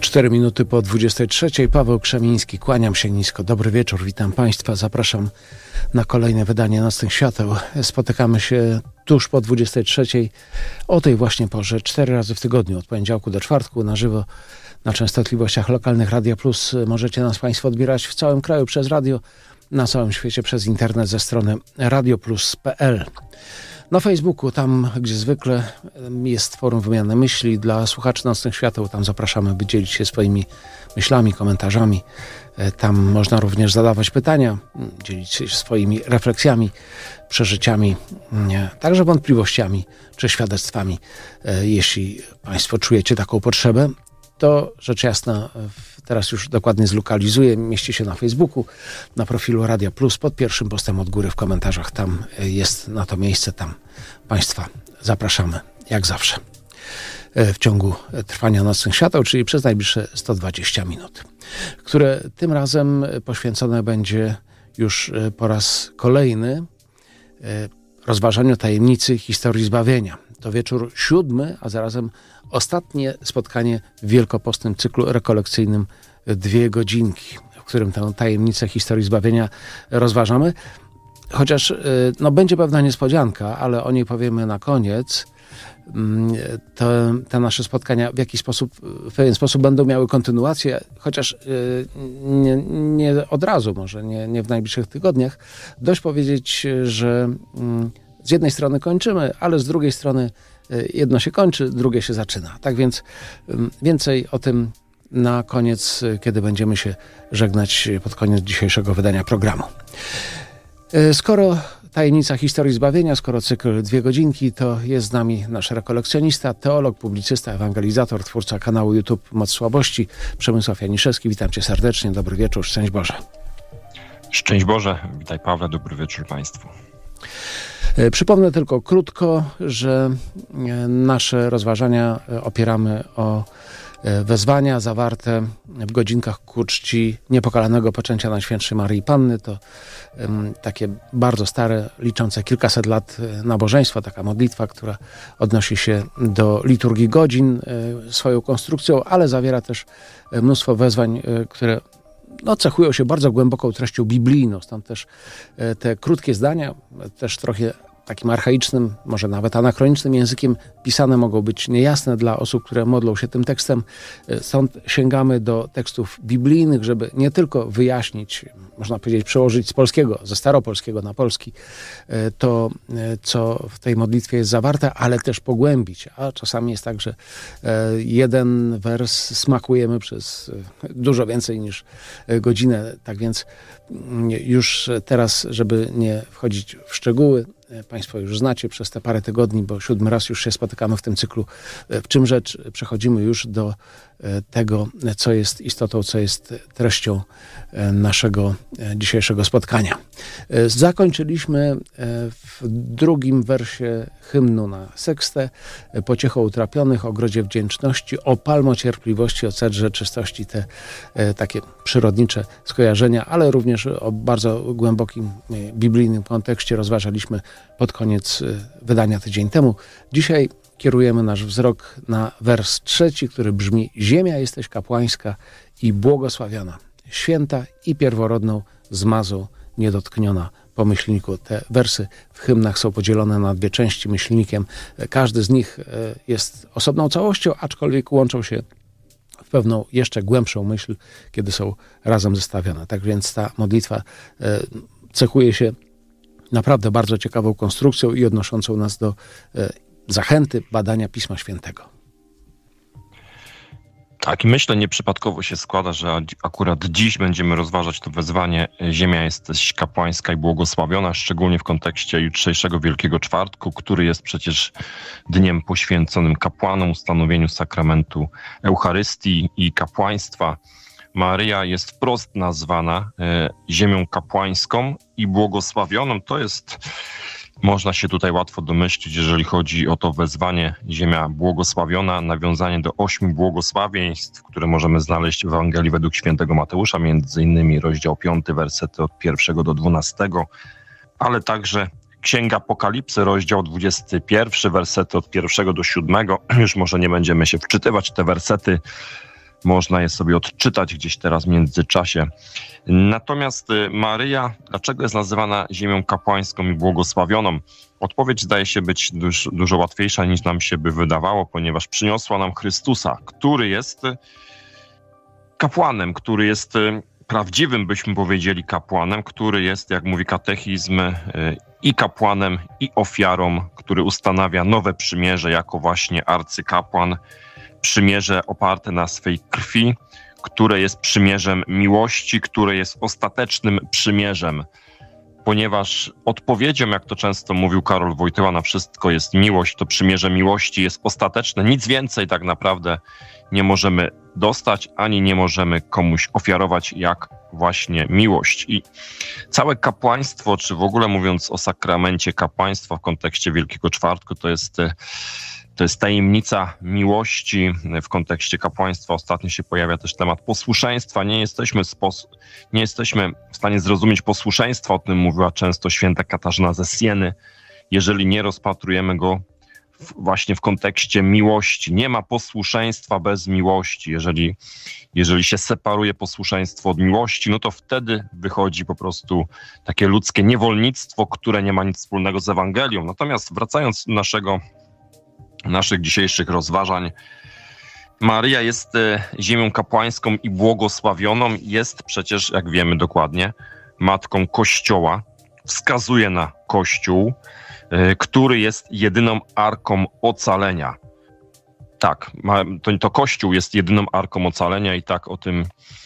4 minuty po 23. Paweł Krzemiński, kłaniam się nisko. Dobry wieczór, witam Państwa. Zapraszam na kolejne wydanie Nocnych Świateł. Spotykamy się tuż po 23. o tej właśnie porze, 4 razy w tygodniu, od poniedziałku do czwartku, na żywo na częstotliwościach lokalnych Radia Plus. Możecie nas Państwo odbierać w całym kraju przez radio, na całym świecie przez internet ze strony radioplus.pl. Na Facebooku, tam gdzie zwykle jest forum wymiany myśli dla słuchaczy Nocnych Świateł. Tam zapraszamy, by dzielić się swoimi myślami, komentarzami. Tam można również zadawać pytania, dzielić się swoimi refleksjami, przeżyciami, także wątpliwościami czy świadectwami. Jeśli Państwo czujecie taką potrzebę, to rzecz jasna teraz już dokładnie zlokalizuję. Mieści się na Facebooku, na profilu Radia Plus, pod pierwszym postem od góry w komentarzach. Tam jest na to miejsce, tam Państwa zapraszamy, jak zawsze, w ciągu trwania Nocnych Świateł, czyli przez najbliższe 120 minut, które tym razem poświęcone będzie już po raz kolejny rozważaniu tajemnicy historii zbawienia. To wieczór 7, a zarazem ostatnie spotkanie w wielkopostnym cyklu rekolekcyjnym 2 godzinki, w którym tę tajemnicę historii zbawienia rozważamy. Chociaż będzie pewna niespodzianka, ale o niej powiemy na koniec. Te nasze spotkania w pewien sposób będą miały kontynuację, chociaż nie od razu, może nie w najbliższych tygodniach. Dość powiedzieć, że z jednej strony kończymy, ale z drugiej strony jedno się kończy, drugie się zaczyna. Tak więc więcej o tym na koniec, kiedy będziemy się żegnać pod koniec dzisiejszego wydania programu. Skoro tajemnica historii zbawienia, skoro cykl 2 godzinki, to jest z nami nasz rekolekcjonista, teolog, publicysta, ewangelizator, twórca kanału YouTube Moc Słabości, Przemysław Janiszewski. Witam Cię serdecznie, dobry wieczór, szczęść Boże. Szczęść Boże, witaj Pawle, dobry wieczór Państwu. Przypomnę tylko krótko, że nasze rozważania opieramy o wezwania zawarte w godzinkach ku czci niepokalanego poczęcia Najświętszej Maryi Panny. To takie bardzo stare, liczące kilkaset lat nabożeństwo, taka modlitwa, która odnosi się do liturgii godzin swoją konstrukcją, ale zawiera też mnóstwo wezwań, które cechują się bardzo głęboką treścią biblijną. Stąd też te krótkie zdania, też trochę takim archaicznym, może nawet anachronicznym językiem pisane, mogą być niejasne dla osób, które modlą się tym tekstem. Stąd sięgamy do tekstów biblijnych, żeby nie tylko wyjaśnić, można powiedzieć, przełożyć z polskiego, ze staropolskiego na polski to, co w tej modlitwie jest zawarte, ale też pogłębić. A czasami jest tak, że jeden wers smakujemy przez dużo więcej niż godzinę. Tak więc już teraz, żeby nie wchodzić w szczegóły, Państwo już znacie przez te parę tygodni, bo 7 raz już się spotykamy w tym cyklu. W czym rzecz? Przechodzimy już do tego, co jest istotą, co jest treścią naszego dzisiejszego spotkania. Zakończyliśmy w 2 wersie hymnu na sekstę pociechą utrapionych, o grodzie wdzięczności, o palmo cierpliwości, o cedrze czystości. Te takie przyrodnicze skojarzenia, ale również o bardzo głębokim biblijnym kontekście rozważaliśmy pod koniec wydania tydzień temu. Dzisiaj kierujemy nasz wzrok na wers 3, który brzmi: Ziemia jesteś kapłańska i błogosławiona, święta i pierworodną, zmazą niedotkniona po myślniku. Te wersy w hymnach są podzielone na 2 części myślnikiem. Każdy z nich jest osobną całością, aczkolwiek łączą się w pewną jeszcze głębszą myśl, kiedy są razem zestawione. Tak więc ta modlitwa cechuje się naprawdę bardzo ciekawą konstrukcją i odnoszącą nas do zachęty badania Pisma Świętego. Tak, i myślę, nieprzypadkowo się składa, że akurat dziś będziemy rozważać to wezwanie: Ziemia jesteś kapłańska i błogosławiona, szczególnie w kontekście jutrzejszego Wielkiego Czwartku, który jest przecież dniem poświęconym kapłanom, ustanowieniu sakramentu Eucharystii i kapłaństwa. Maryja jest wprost nazwana ziemią kapłańską i błogosławioną. To jest, można się tutaj łatwo domyślić, jeżeli chodzi o to wezwanie ziemia błogosławiona, nawiązanie do 8 błogosławieństw, które możemy znaleźć w Ewangelii według świętego Mateusza, między innymi rozdział 5, wersety od 1 do 12, ale także Księga Apokalipsy, rozdział 21, wersety od 1 do 7. Już może nie będziemy się wczytywać w te wersety. można je sobie odczytać gdzieś teraz w międzyczasie. Natomiast Maryja, dlaczego jest nazywana ziemią kapłańską i błogosławioną? Odpowiedź zdaje się być dużo łatwiejsza niż nam się by wydawało, ponieważ przyniosła nam Chrystusa, który jest kapłanem, który jest prawdziwym, byśmy powiedzieli, kapłanem, który jest, jak mówi katechizm, i kapłanem, i ofiarą, który ustanawia nowe przymierze jako właśnie arcykapłan, przymierze oparte na swej krwi, które jest przymierzem miłości, które jest ostatecznym przymierzem, ponieważ odpowiedzią, jak to często mówił Karol Wojtyła, na wszystko jest miłość, to przymierze miłości jest ostateczne, nic więcej tak naprawdę nie możemy dostać, ani nie możemy komuś ofiarować jak właśnie miłość. I całe kapłaństwo, czy w ogóle mówiąc o sakramencie kapłaństwa w kontekście Wielkiego Czwartku, to jest tajemnica miłości. W kontekście kapłaństwa ostatnio się pojawia też temat posłuszeństwa. Nie jesteśmy w stanie zrozumieć posłuszeństwa, o tym mówiła często święta Katarzyna ze Sieny, jeżeli nie rozpatrujemy go właśnie w kontekście miłości. Nie ma posłuszeństwa bez miłości. Jeżeli się separuje posłuszeństwo od miłości, no to wtedy wychodzi po prostu takie ludzkie niewolnictwo, które nie ma nic wspólnego z Ewangelią. Natomiast wracając do naszych dzisiejszych rozważań, Maryja jest ziemią kapłańską i błogosławioną. Jest przecież, jak wiemy dokładnie, matką Kościoła. Wskazuje na Kościół, który jest jedyną arką ocalenia. Tak, to Kościół jest jedyną arką ocalenia i tak o tym,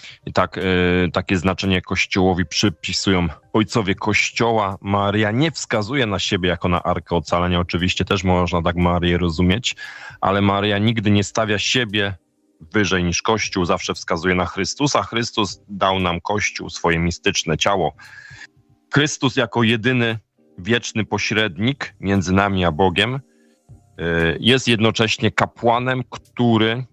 takie znaczenie Kościołowi przypisują ojcowie Kościoła. Maryja nie wskazuje na siebie jako na arkę ocalenia. Oczywiście też można tak Maryję rozumieć, ale Maryja nigdy nie stawia siebie wyżej niż Kościół, zawsze wskazuje na Chrystusa. Chrystus dał nam Kościół, swoje mistyczne ciało. Chrystus jako jedyny wieczny pośrednik między nami a Bogiem jest jednocześnie kapłanem, który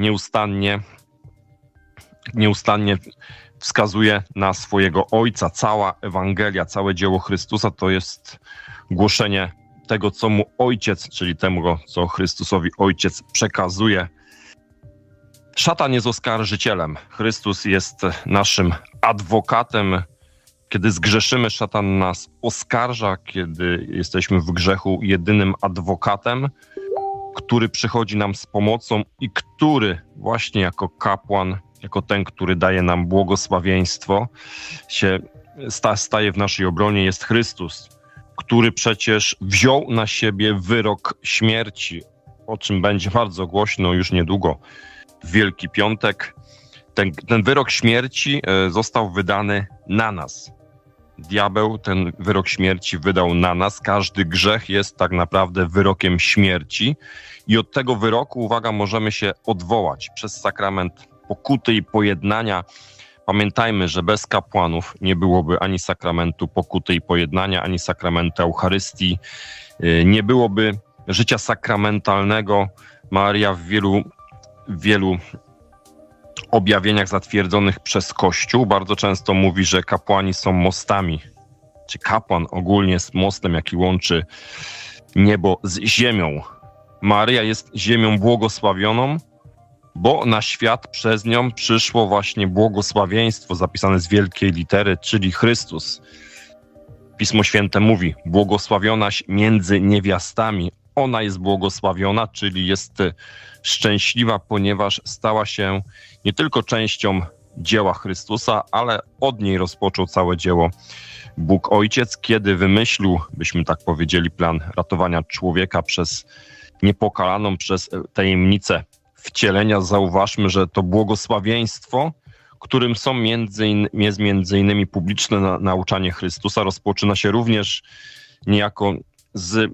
nieustannie wskazuje na swojego Ojca. Cała Ewangelia, całe dzieło Chrystusa to jest głoszenie tego, co mu Ojciec, czyli temu, co Chrystusowi Ojciec przekazuje. Szatan jest oskarżycielem. Chrystus jest naszym adwokatem. Kiedy zgrzeszymy, szatan nas oskarża, kiedy jesteśmy w grzechu, jedynym adwokatem, który przychodzi nam z pomocą i który właśnie jako kapłan, jako ten, który daje nam błogosławieństwo, staje w naszej obronie, jest Chrystus, który przecież wziął na siebie wyrok śmierci, o czym będzie bardzo głośno już niedługo w Wielki Piątek. Ten wyrok śmierci został wydany na nas. Diabeł ten wyrok śmierci wydał na nas. Każdy grzech jest tak naprawdę wyrokiem śmierci i od tego wyroku, uwaga, możemy się odwołać przez sakrament pokuty i pojednania. Pamiętajmy, że bez kapłanów nie byłoby ani sakramentu pokuty i pojednania, ani sakramentu Eucharystii. Nie byłoby życia sakramentalnego. Maryja w wielu objawieniach zatwierdzonych przez Kościół bardzo często mówi, że kapłani są mostami, czy kapłan ogólnie jest mostem, jaki łączy niebo z ziemią. Maryja jest ziemią błogosławioną, bo na świat przez nią przyszło właśnie błogosławieństwo zapisane z wielkiej litery, czyli Chrystus. Pismo Święte mówi, błogosławionaś między niewiastami. Ona jest błogosławiona, czyli jest szczęśliwa, ponieważ stała się nie tylko częścią dzieła Chrystusa, ale od niej rozpoczął całe dzieło Bóg Ojciec, kiedy wymyślił, byśmy tak powiedzieli, plan ratowania człowieka przez niepokalaną, przez tajemnicę wcielenia. Zauważmy, że to błogosławieństwo, którym jest między innymi publiczne nauczanie Chrystusa, rozpoczyna się również niejako z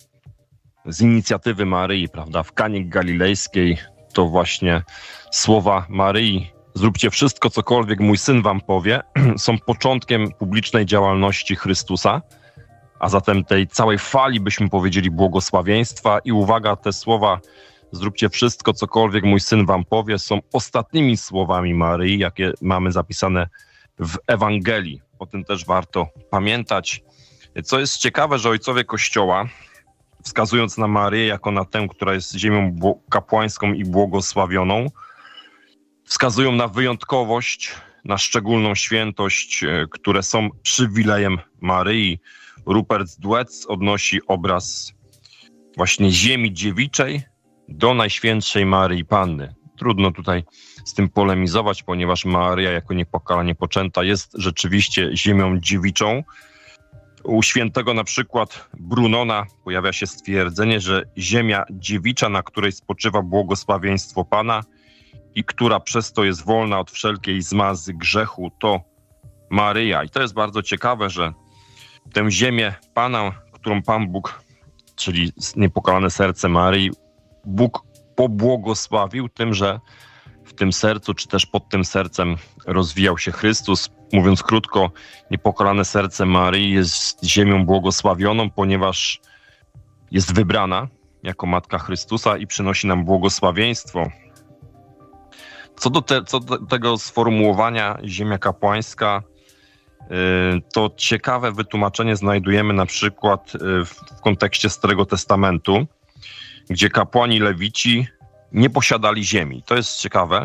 inicjatywy Maryi, prawda? W Kanie Galilejskiej to właśnie słowa Maryi, zróbcie wszystko, cokolwiek mój syn wam powie, są początkiem publicznej działalności Chrystusa, a zatem tej całej fali, byśmy powiedzieli, błogosławieństwa. I uwaga, te słowa, zróbcie wszystko, cokolwiek mój syn wam powie, są ostatnimi słowami Maryi, jakie mamy zapisane w Ewangelii. O tym też warto pamiętać. Co jest ciekawe, że ojcowie Kościoła, wskazując na Maryję jako na tę, która jest ziemią kapłańską i błogosławioną, wskazują na wyjątkowość, na szczególną świętość, które są przywilejem Maryi. Rupert Duetz odnosi obraz właśnie ziemi dziewiczej do Najświętszej Maryi Panny. Trudno tutaj z tym polemizować, ponieważ Maryja jako niepokalanie poczęta jest rzeczywiście ziemią dziewiczą. U świętego na przykład Brunona pojawia się stwierdzenie, że ziemia dziewicza, na której spoczywa błogosławieństwo Pana i która przez to jest wolna od wszelkiej zmazy grzechu, to Maryja. I to jest bardzo ciekawe, że tę ziemię Pana, którą Pan Bóg, czyli niepokalane serce Maryi, Bóg pobłogosławił tym, że w tym sercu, czy też pod tym sercem rozwijał się Chrystus. Mówiąc krótko, niepokalane serce Maryi jest ziemią błogosławioną, ponieważ jest wybrana jako Matka Chrystusa i przynosi nam błogosławieństwo. Co do tego sformułowania ziemia kapłańska, to ciekawe wytłumaczenie znajdujemy na przykład w kontekście Starego Testamentu, gdzie kapłani lewici nie posiadali ziemi. To jest ciekawe,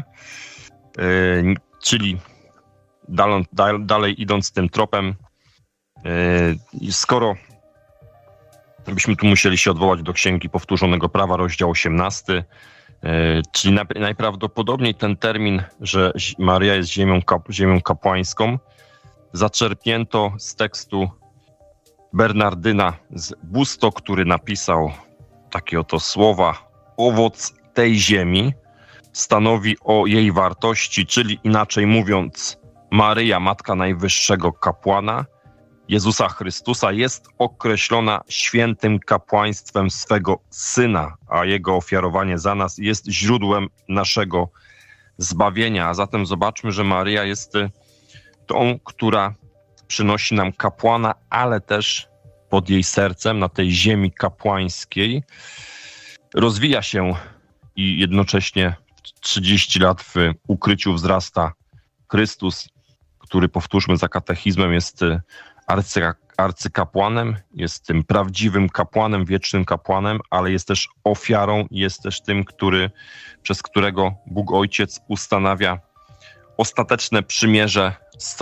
czyli dalej idąc tym tropem, skoro byśmy tu musieli się odwołać do Księgi Powtórzonego Prawa, rozdział 18, czyli najprawdopodobniej ten termin, że Maryja jest ziemią kapłańską, zaczerpnięto z tekstu Bernardyna z Busto, który napisał takie oto słowa: owoc tej ziemi stanowi o jej wartości, czyli inaczej mówiąc, Maryja, Matka Najwyższego Kapłana, Jezusa Chrystusa, jest określona świętym kapłaństwem swego Syna, a Jego ofiarowanie za nas jest źródłem naszego zbawienia. A zatem zobaczmy, że Maryja jest tą, która przynosi nam kapłana, ale też pod jej sercem, na tej ziemi kapłańskiej, rozwija się i jednocześnie 30 lat w ukryciu wzrasta Chrystus, który, powtórzmy za katechizmem, jest arcykapłanem, jest tym prawdziwym kapłanem, wiecznym kapłanem, ale jest też ofiarą, jest też tym, przez którego Bóg Ojciec ustanawia ostateczne przymierze z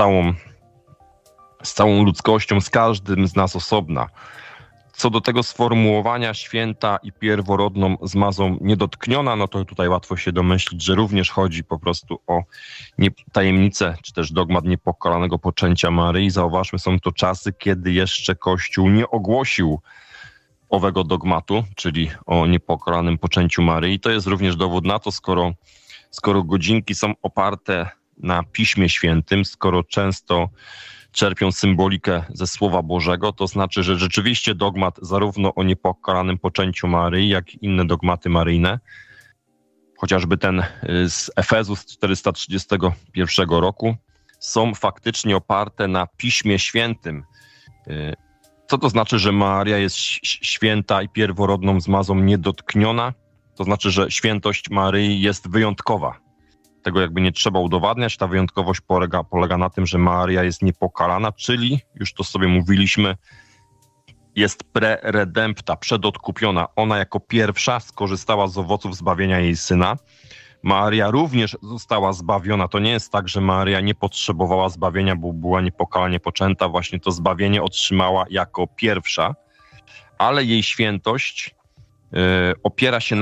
całą ludzkością, z każdym z nas osobna. Co do tego sformułowania święta i pierworodną zmazą niedotkniona, no to tutaj łatwo się domyślić, że również chodzi po prostu o tajemnicę, czy też dogmat niepokalanego poczęcia Maryi. Zauważmy, są to czasy, kiedy jeszcze Kościół nie ogłosił owego dogmatu, czyli o niepokalanym poczęciu Maryi. To jest również dowód na to, skoro godzinki są oparte na Piśmie Świętym, skoro często czerpią symbolikę ze Słowa Bożego, to znaczy, że rzeczywiście dogmat zarówno o niepokalanym poczęciu Maryi, jak i inne dogmaty maryjne, chociażby ten z Efezu z 431 roku, są faktycznie oparte na Piśmie Świętym. Co to znaczy, że Maria jest święta i pierworodną zmazą niedotkniona? To znaczy, że świętość Maryi jest wyjątkowa. Tego jakby nie trzeba udowadniać. Ta wyjątkowość polega na tym, że Maria jest niepokalana, czyli, już to sobie mówiliśmy, jest pre-redempta, przedodkupiona. Ona jako pierwsza skorzystała z owoców zbawienia jej Syna. Maria również została zbawiona. To nie jest tak, że Maria nie potrzebowała zbawienia, bo była niepokalanie poczęta. Właśnie to zbawienie otrzymała jako pierwsza, ale jej świętość opiera się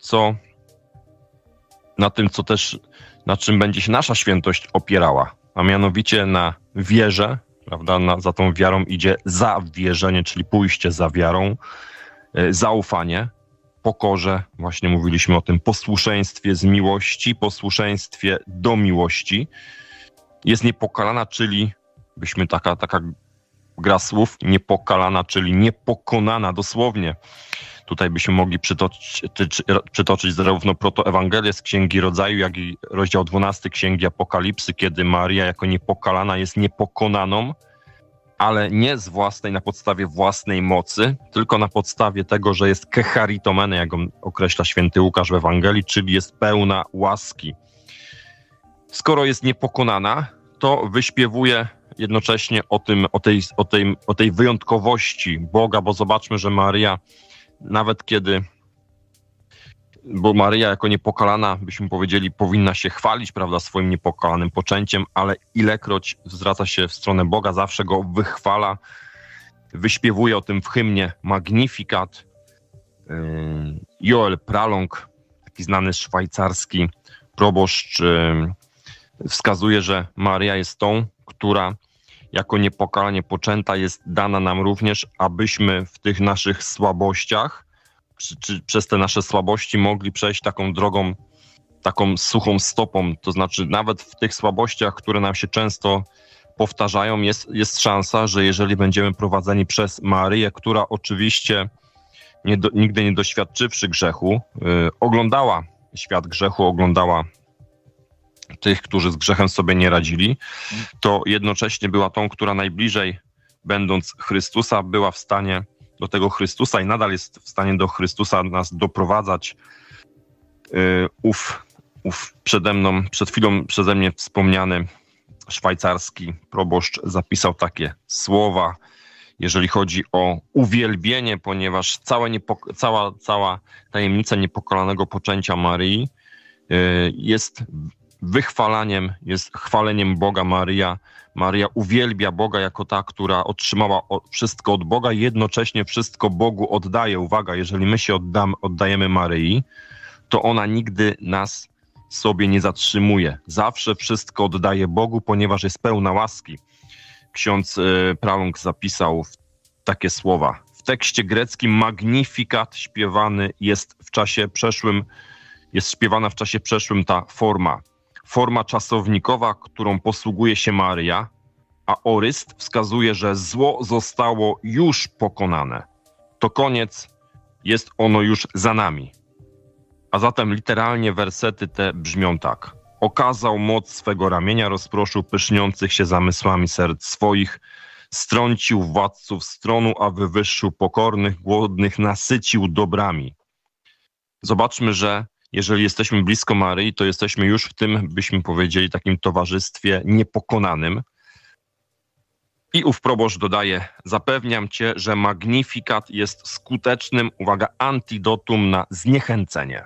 na czym będzie się nasza świętość opierała, a mianowicie na wierze, prawda? Za tą wiarą idzie zawierzenie, czyli pójście za wiarą, zaufanie, pokorze, właśnie mówiliśmy o tym posłuszeństwie z miłości, posłuszeństwie do miłości. Jest niepokalana, czyli byśmy taka gra słów, niepokalana, czyli niepokonana dosłownie. Tutaj byśmy mogli przytoczyć zarówno protoewangelię z Księgi Rodzaju, jak i rozdział 12 Księgi Apokalipsy, kiedy Maria jako niepokalana jest niepokonaną, ale nie na podstawie własnej mocy, tylko na podstawie tego, że jest kecharitomene, jak go określa święty Łukasz w Ewangelii, czyli jest pełna łaski. Skoro jest niepokonana, to wyśpiewuje jednocześnie o tej wyjątkowości Boga, bo zobaczmy, że Maryja, nawet kiedy bo Maryja jako niepokalana, byśmy powiedzieli, powinna się chwalić, prawda, swoim niepokalanym poczęciem, ale ilekroć zwraca się w stronę Boga, zawsze go wychwala, wyśpiewuje o tym w hymnie Magnificat. Joel Pralong, taki znany szwajcarski proboszcz, wskazuje, że Maryja jest tą, która jako niepokalanie poczęta jest dana nam również, abyśmy w tych naszych słabościach, czy przez te nasze słabości mogli przejść taką drogą, taką suchą stopą. To znaczy nawet w tych słabościach, które nam się często powtarzają, jest szansa, że jeżeli będziemy prowadzeni przez Maryję, która oczywiście nigdy nie doświadczywszy grzechu, oglądała świat grzechu, oglądała tych, którzy z grzechem sobie nie radzili, to jednocześnie była tą, która najbliżej, będąc Chrystusa, była w stanie do tego Chrystusa i nadal jest w stanie do Chrystusa nas doprowadzać. Przed chwilą przeze mnie wspomniany szwajcarski proboszcz zapisał takie słowa, jeżeli chodzi o uwielbienie, ponieważ cała tajemnica niepokalanego poczęcia Maryi jest wychwalaniem, jest chwaleniem Boga. Maryja uwielbia Boga jako ta, która otrzymała wszystko od Boga i jednocześnie wszystko Bogu oddaje. Uwaga, jeżeli my się oddajemy Maryi, to ona nigdy nas sobie nie zatrzymuje. Zawsze wszystko oddaje Bogu, ponieważ jest pełna łaski. Ksiądz Pralong zapisał takie słowa. W tekście greckim Magnificat śpiewany jest śpiewana w czasie przeszłym ta forma czasownikowa, którą posługuje się Maryja, a oryst wskazuje, że zło zostało już pokonane. To koniec, jest ono już za nami. A zatem literalnie wersety te brzmią tak. Okazał moc swego ramienia, rozproszył pyszniących się zamysłami serc swoich, strącił władców stronu, a wywyższył pokornych, głodnych, nasycił dobrami. Zobaczmy, że jeżeli jesteśmy blisko Maryi, to jesteśmy już w tym, byśmy powiedzieli, takim towarzystwie niepokonanym. I ów proboszcz dodaje, zapewniam cię, że Magnificat jest skutecznym, uwaga, antidotum na zniechęcenie.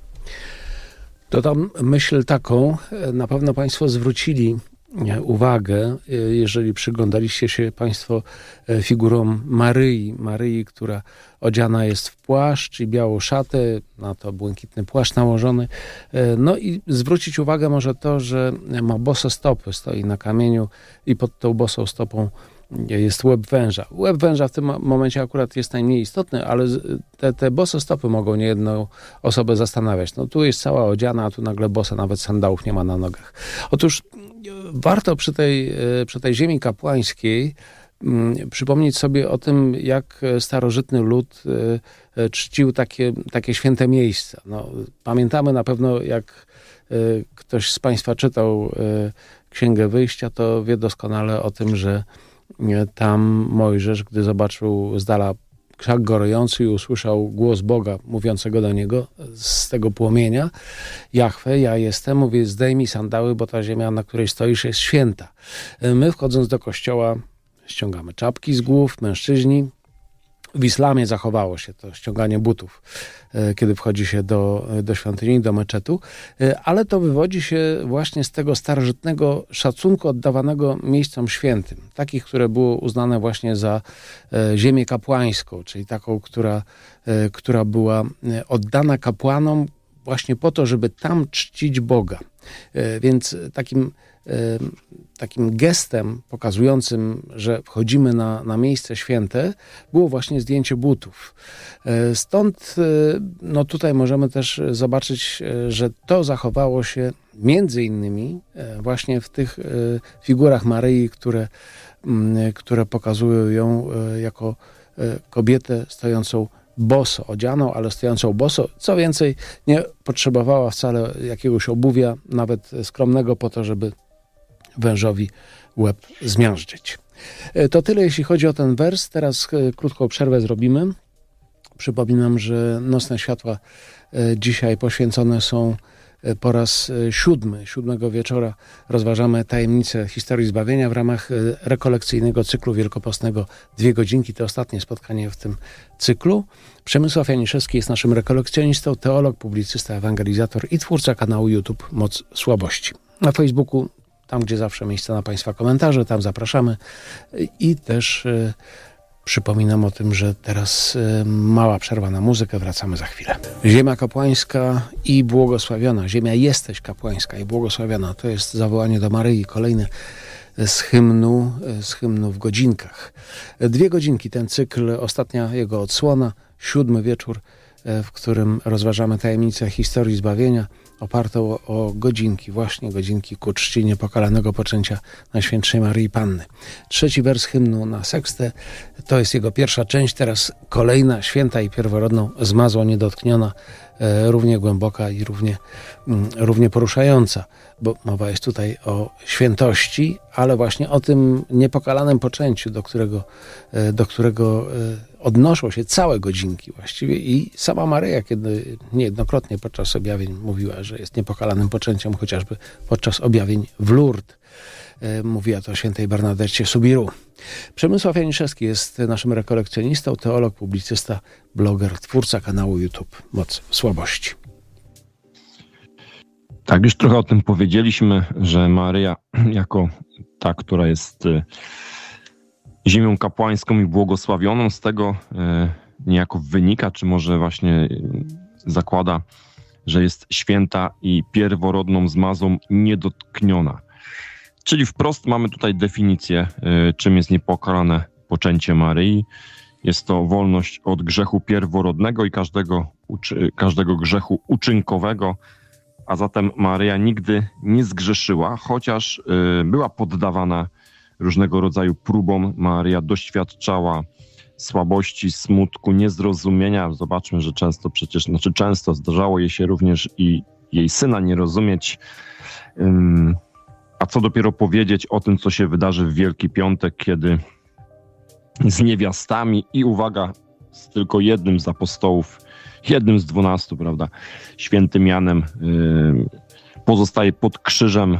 Dodam myśl taką, na pewno Państwo zwrócili uwagę, jeżeli przyglądaliście się Państwo figurom Maryi, która odziana jest w płaszcz i białą szatę, na to błękitny płaszcz nałożony. No i zwrócić uwagę może to, że ma bose stopy, stoi na kamieniu i pod tą bosą stopą jest łeb węża. Łeb węża w tym momencie akurat jest najmniej istotny, ale te bose stopy mogą niejedną osobę zastanawiać. No tu jest cała odziana, a tu nagle bosa, nawet sandałów nie ma na nogach. Otóż warto przy tej ziemi kapłańskiej przypomnieć sobie o tym, jak starożytny lud czcił takie święte miejsca. No, pamiętamy na pewno, jak ktoś z Państwa czytał Księgę Wyjścia, to wie doskonale o tym, że tam Mojżesz, gdy zobaczył z dala krzak gorejący i usłyszał głos Boga mówiącego do niego z tego płomienia, Jahwe, ja jestem, mówi, zdejmij sandały, bo ta ziemia, na której stoisz, jest święta. My, wchodząc do kościoła, ściągamy czapki z głów, mężczyźni. W islamie zachowało się to ściąganie butów, kiedy wchodzi się do świątyni, do meczetu, ale to wywodzi się właśnie z tego starożytnego szacunku oddawanego miejscom świętym, takich, które było uznane właśnie za ziemię kapłańską, czyli taką, która była oddana kapłanom właśnie po to, żeby tam czcić Boga. Więc takim gestem pokazującym, że wchodzimy na miejsce święte, było właśnie zdjęcie butów. Stąd no tutaj możemy też zobaczyć, że to zachowało się między innymi właśnie w tych figurach Maryi, które pokazują ją jako kobietę stojącą boso, odzianą, ale stojącą boso. Co więcej, nie potrzebowała wcale jakiegoś obuwia, nawet skromnego, po to, żeby wężowi łeb zmiażdżyć. To tyle, jeśli chodzi o ten wers. Teraz krótką przerwę zrobimy. Przypominam, że nocne światła dzisiaj poświęcone są po raz 7 wieczora rozważamy tajemnicę historii zbawienia w ramach rekolekcyjnego cyklu wielkopostnego 2 godzinki. To ostatnie spotkanie w tym cyklu. Przemysław Janiszewski jest naszym rekolekcjonistą, teolog, publicysta, ewangelizator i twórca kanału YouTube Moc Słabości. Na Facebooku, tam gdzie zawsze miejsce na Państwa komentarze, tam zapraszamy i też przypominam o tym, że teraz mała przerwa na muzykę, wracamy za chwilę. Ziemia kapłańska i błogosławiona. Ziemia jesteś kapłańska i błogosławiona. To jest zawołanie do Maryi, kolejne z hymnu w godzinkach. 2 godzinki, ten cykl, ostatnia jego odsłona, 7 wieczór, w którym rozważamy tajemnicę historii zbawienia, opartą o godzinki, właśnie godzinki ku czci niepokalanego poczęcia Najświętszej Maryi Panny. 3 wers hymnu na sekstę, to jest jego pierwsza część, teraz kolejna, święta i pierworodną, zmazła niedotkniona, równie głęboka i równie poruszająca, bo mowa jest tutaj o świętości, ale właśnie o tym niepokalanym poczęciu, do którego odnoszą się całe godzinki właściwie i sama Maryja, kiedy niejednokrotnie podczas objawień mówiła, że jest niepokalanym poczęciem, chociażby podczas objawień w Lourdes. Mówiła to o świętej Bernadecie Subiru. Przemysław Janiszewski jest naszym rekolekcjonistą, teolog, publicysta, bloger, twórca kanału YouTube Moc Słabości. Tak, już trochę o tym powiedzieliśmy, że Maryja jako ta, która jest ziemią kapłańską i błogosławioną, z tego niejako wynika, czy może właśnie zakłada, że jest święta i pierworodną zmazą niedotkniona. Czyli wprost mamy tutaj definicję, czym jest niepokalane poczęcie Maryi. Jest to wolność od grzechu pierworodnego i każdego grzechu uczynkowego, a zatem Maryja nigdy nie zgrzeszyła, chociaż była poddawana różnego rodzaju próbom. Maryja doświadczała słabości, smutku, niezrozumienia. Zobaczmy, że często zdarzało jej się również i jej syna nie rozumieć. A co dopiero powiedzieć o tym, co się wydarzy w Wielki Piątek, kiedy z niewiastami i uwaga, z tylko jednym z apostołów, jednym z 12, prawda, świętym Janem, pozostaje pod krzyżem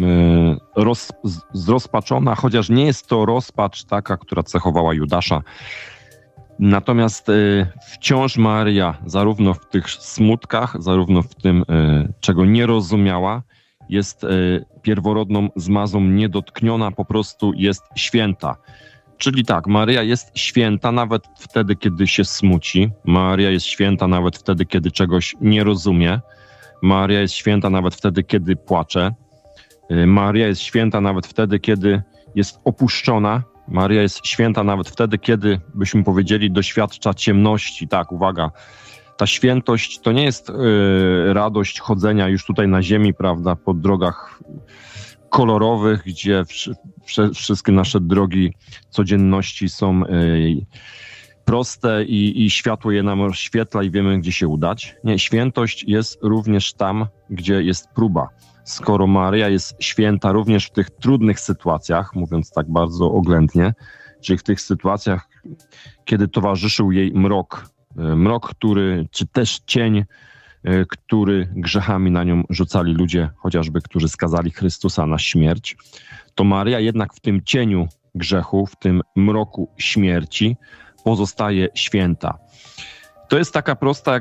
zrozpaczona, chociaż nie jest to rozpacz taka, która cechowała Judasza. Natomiast wciąż Maryja, zarówno w tych smutkach, zarówno w tym, czego nie rozumiała, jest pierworodną zmazą niedotkniona, po prostu jest święta. Czyli tak, Maryja jest święta nawet wtedy, kiedy się smuci. Maryja jest święta nawet wtedy, kiedy czegoś nie rozumie. Maryja jest święta nawet wtedy, kiedy płacze. Maryja jest święta nawet wtedy, kiedy jest opuszczona. Maryja jest święta nawet wtedy, kiedy, byśmy powiedzieli, doświadcza ciemności. Tak, uwaga, ta świętość to nie jest radość chodzenia już tutaj na ziemi, prawda, po drogach kolorowych, gdzie wszystkie nasze drogi codzienności są proste i światło je nam rozświetla i wiemy, gdzie się udać. Nie, świętość jest również tam, gdzie jest próba. Skoro Maryja jest święta również w tych trudnych sytuacjach, mówiąc tak bardzo oględnie, czyli w tych sytuacjach, kiedy towarzyszył jej mrok, czy też cień, który grzechami na nią rzucali ludzie, chociażby, którzy skazali Chrystusa na śmierć, to Maryja jednak w tym cieniu grzechu, w tym mroku śmierci pozostaje święta. To jest taka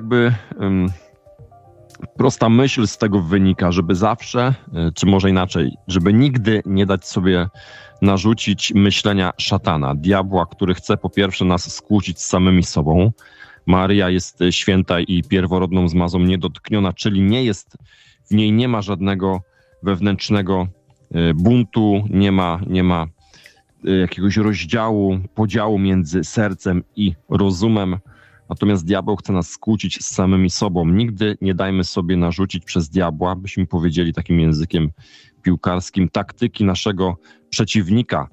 prosta myśl z tego wynika, żeby zawsze, czy może inaczej, żeby nigdy nie dać sobie narzucić myślenia szatana, diabła, który chce po pierwsze nas skłócić z samymi sobą. Maryja jest święta i pierworodną zmazą niedotkniona, czyli w niej nie ma żadnego wewnętrznego buntu, nie ma jakiegoś rozdziału, podziału między sercem i rozumem. Natomiast diabeł chce nas skłócić z samymi sobą. Nigdy nie dajmy sobie narzucić przez diabła, byśmy powiedzieli takim językiem piłkarskim, taktyki naszego przeciwnika.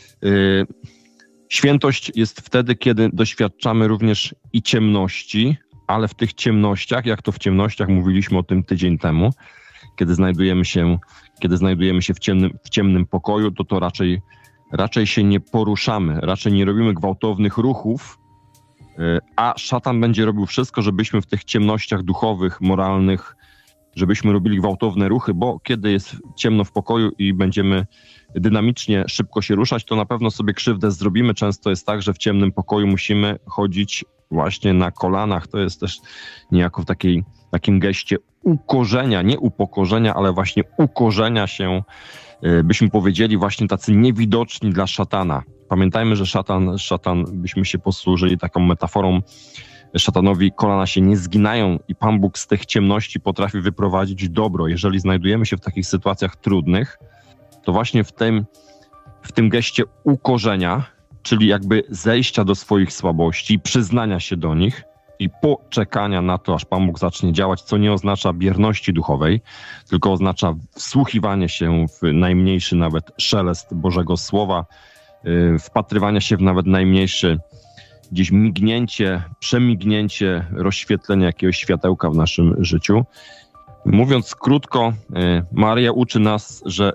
Świętość jest wtedy, kiedy doświadczamy również i ciemności, ale w tych ciemnościach, jak to w ciemnościach, mówiliśmy o tym tydzień temu, kiedy znajdujemy się w ciemnym pokoju, to raczej się nie poruszamy, raczej nie robimy gwałtownych ruchów, a szatan będzie robił wszystko, żebyśmy w tych ciemnościach duchowych, moralnych żebyśmy robili gwałtowne ruchy, bo kiedy jest ciemno w pokoju i będziemy dynamicznie, szybko się ruszać, to na pewno sobie krzywdę zrobimy. Często jest tak, że w ciemnym pokoju musimy chodzić właśnie na kolanach. To jest też niejako w takim geście ukorzenia, nie upokorzenia, ale właśnie ukorzenia się, byśmy powiedzieli, właśnie tacy niewidoczni dla szatana. Pamiętajmy, że szatan, byśmy się posłużyli taką metaforą, szatanowi kolana się nie zginają i Pan Bóg z tych ciemności potrafi wyprowadzić dobro. Jeżeli znajdujemy się w takich sytuacjach trudnych, to właśnie w tym geście ukorzenia, czyli jakby zejścia do swoich słabości, przyznania się do nich i poczekania na to, aż Pan Bóg zacznie działać, co nie oznacza bierności duchowej, tylko oznacza wsłuchiwanie się w najmniejszy nawet szelest Bożego Słowa, wpatrywania się w nawet najmniejszy gdzieś mignięcie, przemignięcie, rozświetlenie jakiegoś światełka w naszym życiu. Mówiąc krótko, Maryja uczy nas, że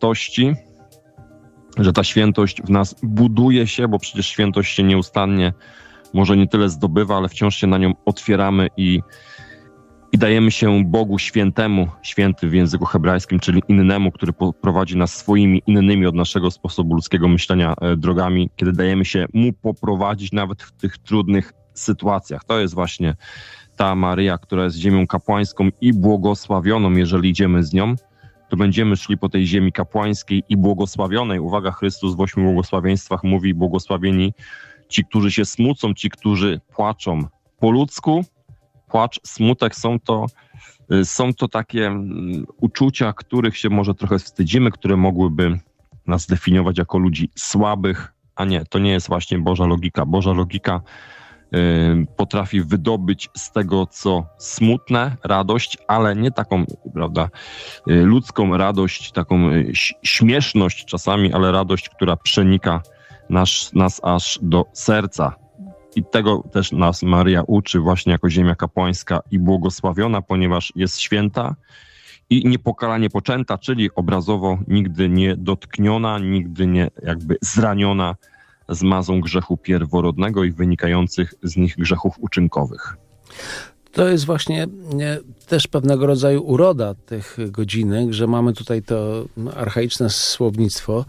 ta świętość w nas buduje się, bo przecież świętość się nieustannie może nie tyle zdobywa, ale wciąż się na nią otwieramy i dajemy się Bogu świętemu, święty w języku hebrajskim, czyli innemu, który prowadzi nas swoimi innymi od naszego sposobu ludzkiego myślenia drogami, kiedy dajemy się Mu poprowadzić nawet w tych trudnych sytuacjach. To jest właśnie ta Maryja, która jest ziemią kapłańską i błogosławioną. Jeżeli idziemy z nią, to będziemy szli po tej ziemi kapłańskiej i błogosławionej. Uwaga, Chrystus w 8 błogosławieństwach mówi: błogosławieni ci, którzy się smucą, ci, którzy płaczą. Po ludzku płacz, smutek są to takie uczucia, których się może trochę wstydzimy, które mogłyby nas definiować jako ludzi słabych, a nie, to nie jest właśnie Boża logika. Boża logika potrafi wydobyć z tego, co smutne, radość, ale nie taką, prawda, ludzką radość, taką śmieszność czasami, ale radość, która przenika nas aż do serca. I tego też nas Maryja uczy właśnie jako ziemia kapłańska i błogosławiona, ponieważ jest święta i niepokalanie poczęta, czyli obrazowo nigdy nie dotkniona, nigdy nie jakby zraniona zmazą grzechu pierworodnego i wynikających z nich grzechów uczynkowych. To jest właśnie też pewnego rodzaju uroda tych godzinek, że mamy tutaj to archaiczne słownictwo,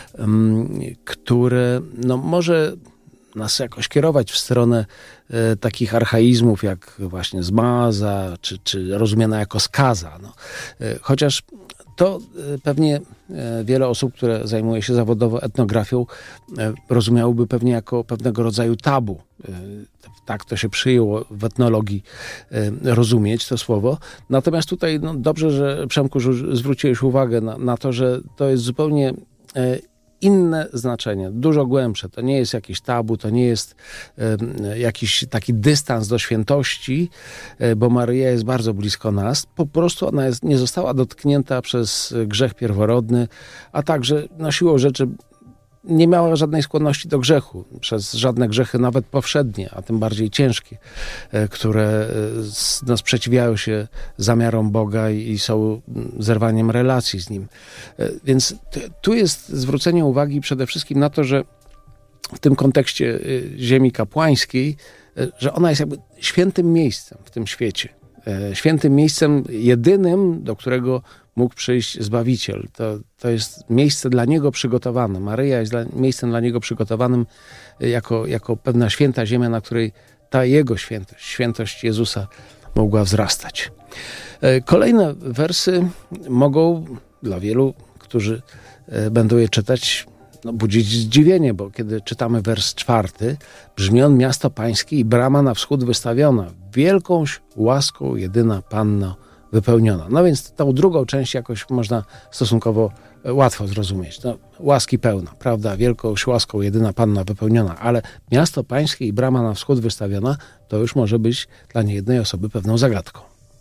które może nas jakoś kierować w stronę takich archaizmów jak właśnie zmaza, czy rozumiana jako skaza. Chociaż to pewnie wiele osób, które zajmuje się zawodowo etnografią, rozumiałoby pewnie jako pewnego rodzaju tabu. Tak to się przyjęło w etnologii rozumieć to słowo. Natomiast tutaj dobrze, że Przemku zwróciłeś uwagę na to, że to jest zupełnie inne znaczenie, dużo głębsze. To nie jest jakiś tabu, to nie jest jakiś taki dystans do świętości, bo Maryja jest bardzo blisko nas. Po prostu ona nie została dotknięta przez grzech pierworodny, a także siłą rzeczy nie miała żadnej skłonności do grzechu, przez żadne grzechy, nawet powszednie, a tym bardziej ciężkie, które sprzeciwiają się zamiarom Boga i są zerwaniem relacji z Nim. Więc tu jest zwrócenie uwagi przede wszystkim na to, że w tym kontekście ziemi kapłańskiej, że ona jest jakby świętym miejscem w tym świecie. Świętym miejscem jedynym, do którego mógł przyjść Zbawiciel. To jest miejsce dla Niego przygotowane. Maryja jest miejscem dla Niego przygotowanym jako pewna święta ziemia, na której ta Jego świętość Jezusa mogła wzrastać. Kolejne wersy mogą dla wielu, którzy będą je czytać, budzić zdziwienie, bo kiedy czytamy wers 4, brzmi on: miasto pańskie i brama na wschód wystawiona, wielkąś łaską jedyna Panno wypełniona. Więc tą drugą część jakoś można stosunkowo łatwo zrozumieć. Łaski pełna, prawda? Wielkąś łaską jedyna Panna wypełniona, ale miasto pańskie i brama na wschód wystawiona, to już może być dla niejednej osoby pewną zagadką.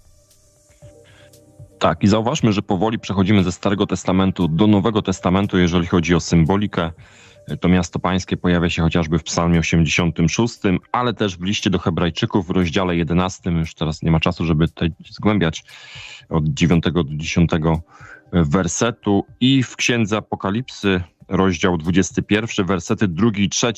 Tak, i zauważmy, że powoli przechodzimy ze Starego Testamentu do Nowego Testamentu, jeżeli chodzi o symbolikę. To miasto pańskie pojawia się chociażby w Psalmie 86, ale też w liście do Hebrajczyków w rozdziale 11, już teraz nie ma czasu, żeby tutaj zgłębiać, od 9 do 10 wersetu, i w Księdze Apokalipsy, rozdział 21, wersety 2 i 3.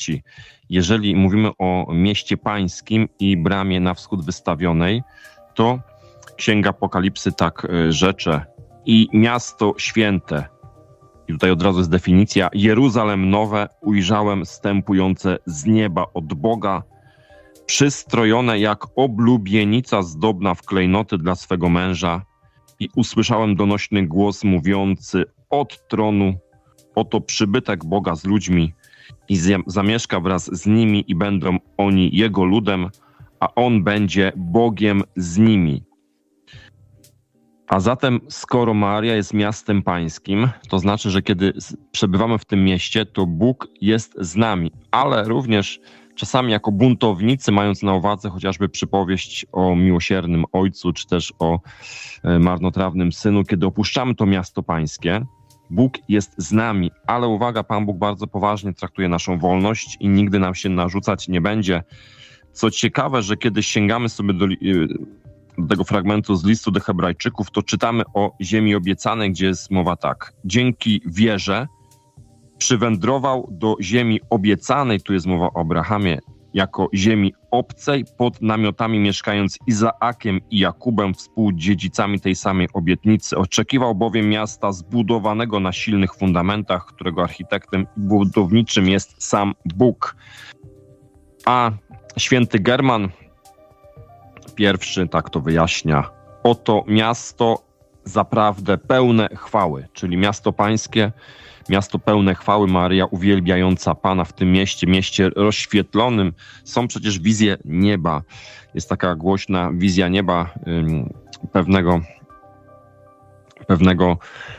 Jeżeli mówimy o mieście pańskim i bramie na wschód wystawionej, to Księga Apokalipsy tak rzecze. I miasto święte, i tutaj od razu jest definicja, Jeruzalem nowe ujrzałem stępujące z nieba od Boga, przystrojone jak oblubienica zdobna w klejnoty dla swego męża, i usłyszałem donośny głos mówiący od tronu, oto przybytek Boga z ludźmi i zamieszka wraz z nimi i będą oni Jego ludem, a On będzie Bogiem z nimi. A zatem, skoro Maria jest miastem pańskim, to znaczy, że kiedy przebywamy w tym mieście, to Bóg jest z nami, ale również czasami jako buntownicy, mając na uwadze chociażby przypowieść o miłosiernym ojcu, czy też o marnotrawnym synu, kiedy opuszczamy to miasto pańskie, Bóg jest z nami, ale uwaga, Pan Bóg bardzo poważnie traktuje naszą wolność i nigdy nam się narzucać nie będzie. Co ciekawe, że kiedy sięgamy sobie do tego fragmentu z listu do Hebrajczyków, to czytamy o ziemi obiecanej, gdzie jest mowa tak. Dzięki wierze przywędrował do ziemi obiecanej, tu jest mowa o Abrahamie, jako ziemi obcej, pod namiotami mieszkając Izaakiem i Jakubem, współdziedzicami tej samej obietnicy. Oczekiwał bowiem miasta zbudowanego na silnych fundamentach, którego architektem i budowniczym jest sam Bóg. A święty German pierwszy tak to wyjaśnia. Oto miasto zaprawdę pełne chwały, czyli miasto pańskie, miasto pełne chwały, Maryja uwielbiająca Pana w tym mieście rozświetlonym. Są przecież wizje nieba. Jest taka głośna wizja nieba pewnego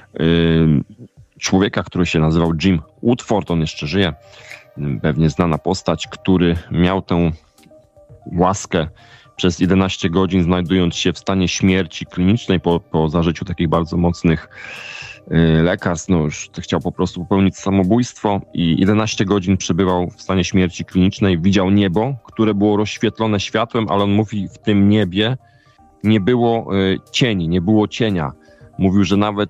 człowieka, który się nazywał Jim Woodford, on jeszcze żyje, pewnie znana postać, który miał tę łaskę przez 11 godzin, znajdując się w stanie śmierci klinicznej po zażyciu takich bardzo mocnych lekarstw, już chciał po prostu popełnić samobójstwo i 11 godzin przebywał w stanie śmierci klinicznej, widział niebo, które było rozświetlone światłem, ale on mówi, w tym niebie nie było cieni, nie było cienia. Mówił, że nawet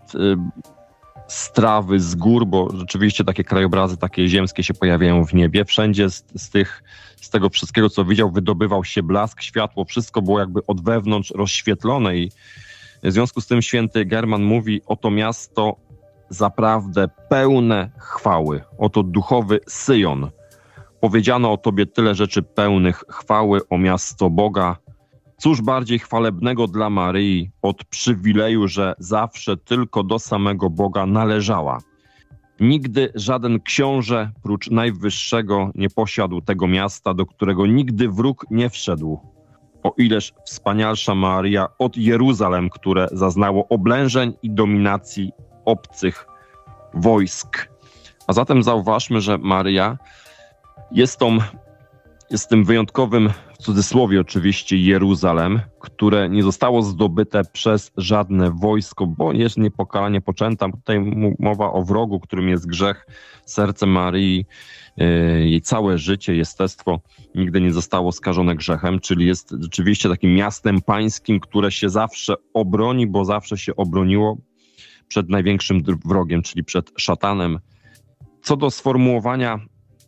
strawy z gór, bo rzeczywiście takie krajobrazy, takie ziemskie się pojawiają w niebie. Wszędzie z tego wszystkiego, co widział, wydobywał się blask, światło, wszystko było jakby od wewnątrz rozświetlone i w związku z tym święty German mówi, oto miasto zaprawdę pełne chwały, oto duchowy Syjon. Powiedziano o tobie tyle rzeczy pełnych chwały, o miasto Boga. Cóż bardziej chwalebnego dla Maryi od przywileju, że zawsze tylko do samego Boga należała. Nigdy żaden książę, prócz Najwyższego, nie posiadł tego miasta, do którego nigdy wróg nie wszedł. O ileż wspanialsza Maryja od Jeruzalem, które zaznało oblężeń i dominacji obcych wojsk. A zatem zauważmy, że Maryja jest tym wyjątkowym, w cudzysłowie oczywiście, Jeruzalem, które nie zostało zdobyte przez żadne wojsko, bo jest niepokalanie poczęta. Tutaj mowa o wrogu, którym jest grzech. Serce Maryi, jej całe życie, jestestwo nigdy nie zostało skażone grzechem, czyli jest rzeczywiście takim miastem pańskim, które się zawsze obroni, bo zawsze się obroniło przed największym wrogiem, czyli przed szatanem. Co do sformułowania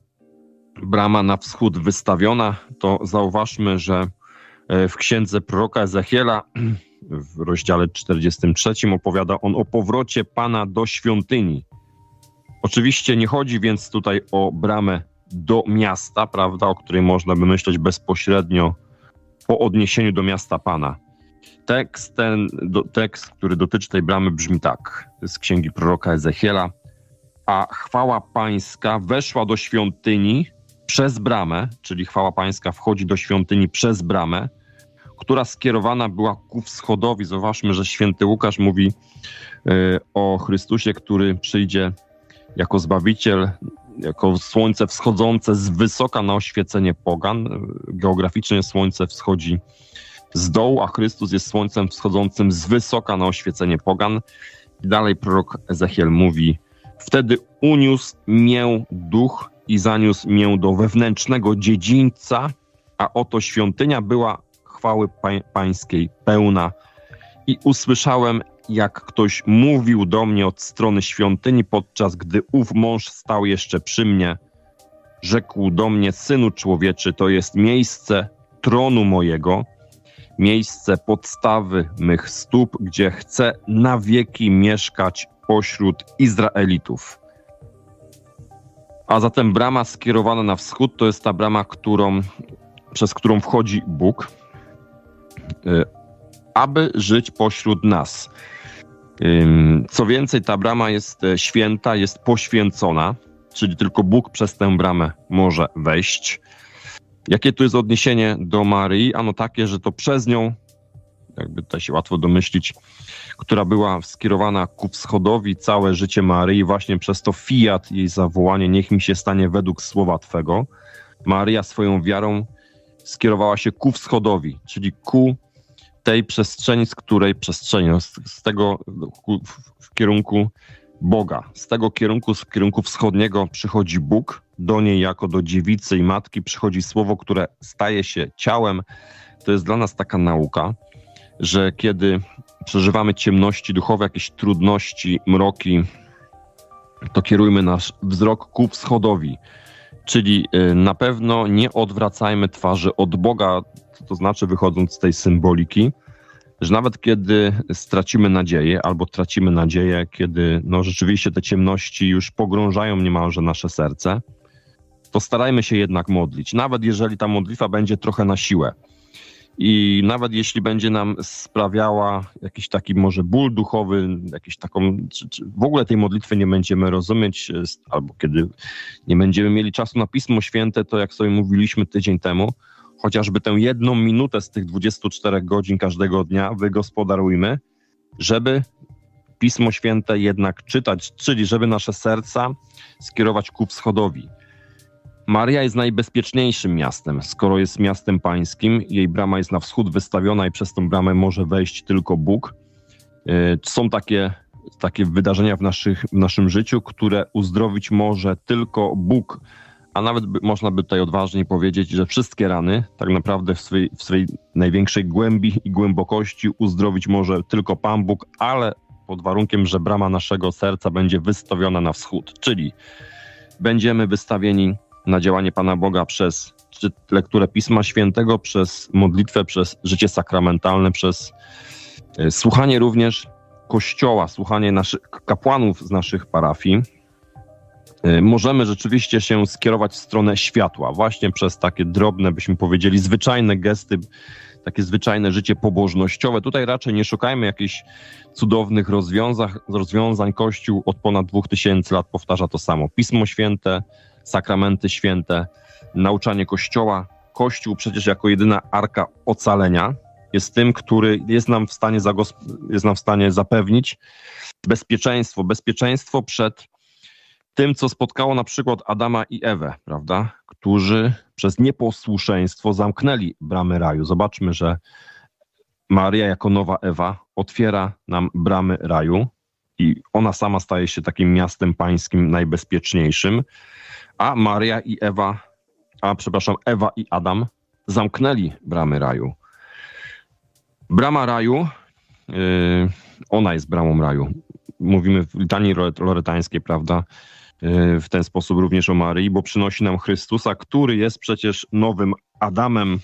brama na wschód wystawiona, to zauważmy, że w księdze proroka Ezechiela w rozdziale 43 opowiada on o powrocie Pana do świątyni. Oczywiście nie chodzi więc tutaj o bramę do miasta, prawda, o której można by myśleć bezpośrednio po odniesieniu do miasta Pana. Tekst, który dotyczy tej bramy, brzmi tak, z księgi proroka Ezechiela. A chwała pańska weszła do świątyni przez bramę, czyli chwała pańska wchodzi do świątyni przez bramę, która skierowana była ku wschodowi. Zauważmy, że święty Łukasz mówi o Chrystusie, który przyjdzie jako Zbawiciel, jako słońce wschodzące z wysoka na oświecenie pogan. Geograficznie słońce wschodzi z dołu, a Chrystus jest słońcem wschodzącym z wysoka na oświecenie pogan. I dalej prorok Ezechiel mówi: wtedy uniósł mię duch i zaniósł mię do wewnętrznego dziedzińca, a oto świątynia była chwały pańskiej pełna. I usłyszałem, jak ktoś mówił do mnie od strony świątyni, podczas gdy ów mąż stał jeszcze przy mnie. Rzekł do mnie: synu człowieczy, to jest miejsce tronu mojego miejsce podstawy mych stóp, gdzie chcę na wieki mieszkać pośród Izraelitów. A zatem brama skierowana na wschód to jest ta brama, przez którą wchodzi Bóg, aby żyć pośród nas. Co więcej, ta brama jest święta, jest poświęcona, czyli tylko Bóg przez tę bramę może wejść. Jakie tu jest odniesienie do Maryi? Ano takie, że to przez nią, jakby tutaj się łatwo domyślić, która była skierowana ku wschodowi, całe życie Maryi, właśnie przez to fiat, jej zawołanie, niech mi się stanie według słowa Twego. Maryja swoją wiarą skierowała się ku wschodowi, czyli ku tej przestrzeni, z tego w kierunku Boga. Z kierunku wschodniego przychodzi Bóg, do niej jako do dziewicy i matki przychodzi słowo, które staje się ciałem. To jest dla nas taka nauka, że kiedy przeżywamy ciemności duchowe, jakieś trudności, mroki, to kierujmy nasz wzrok ku wschodowi. Czyli na pewno nie odwracajmy twarzy od Boga, to znaczy wychodząc z tej symboliki, że nawet kiedy stracimy nadzieję albo tracimy nadzieję, kiedy rzeczywiście te ciemności już pogrążają niemalże nasze serce, to starajmy się jednak modlić. Nawet jeżeli ta modlitwa będzie trochę na siłę i nawet jeśli będzie nam sprawiała jakiś taki może ból duchowy, czy w ogóle tej modlitwy nie będziemy rozumieć, albo kiedy nie będziemy mieli czasu na Pismo Święte, to jak sobie mówiliśmy tydzień temu, chociażby tę 1 minutę z tych 24 godzin każdego dnia wygospodarujmy, żeby Pismo Święte jednak czytać, czyli żeby nasze serca skierować ku wschodowi. Maryja jest najbezpieczniejszym miastem, skoro jest miastem pańskim, jej brama jest na wschód wystawiona i przez tą bramę może wejść tylko Bóg. Są takie wydarzenia w naszym życiu, które uzdrowić może tylko Bóg. A nawet można by tutaj odważniej powiedzieć, że wszystkie rany tak naprawdę w swej największej głębi i głębokości uzdrowić może tylko Pan Bóg, ale pod warunkiem, że brama naszego serca będzie wystawiona na wschód. Czyli będziemy wystawieni na działanie Pana Boga przez lekturę Pisma Świętego, przez modlitwę, przez życie sakramentalne, przez słuchanie również Kościoła, słuchanie naszych kapłanów z naszych parafii. Możemy rzeczywiście się skierować w stronę światła, właśnie przez takie drobne, byśmy powiedzieli, zwyczajne gesty, takie zwyczajne życie pobożnościowe. Tutaj raczej nie szukajmy jakichś cudownych rozwiązań. Kościół od ponad 2000 lat powtarza to samo. Pismo Święte, sakramenty święte, nauczanie Kościoła. Kościół przecież jako jedyna arka ocalenia jest tym, który jest nam w stanie zapewnić bezpieczeństwo przed tym, co spotkało na przykład Adama i Ewę, prawda? Którzy przez nieposłuszeństwo zamknęli bramy raju. Zobaczmy, że Maryja jako nowa Ewa otwiera nam bramy raju i ona sama staje się takim miastem pańskim najbezpieczniejszym, a Ewa i Adam zamknęli bramy raju. Brama raju, ona jest bramą raju. Mówimy w litanii loretańskiej, prawda? W ten sposób również o Maryi, bo przynosi nam Chrystusa, który jest przecież nowym Adamem.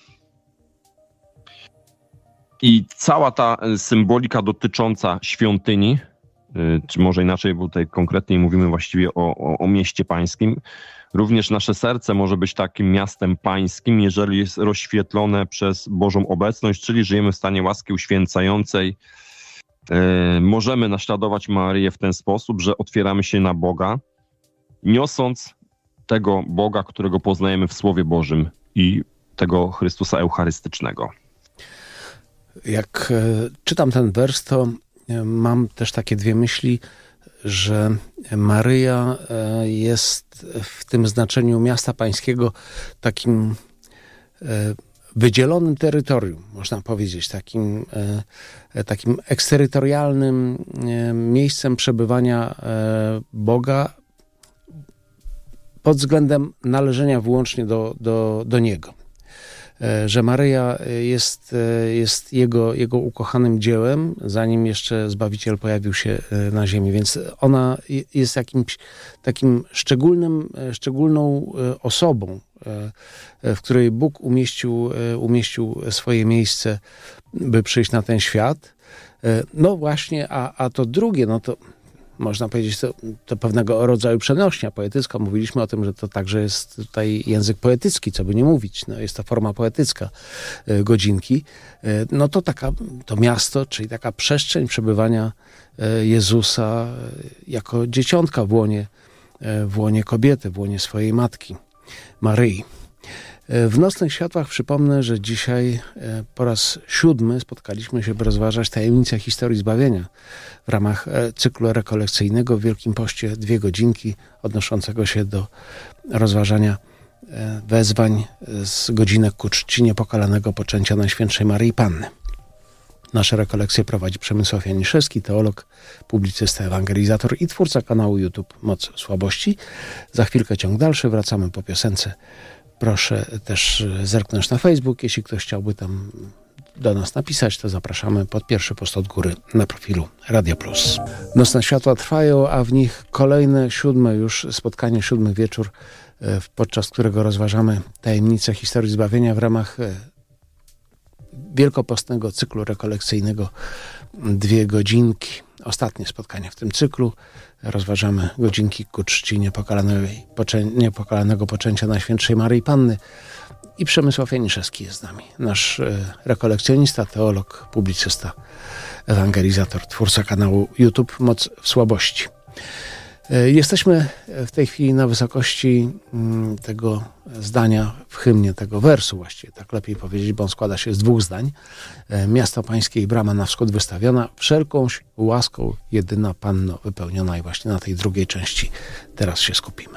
I cała ta symbolika dotycząca świątyni, czy może inaczej, bo tutaj konkretniej mówimy właściwie o mieście pańskim, również nasze serce może być takim miastem pańskim, jeżeli jest rozświetlone przez Bożą obecność, czyli żyjemy w stanie łaski uświęcającej. Możemy naśladować Maryję w ten sposób, że otwieramy się na Boga, niosąc tego Boga, którego poznajemy w Słowie Bożym i tego Chrystusa Eucharystycznego. Jak czytam ten wers, to mam też takie dwie myśli, że Maryja jest w tym znaczeniu miasta pańskiego takim wydzielonym terytorium, można powiedzieć, takim eksterytorialnym miejscem przebywania Boga pod względem należenia wyłącznie do Niego. że Maryja jest jego ukochanym dziełem, zanim jeszcze Zbawiciel pojawił się na ziemi. Więc ona jest jakimś takim szczególną osobą, w której Bóg umieścił swoje miejsce, by przyjść na ten świat. No właśnie, a to drugie, no to można powiedzieć, to pewnego rodzaju przenośnia poetycka. Mówiliśmy o tym, że to także jest tutaj język poetycki, co by nie mówić. No, jest to forma poetycka godzinki. No to miasto, czyli taka przestrzeń przebywania Jezusa jako dzieciątka w łonie kobiety, w łonie swojej matki, Maryi. W Nocnych Światłach przypomnę, że dzisiaj po raz 7 spotkaliśmy się, by rozważać tajemnicę historii zbawienia w ramach cyklu rekolekcyjnego w Wielkim Poście 2 godzinki odnoszącego się do rozważania wezwań z godzinek ku czci niepokalanego poczęcia Najświętszej Maryi Panny. Nasze rekolekcje prowadzi Przemysław Janiszewski, teolog, publicysta, ewangelizator i twórca kanału YouTube Moc Słabości. Za chwilkę ciąg dalszy, wracamy po piosence. Proszę też zerknąć na Facebook. Jeśli ktoś chciałby tam do nas napisać, to zapraszamy pod pierwszy post od góry na profilu Radio Plus. Nocne światła trwają, a w nich kolejne 7 już spotkanie, 7 wieczór, podczas którego rozważamy tajemnicę historii zbawienia w ramach wielkopostnego cyklu rekolekcyjnego 2 godzinki. Ostatnie spotkanie w tym cyklu. Rozważamy godzinki ku czci niepokalanego poczęcia Najświętszej Maryi Panny. I Przemysław Janiszewski jest z nami. Nasz rekolekcjonista, teolog, publicysta, ewangelizator, twórca kanału YouTube Moc w Słabości. Jesteśmy w tej chwili na wysokości tego zdania w hymnie, tego wersu właściwie, tak lepiej powiedzieć, bo on składa się z 2 zdań. Miasto Pańskie i brama na wschód wystawiona, wszelkąś łaską jedyna Panno wypełniona, i właśnie na tej drugiej części teraz się skupimy.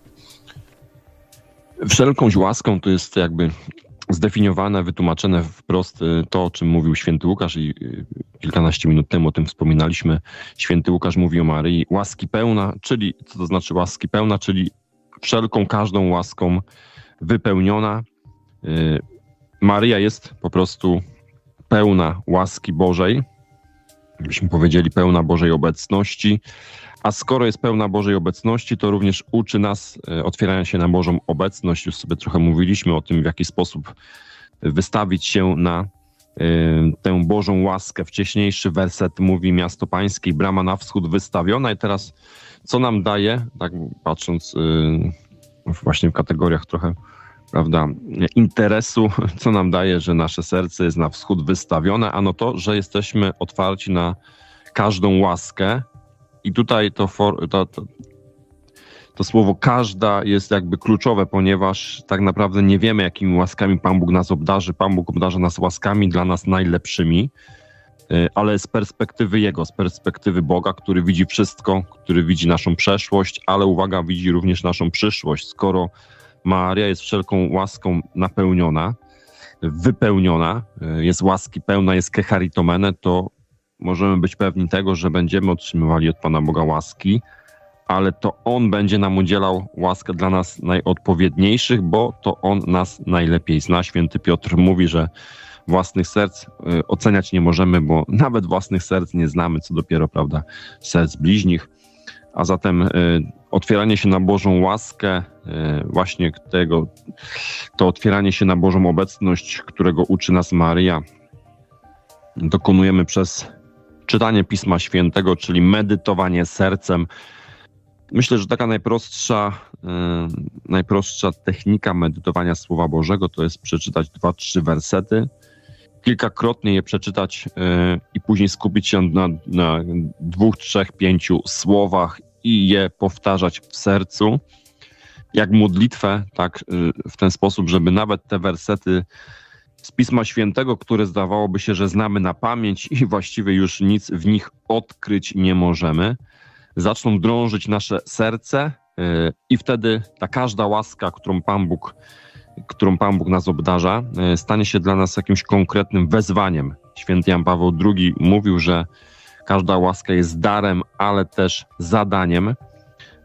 Wszelkąś łaską to jest jakby zdefiniowane, wytłumaczone wprost to, o czym mówił święty Łukasz, i kilkanaście minut temu o tym wspominaliśmy. Święty Łukasz mówi o Maryi łaski pełna, czyli co to znaczy łaski pełna, czyli wszelką, każdą łaską wypełniona. Maryja jest po prostu pełna łaski Bożej, byśmy powiedzieli pełna Bożej obecności, a skoro jest pełna Bożej obecności, to również uczy nas otwierania się na Bożą obecność. Już sobie trochę mówiliśmy o tym, w jaki sposób wystawić się na tę Bożą łaskę. Wcześniejszy werset mówi: miasto Pańskie i brama na wschód wystawiona. I teraz co nam daje, tak patrząc właśnie w kategoriach trochę, prawda, interesu, co nam daje, że nasze serce jest na wschód wystawione? Ano to, że jesteśmy otwarci na każdą łaskę. I tutaj to słowo każda jest jakby kluczowe, ponieważ tak naprawdę nie wiemy, jakimi łaskami Pan Bóg nas obdarzy. Pan Bóg obdarza nas łaskami dla nas najlepszymi, ale z perspektywy Jego, z perspektywy Boga, który widzi wszystko, który widzi naszą przeszłość, ale uwaga, widzi również naszą przyszłość. Skoro Maria jest wszelką łaską napełniona, wypełniona, jest łaski pełna, jest kecharitomene, to możemy być pewni tego, że będziemy otrzymywali od Pana Boga łaski, ale to On będzie nam udzielał łaskę dla nas najodpowiedniejszych, bo to On nas najlepiej zna. Święty Piotr mówi, że własnych serc oceniać nie możemy, bo nawet własnych serc nie znamy, co dopiero, prawda, serc bliźnich. A zatem otwieranie się na Bożą łaskę, właśnie to otwieranie się na Bożą obecność, którego uczy nas Maryja, dokonujemy przez czytanie Pisma Świętego, czyli medytowanie sercem. Myślę, że taka najprostsza technika medytowania Słowa Bożego to jest przeczytać 2-3 wersety, kilkakrotnie je przeczytać i później skupić się na 2, 3, 5 słowach i je powtarzać w sercu. Jak modlitwę, tak w ten sposób, żeby nawet te wersety z Pisma Świętego, które zdawałoby się, że znamy na pamięć i właściwie już nic w nich odkryć nie możemy, zaczną drążyć nasze serce i wtedy ta każda łaska, którą Pan Bóg nas obdarza, stanie się dla nas jakimś konkretnym wezwaniem. Święty Jan Paweł II mówił, że każda łaska jest darem, ale też zadaniem.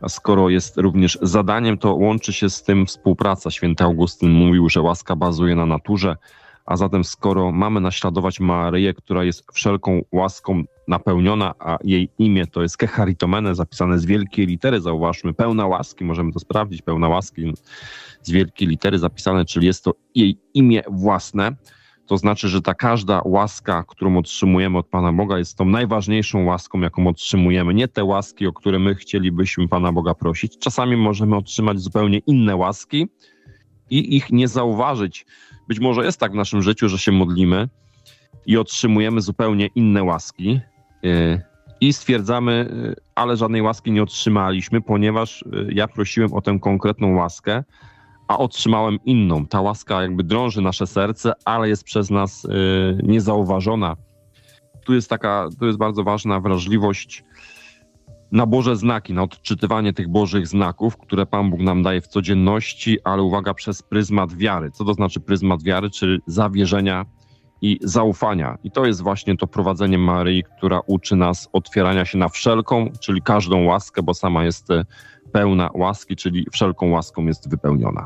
A skoro jest również zadaniem, to łączy się z tym współpraca. Święty Augustyn mówił, że łaska bazuje na naturze, a zatem skoro mamy naśladować Maryję, która jest wszelką łaską napełniona, a jej imię to jest Kecharitomene, zapisane z wielkiej litery, zauważmy, pełna łaski, możemy to sprawdzić, pełna łaski z wielkiej litery zapisane, czyli jest to jej imię własne, to znaczy, że ta każda łaska, którą otrzymujemy od Pana Boga, jest tą najważniejszą łaską, jaką otrzymujemy. Nie te łaski, o które my chcielibyśmy Pana Boga prosić. Czasami możemy otrzymać zupełnie inne łaski i ich nie zauważyć. Być może jest tak w naszym życiu, że się modlimy i otrzymujemy zupełnie inne łaski i stwierdzamy, ale żadnej łaski nie otrzymaliśmy, ponieważ ja prosiłem o tę konkretną łaskę, a otrzymałem inną. Ta łaska jakby drąży nasze serce, ale jest przez nas niezauważona. Tu jest bardzo ważna wrażliwość na Boże znaki, na odczytywanie tych Bożych znaków, które Pan Bóg nam daje w codzienności, ale uwaga, przez pryzmat wiary. Co to znaczy pryzmat wiary? Czyli zawierzenia i zaufania. I to jest właśnie to prowadzenie Maryi, która uczy nas otwierania się na wszelką, czyli każdą łaskę, bo sama jest pełna łaski, czyli wszelką łaską jest wypełniona.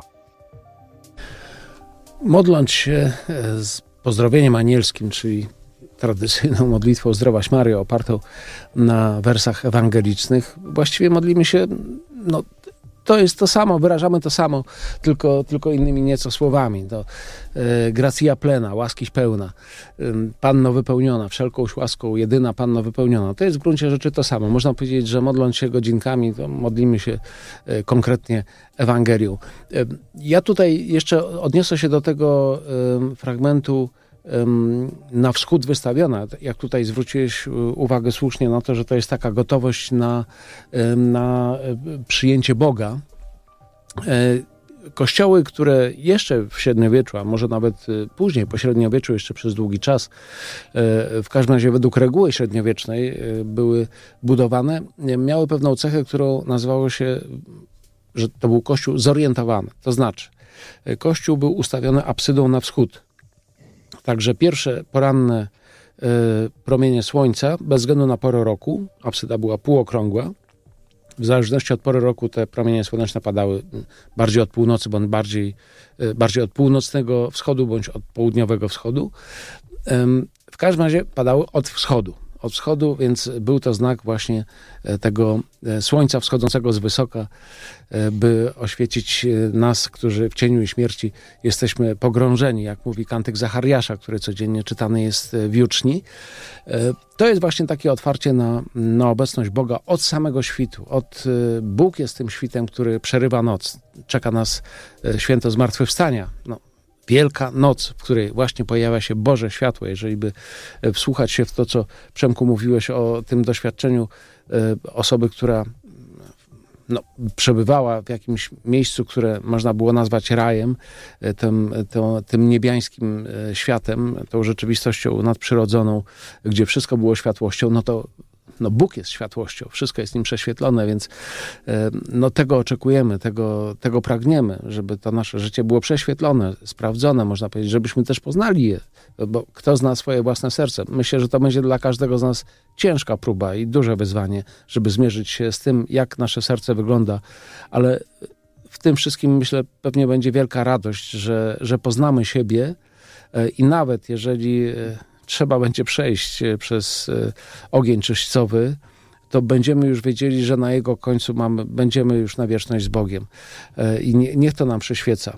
Modląc się z pozdrowieniem anielskim, czyli tradycyjną modlitwą Zdrowaś Maryjo, opartą na wersach ewangelicznych, właściwie modlimy się, to jest to samo, wyrażamy to samo, tylko innymi nieco słowami. To gratia plena, łaskiś pełna, Panno wypełniona, wszelkąś łaską jedyna Panno wypełniona. To jest w gruncie rzeczy to samo. Można powiedzieć, że modląc się godzinkami, to modlimy się konkretnie Ewangelią. Ja tutaj jeszcze odniosę się do tego fragmentu na wschód wystawiona, jak tutaj zwróciłeś uwagę słusznie na to, że to jest taka gotowość na przyjęcie Boga. Kościoły, które jeszcze w średniowieczu, a może nawet później, po średniowieczu, jeszcze przez długi czas, w każdym razie według reguły średniowiecznej były budowane, miały pewną cechę, którą nazywało się, że to był kościół zorientowany. To znaczy, kościół był ustawiony absydą na wschód. Także pierwsze poranne promienie słońca, bez względu na porę roku, absyda była półokrągła. W zależności od pory roku te promienie słoneczne padały bardziej od północy, bądź bardziej od północnego wschodu, bądź od południowego wschodu. W każdym razie padały od wschodu, więc był to znak właśnie tego słońca wschodzącego z wysoka, by oświecić nas, którzy w cieniu i śmierci jesteśmy pogrążeni, jak mówi kantyk Zachariasza, który codziennie czytany jest w juczni. To jest właśnie takie otwarcie na obecność Boga od samego świtu. Bóg jest tym świtem, który przerywa noc. Czeka nas święto zmartwychwstania. Wielka noc, w której właśnie pojawia się Boże światło. Jeżeli by wsłuchać się w to, co Przemku mówiłeś o tym doświadczeniu osoby, która przebywała w jakimś miejscu, które można było nazwać rajem, tym niebiańskim światem, tą rzeczywistością nadprzyrodzoną, gdzie wszystko było światłością, to Bóg jest światłością, wszystko jest nim prześwietlone, więc tego oczekujemy, tego pragniemy, żeby to nasze życie było prześwietlone, sprawdzone, można powiedzieć, żebyśmy też poznali je, bo kto zna swoje własne serce? Myślę, że to będzie dla każdego z nas ciężka próba i duże wyzwanie, żeby zmierzyć się z tym, jak nasze serce wygląda, ale w tym wszystkim, myślę, pewnie będzie wielka radość, że poznamy siebie i nawet jeżeli trzeba będzie przejść przez ogień czyśćcowy, to będziemy już wiedzieli, że na jego końcu będziemy już na wieczność z Bogiem. I niech to nam przyświeca.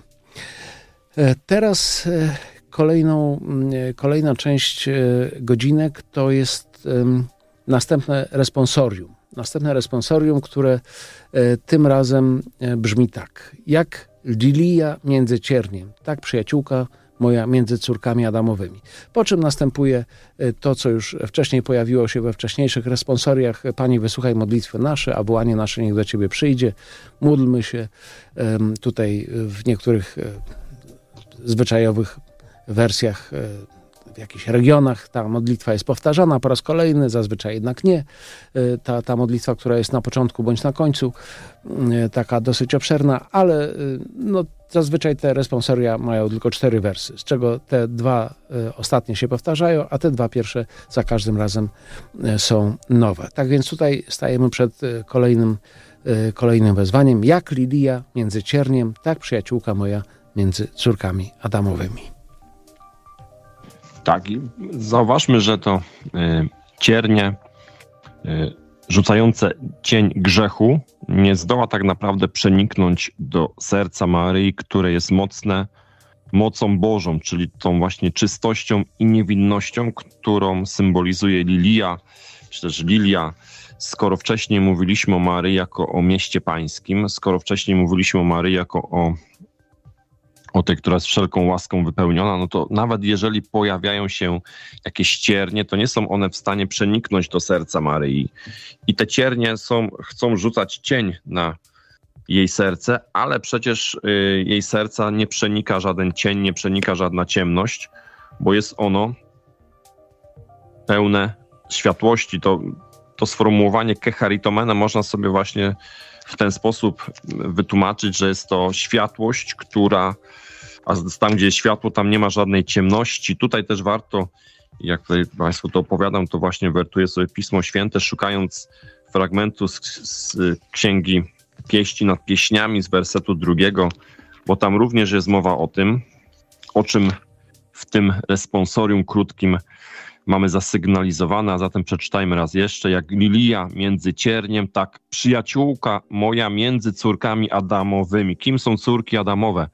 Teraz kolejna część godzinek to jest następne responsorium. Następne responsorium, które tym razem brzmi tak. Jak lilia między cierniem, tak przyjaciółka moja między córkami Adamowymi. Po czym następuje to, co już wcześniej pojawiło się we wcześniejszych responsoriach. Pani, wysłuchaj modlitwy nasze, a wołanie nasze niech do Ciebie przyjdzie. Módlmy się. Tutaj w niektórych zwyczajowych wersjach, w jakichś regionach ta modlitwa jest powtarzana po raz kolejny, zazwyczaj jednak nie. Ta modlitwa, która jest na początku bądź na końcu, taka dosyć obszerna, ale zazwyczaj te responsoria mają tylko 4 wersy, z czego te 2 ostatnie się powtarzają, a te 2 pierwsze za każdym razem są nowe. Tak więc tutaj stajemy przed kolejnym kolejnym wezwaniem. Jak lilia między cierniem, tak przyjaciółka moja między córkami Adamowymi. Tak, i zauważmy, że to ciernie rzucające cień grzechu nie zdoła tak naprawdę przeniknąć do serca Maryi, które jest mocne mocą Bożą, czyli tą właśnie czystością i niewinnością, którą symbolizuje lilia, czy też lilia. Skoro wcześniej mówiliśmy o Maryi jako o mieście pańskim, skoro wcześniej mówiliśmy o Maryi jako o tej, która jest wszelką łaską wypełniona, no to nawet jeżeli pojawiają się jakieś ciernie, to nie są one w stanie przeniknąć do serca Maryi. I te ciernie chcą rzucać cień na jej serce, ale przecież jej serca nie przenika żaden cień, nie przenika żadna ciemność, bo jest ono pełne światłości. To sformułowanie kecharitomene można sobie właśnie w ten sposób wytłumaczyć, że jest to światłość, a tam, gdzie jest światło, tam nie ma żadnej ciemności. Tutaj też warto, jak tutaj Państwu to opowiadam, to właśnie wertuję sobie Pismo Święte, szukając fragmentu z Księgi Pieści nad Pieśniami z wersetu 2, bo tam również jest mowa o tym, o czym w tym responsorium krótkim mamy zasygnalizowane, a zatem przeczytajmy raz jeszcze. Jak lilia między cierniem, tak przyjaciółka moja między córkami Adamowymi. Kim są córki Adamowe?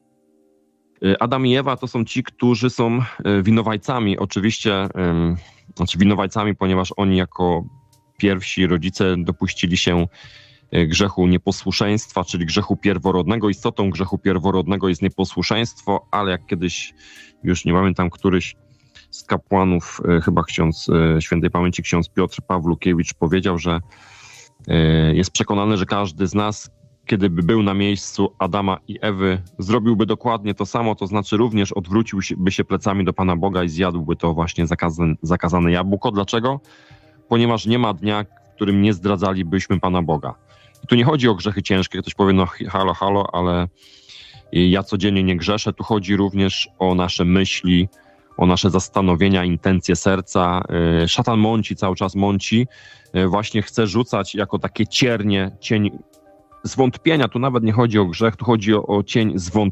Adam i Ewa to są ci, którzy są winowajcami. Oczywiście, winowajcami, ponieważ oni jako pierwsi rodzice dopuścili się grzechu nieposłuszeństwa, czyli grzechu pierworodnego. Istotą grzechu pierworodnego jest nieposłuszeństwo, ale jak kiedyś, już nie pamiętam, któryś z kapłanów, chyba ksiądz świętej pamięci ksiądz Piotr Pawlukiewicz powiedział, że jest przekonany, że każdy z nas, kiedy by był na miejscu Adama i Ewy, zrobiłby dokładnie to samo, to znaczy również odwróciłby się plecami do Pana Boga i zjadłby to właśnie zakazane jabłko. Dlaczego? Ponieważ nie ma dnia, w którym nie zdradzalibyśmy Pana Boga. I tu nie chodzi o grzechy ciężkie, ktoś powie, no halo, ale ja codziennie nie grzeszę. Tu chodzi również o nasze myśli, o nasze zastanowienia, intencje serca. Szatan mąci, cały czas mąci. Właśnie chce rzucać jako takie cień zwątpienia. Tu nawet nie chodzi o grzech, tu chodzi o cień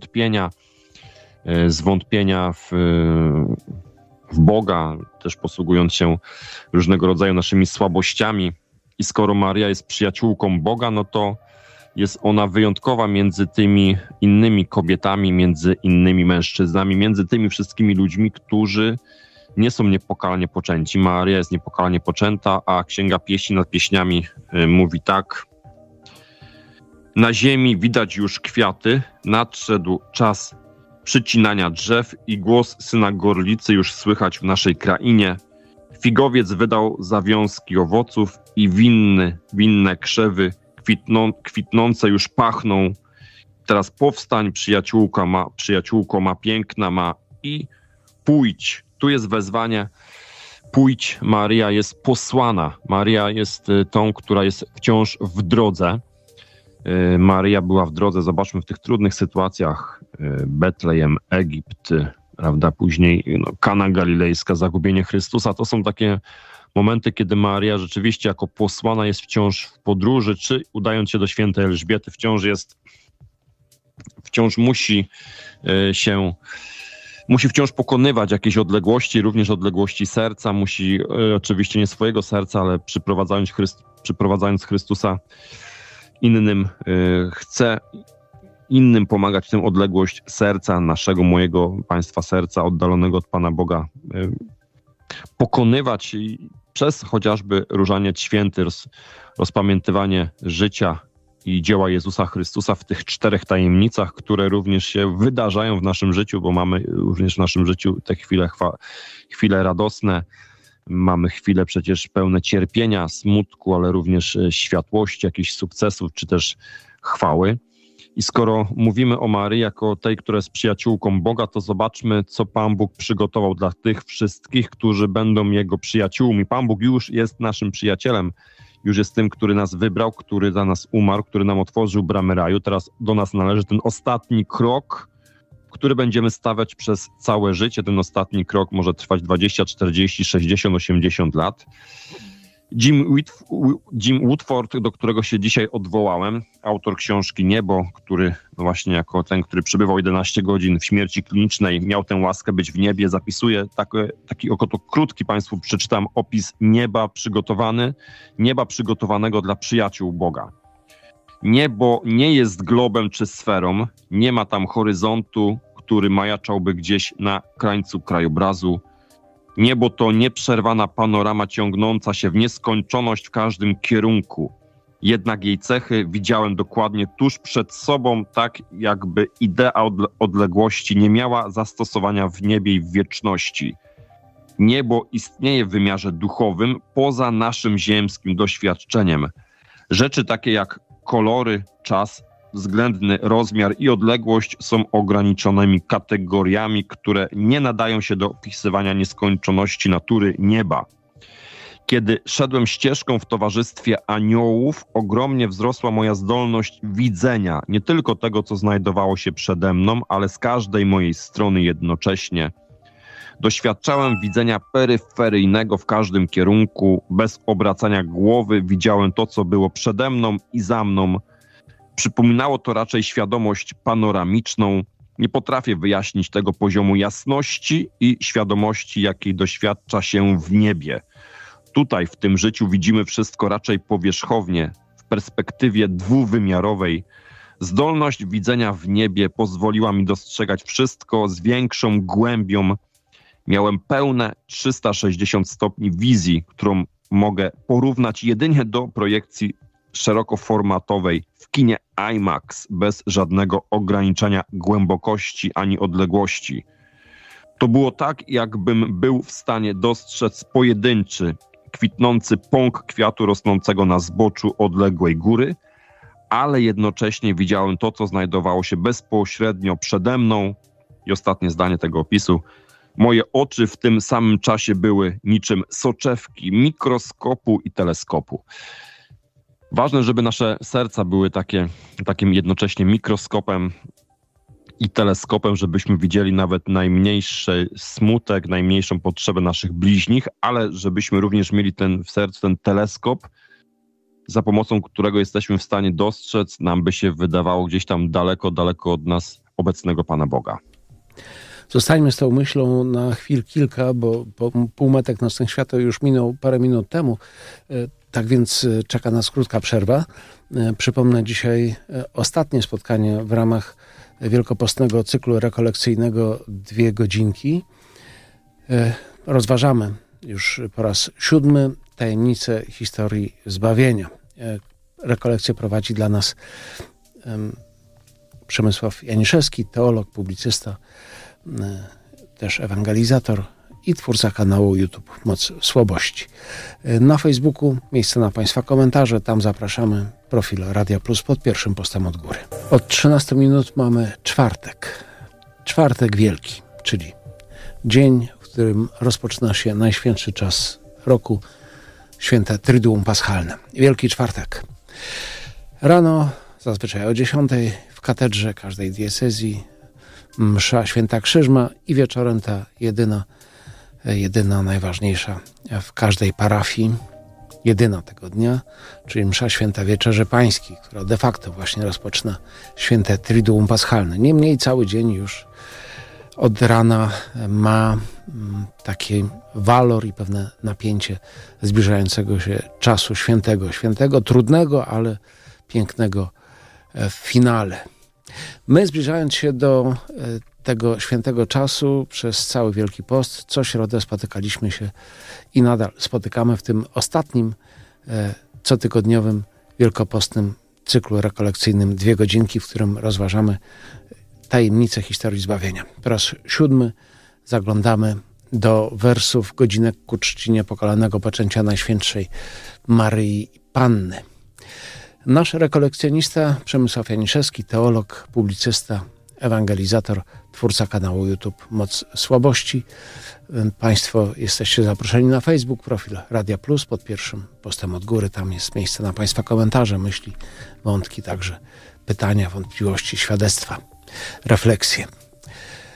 zwątpienia w Boga, też posługując się różnego rodzaju naszymi słabościami. I skoro Maria jest przyjaciółką Boga, no to jest ona wyjątkowa między tymi innymi kobietami, między innymi mężczyznami, między tymi wszystkimi ludźmi, którzy nie są niepokalanie poczęci. Maria jest niepokalanie poczęta, a Księga Pieści nad Pieśniami mówi tak. Na ziemi widać już kwiaty, nadszedł czas przycinania drzew i głos syna gorlicy już słychać w naszej krainie. Figowiec wydał zawiązki owoców i winne krzewy kwitnące już pachną. Teraz powstań, przyjaciółko ma piękna ma i pójdź. Tu jest wezwanie. Pójdź, Maria jest posłana. Maria jest tą, która jest wciąż w drodze. Maria była w drodze, zobaczmy, w tych trudnych sytuacjach. Betlejem, Egipt, prawda, później Kana Galilejska, zagubienie Chrystusa. To są takie momenty, kiedy Maria rzeczywiście jako posłana jest wciąż w podróży, czy udając się do świętej Elżbiety, wciąż musi wciąż pokonywać jakieś odległości, również odległości serca, musi oczywiście nie swojego serca, ale przyprowadzając Chrystusa innym, chce innym pomagać tę odległość serca naszego, mojego, Państwa serca oddalonego od Pana Boga pokonywać przez chociażby różaniec święty, rozpamiętywanie życia i dzieła Jezusa Chrystusa w tych 4 tajemnicach, które również się wydarzają w naszym życiu, bo mamy również w naszym życiu te chwile radosne, mamy chwile przecież pełne cierpienia, smutku, ale również światłości, jakichś sukcesów, czy też chwały. I skoro mówimy o Maryi jako tej, która jest przyjaciółką Boga, to zobaczmy, co Pan Bóg przygotował dla tych wszystkich, którzy będą Jego przyjaciółmi. Pan Bóg już jest naszym przyjacielem, już jest tym, który nas wybrał, który za nas umarł, który nam otworzył bramy raju. Teraz do nas należy ten ostatni krok, który będziemy stawiać przez całe życie. Ten ostatni krok może trwać 20, 40, 60, 80 lat. Jim Woodford, do którego się dzisiaj odwołałem, autor książki Niebo, który właśnie jako ten, który przebywał 11 godzin w śmierci klinicznej, miał tę łaskę być w niebie, zapisuje taki około krótki, Państwu przeczytam, opis nieba przygotowanego dla przyjaciół Boga. Niebo nie jest globem czy sferą, nie ma tam horyzontu, który majaczałby gdzieś na krańcu krajobrazu. Niebo to nieprzerwana panorama ciągnąca się w nieskończoność w każdym kierunku. Jednak jej cechy widziałem dokładnie tuż przed sobą, tak jakby idea odległości nie miała zastosowania w niebie i w wieczności. Niebo istnieje w wymiarze duchowym poza naszym ziemskim doświadczeniem. Rzeczy takie jak kolory, czas, względny rozmiar i odległość są ograniczonymi kategoriami, które nie nadają się do opisywania nieskończoności natury nieba. Kiedy szedłem ścieżką w towarzystwie aniołów, ogromnie wzrosła moja zdolność widzenia, nie tylko tego, co znajdowało się przede mną, ale z każdej mojej strony jednocześnie. Doświadczałem widzenia peryferyjnego w każdym kierunku, bez obracania głowy widziałem to, co było przede mną i za mną. Przypominało to raczej świadomość panoramiczną. Nie potrafię wyjaśnić tego poziomu jasności i świadomości, jakiej doświadcza się w niebie. Tutaj, w tym życiu, widzimy wszystko raczej powierzchownie, w perspektywie dwuwymiarowej. Zdolność widzenia w niebie pozwoliła mi dostrzegać wszystko z większą głębią. Miałem pełne 360 stopni wizji, którą mogę porównać jedynie do projekcji szerokoformatowej w kinie IMAX, bez żadnego ograniczania głębokości ani odległości. To było tak, jakbym był w stanie dostrzec pojedynczy, kwitnący pąk kwiatu rosnącego na zboczu odległej góry, ale jednocześnie widziałem to, co znajdowało się bezpośrednio przede mną. I ostatnie zdanie tego opisu. Moje oczy w tym samym czasie były niczym soczewki mikroskopu i teleskopu. Ważne, żeby nasze serca były takim jednocześnie mikroskopem i teleskopem, żebyśmy widzieli nawet najmniejszy smutek, najmniejszą potrzebę naszych bliźnich, ale żebyśmy również mieli w sercu ten teleskop, za pomocą którego jesteśmy w stanie dostrzec, nam by się wydawało gdzieś tam daleko, daleko od nas obecnego Pana Boga. Zostańmy z tą myślą na chwil kilka, bo półmetek nocnych świateł już minął parę minut temu. Tak więc czeka nas krótka przerwa. Przypomnę dzisiaj ostatnie spotkanie w ramach wielkopostnego cyklu rekolekcyjnego 2 godzinki. Rozważamy już po raz 7 tajemnicę historii zbawienia. Rekolekcję prowadzi dla nas Przemysław Janiszewski, teolog, publicysta, też ewangelizator i twórca kanału YouTube Moc Słabości. Na Facebooku miejsce na Państwa komentarze, tam zapraszamy, profil Radia Plus pod pierwszym postem od góry. Od 13 minut mamy czwartek. Czwartek Wielki, czyli dzień, w którym rozpoczyna się najświętszy czas roku, święte Triduum Paschalne. Wielki Czwartek. Rano, zazwyczaj o 10 w katedrze każdej diecezji, msza Święta Krzyżma i wieczorem ta jedyna, najważniejsza w każdej parafii, jedyna tego dnia, czyli msza Święta Wieczerzy Pańskiej, która de facto właśnie rozpoczyna święte Triduum Paschalne. Niemniej cały dzień już od rana ma taki walor i pewne napięcie zbliżającego się czasu świętego, trudnego, ale pięknego w finale. My, zbliżając się do tego świętego czasu przez cały Wielki Post, co środę spotykaliśmy się i nadal spotykamy w tym ostatnim cotygodniowym wielkopostnym cyklu rekolekcyjnym 2 godzinki, w którym rozważamy tajemnicę historii zbawienia. Po raz 7 zaglądamy do wersów Godzinek ku czci niepokalanego poczęcia Najświętszej Maryi Panny. Nasz rekolekcjonista Przemysław Janiszewski, teolog, publicysta, ewangelizator, twórca kanału YouTube Moc Słabości. Państwo jesteście zaproszeni na Facebook, profil Radia Plus pod pierwszym postem od góry. Tam jest miejsce na Państwa komentarze, myśli, wątki, także pytania, wątpliwości, świadectwa, refleksje.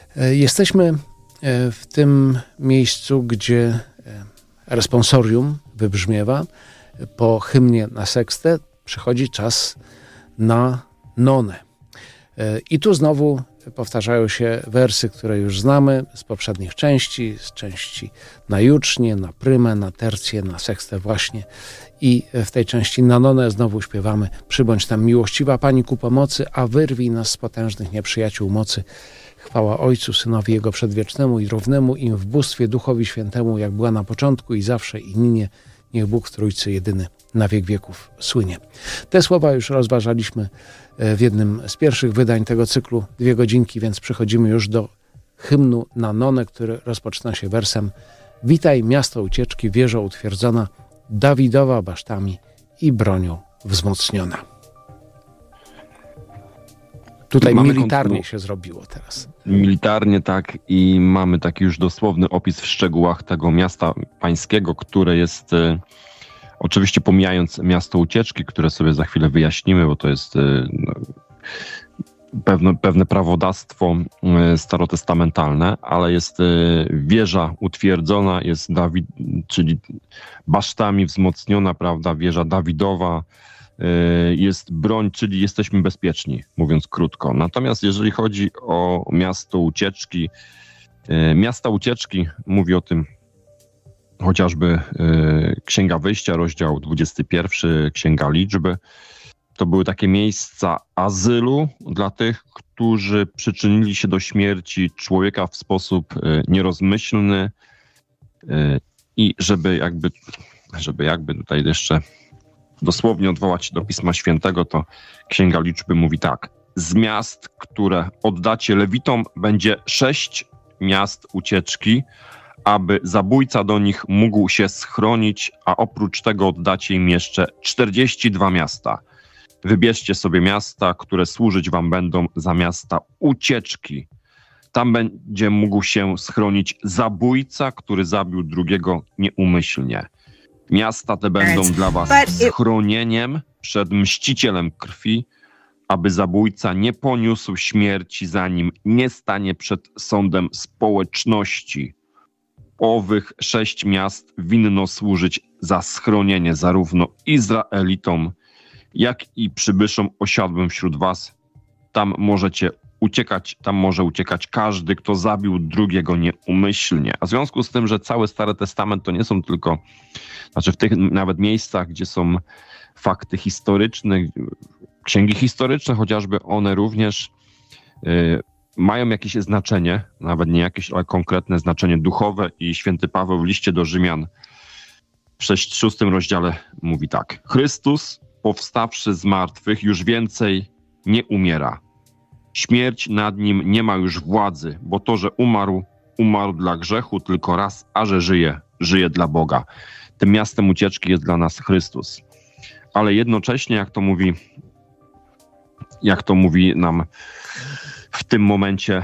Jesteśmy w tym miejscu, gdzie responsorium wybrzmiewa. Po hymnie na sekstę przychodzi czas na nonę. I tu znowu powtarzają się wersy, które już znamy z poprzednich części, z części na jucznie, na prymę, na tercję, na sekstę właśnie. I w tej części na nonę znowu śpiewamy: przybądź nam miłościwa Pani ku pomocy, a wyrwij nas z potężnych nieprzyjaciół mocy. Chwała Ojcu, Synowi Jego Przedwiecznemu i równemu im w bóstwie Duchowi Świętemu, jak była na początku i zawsze i ninie. Niech Bóg w Trójcy jedyny na wiek wieków słynie. Te słowa już rozważaliśmy w jednym z pierwszych wydań tego cyklu 2 godzinki, więc przechodzimy już do hymnu na nonę, który rozpoczyna się wersem: witaj miasto ucieczki, wieżo utwierdzona, Dawidowa basztami i bronią wzmocniona. Tutaj militarnie się zrobiło teraz. Militarnie tak, i mamy taki już dosłowny opis w szczegółach tego miasta pańskiego, które jest, oczywiście pomijając miasto ucieczki, które sobie za chwilę wyjaśnimy, bo to jest pewne prawodawstwo starotestamentalne, ale jest wieża utwierdzona, jest czyli basztami wzmocniona, prawda, wieża Dawidowa, jest broń, czyli jesteśmy bezpieczni, mówiąc krótko. Natomiast jeżeli chodzi o miasto ucieczki, mówi o tym chociażby Księga Wyjścia, rozdział 21, Księga Liczby. To były takie miejsca azylu dla tych, którzy przyczynili się do śmierci człowieka w sposób nierozmyślny i żeby jakby tutaj jeszcze dosłownie odwołać się do Pisma Świętego, to Księga Liczby mówi tak: z miast, które oddacie Lewitom, będzie 6 miast ucieczki, aby zabójca do nich mógł się schronić, a oprócz tego oddacie im jeszcze 42 miasta. Wybierzcie sobie miasta, które służyć wam będą za miasta ucieczki. Tam będzie mógł się schronić zabójca, który zabił drugiego nieumyślnie. Miasta te będą dla was schronieniem przed mścicielem krwi, aby zabójca nie poniósł śmierci, zanim nie stanie przed sądem społeczności. Owych 6 miast winno służyć za schronienie zarówno Izraelitom, jak i przybyszom osiadłym wśród was. Tam może uciekać każdy, kto zabił drugiego nieumyślnie. A w związku z tym, że cały Stary Testament to nie są tylko, w tych nawet miejscach, gdzie są fakty historyczne, księgi historyczne chociażby, one również mają jakieś znaczenie, nawet nie jakieś, ale konkretne znaczenie duchowe, i święty Paweł w liście do Rzymian w 6 rozdziale mówi tak: Chrystus, powstawszy z martwych, już więcej nie umiera. Śmierć nad nim nie ma już władzy, bo to, że umarł dla grzechu tylko raz, a że żyje dla Boga. Tym miastem ucieczki jest dla nas Chrystus. Ale jednocześnie, jak to mówi nam w tym momencie,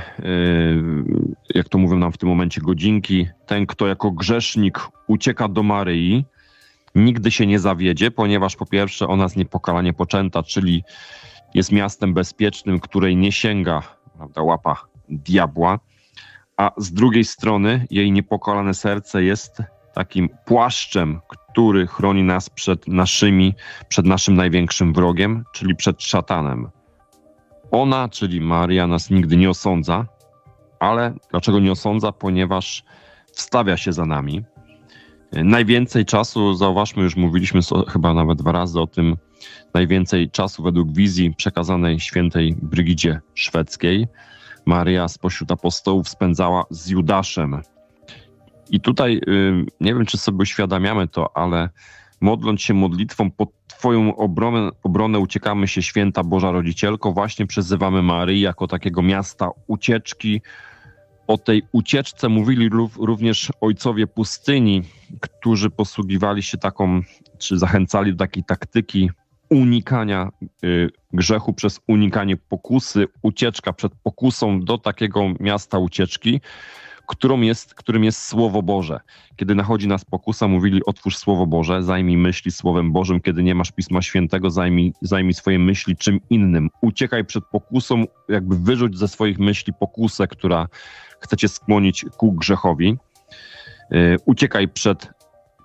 godzinki, ten, kto jako grzesznik ucieka do Maryi, nigdy się nie zawiedzie, ponieważ po pierwsze ona jest niepokalanie poczęta, czyli jest miastem bezpiecznym, której nie sięga, prawda, łapa diabła, a z drugiej strony jej niepokalane serce jest takim płaszczem, który chroni nas przed naszym największym wrogiem, czyli przed szatanem. Ona, czyli Maria, nas nigdy nie osądza, ale dlaczego nie osądza? Ponieważ wstawia się za nami. Najwięcej czasu, zauważmy, już mówiliśmy chyba nawet 2 razy o tym, najwięcej czasu według wizji przekazanej świętej Brygidzie Szwedzkiej Maria spośród apostołów spędzała z Judaszem. I tutaj nie wiem, czy sobie uświadamiamy to, ale modląc się modlitwą pod Twoją obronę uciekamy się, święta Boża Rodzicielko, właśnie przyzywamy Maryi jako takiego miasta ucieczki. O tej ucieczce mówili również ojcowie pustyni, którzy posługiwali się czy zachęcali do takiej taktyki unikania grzechu przez unikanie pokusy, ucieczka przed pokusą do takiego miasta ucieczki, którym jest Słowo Boże. Kiedy nachodzi nas pokusa, mówili: otwórz Słowo Boże, zajmij myśli Słowem Bożym. Kiedy nie masz Pisma Świętego, zajmij swoje myśli czym innym. Uciekaj przed pokusą, jakby wyrzuć ze swoich myśli pokusę, która chce cię skłonić ku grzechowi. Uciekaj przed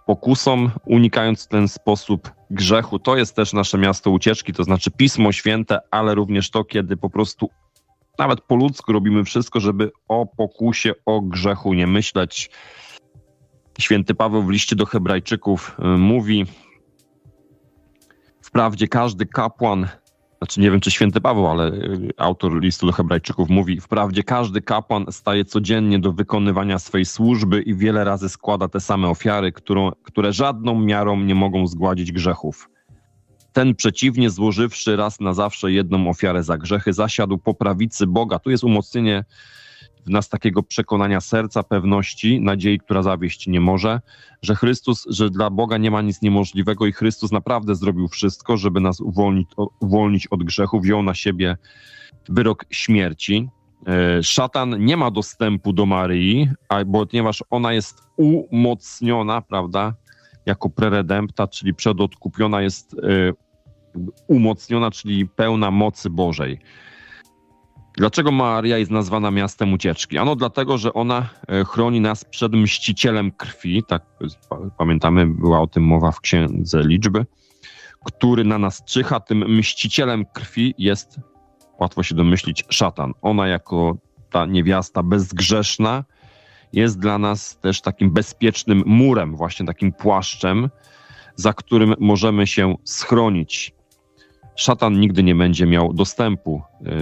pokusom, unikając w ten sposób grzechu. To jest też nasze miasto ucieczki, to znaczy Pismo Święte, ale również to, kiedy po prostu nawet po ludzku robimy wszystko, żeby o pokusie, o grzechu nie myśleć. Święty Paweł w liście do Hebrajczyków mówi: wprawdzie każdy kapłan, znaczy nie wiem czy święty Paweł, ale autor listu do Hebrajczyków mówi: wprawdzie każdy kapłan staje codziennie do wykonywania swej służby i wiele razy składa te same ofiary, które żadną miarą nie mogą zgładzić grzechów. Ten przeciwnie, złożywszy raz na zawsze jedną ofiarę za grzechy, zasiadł po prawicy Boga. Tu jest umocnienie w nas takiego przekonania serca, pewności, nadziei, która zawieść nie może, że dla Boga nie ma nic niemożliwego i Chrystus naprawdę zrobił wszystko, żeby nas uwolnić od grzechu, wziął na siebie wyrok śmierci. Szatan nie ma dostępu do Maryi, ponieważ ona jest umocniona, prawda, jako preredempta, czyli przedodkupiona, jest umocniona, czyli pełna mocy Bożej. Dlaczego Maria jest nazwana miastem ucieczki? Ano dlatego, że ona chroni nas przed mścicielem krwi, tak pamiętamy, była o tym mowa w Księdze Liczby, który na nas czyha. Tym mścicielem krwi jest, łatwo się domyślić, szatan. Ona jako ta niewiasta bezgrzeszna jest dla nas też takim bezpiecznym murem, właśnie takim płaszczem, za którym możemy się schronić. Szatan nigdy nie będzie miał dostępu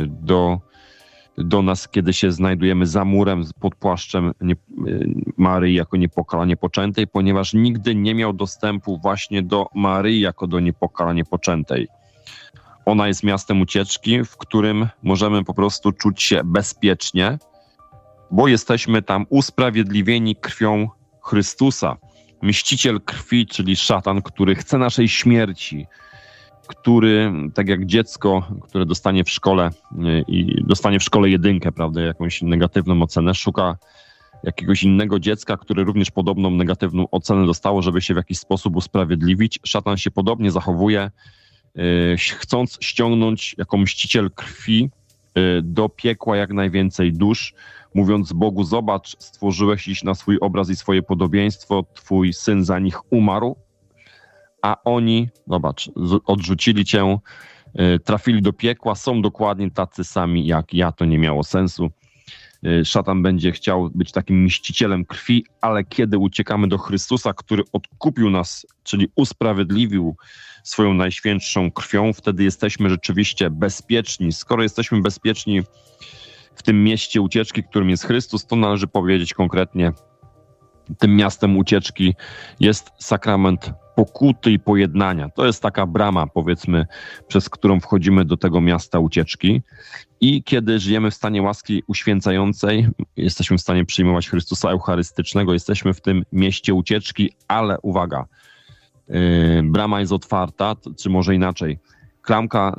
do nas, kiedy się znajdujemy za murem, pod płaszczem Maryi jako niepokalanie poczętej, ponieważ nigdy nie miał dostępu właśnie do Maryi jako do niepokalanie poczętej. Ona jest miastem ucieczki, w którym możemy po prostu czuć się bezpiecznie, bo jesteśmy tam usprawiedliwieni krwią Chrystusa. Mściciel krwi, czyli szatan, który chce naszej śmierci, który, tak jak dziecko, które dostanie w szkole i dostanie w szkole jedynkę, prawda, jakąś negatywną ocenę, szuka jakiegoś innego dziecka, które również podobną negatywną ocenę dostało, żeby się w jakiś sposób usprawiedliwić. Szatan się podobnie zachowuje, chcąc ściągnąć jako mściciel krwi do piekła jak najwięcej dusz, mówiąc Bogu: zobacz, stworzyłeś ich na swój obraz i swoje podobieństwo, twój syn za nich umarł, a oni, zobacz, odrzucili cię, trafili do piekła, są dokładnie tacy sami jak ja, to nie miało sensu. Szatan będzie chciał być takim mścicielem krwi, ale kiedy uciekamy do Chrystusa, który odkupił nas, czyli usprawiedliwił swoją najświętszą krwią, wtedy jesteśmy rzeczywiście bezpieczni. Skoro jesteśmy bezpieczni w tym mieście ucieczki, którym jest Chrystus, to należy powiedzieć konkretnie, tym miastem ucieczki jest sakrament pokuty i pojednania. To jest taka brama, powiedzmy, przez którą wchodzimy do tego miasta ucieczki. I kiedy żyjemy w stanie łaski uświęcającej, jesteśmy w stanie przyjmować Chrystusa Eucharystycznego, jesteśmy w tym mieście ucieczki, ale uwaga, brama jest otwarta, czy może inaczej, klamka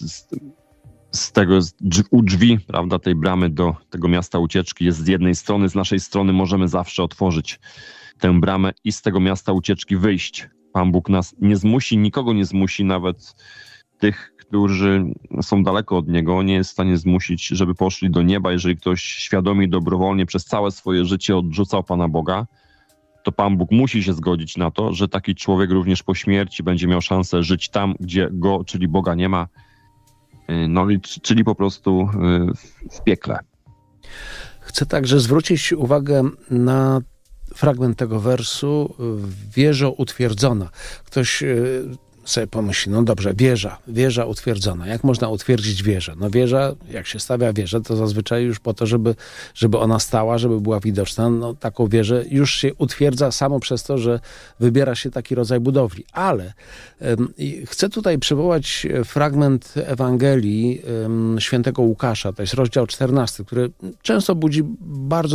u drzwi, prawda, tej bramy do tego miasta ucieczki jest z jednej strony, z naszej strony możemy zawsze otworzyć tę bramę i z tego miasta ucieczki wyjść. Pan Bóg nas nie zmusi, nikogo nie zmusi, nawet tych, którzy są daleko od Niego, nie jest w stanie zmusić, żeby poszli do nieba. Jeżeli ktoś świadomie i dobrowolnie przez całe swoje życie odrzucał Pana Boga, to Pan Bóg musi się zgodzić na to, że taki człowiek również po śmierci będzie miał szansę żyć tam, gdzie Go, czyli Boga nie ma, no, czyli po prostu w piekle. Chcę także zwrócić uwagę na fragment tego wersu: wieżo utwierdzona. Ktoś sobie pomyśli, no dobrze, wieża utwierdzona. Jak można utwierdzić wieżę? No wieża, jak się stawia wieżę, to zazwyczaj już po to, żeby ona stała, żeby była widoczna. No taką wieżę już się utwierdza samo przez to, że wybiera się taki rodzaj budowli. Ale chcę tutaj przywołać fragment Ewangelii świętego Łukasza, to jest rozdział 14, który często budzi bardzo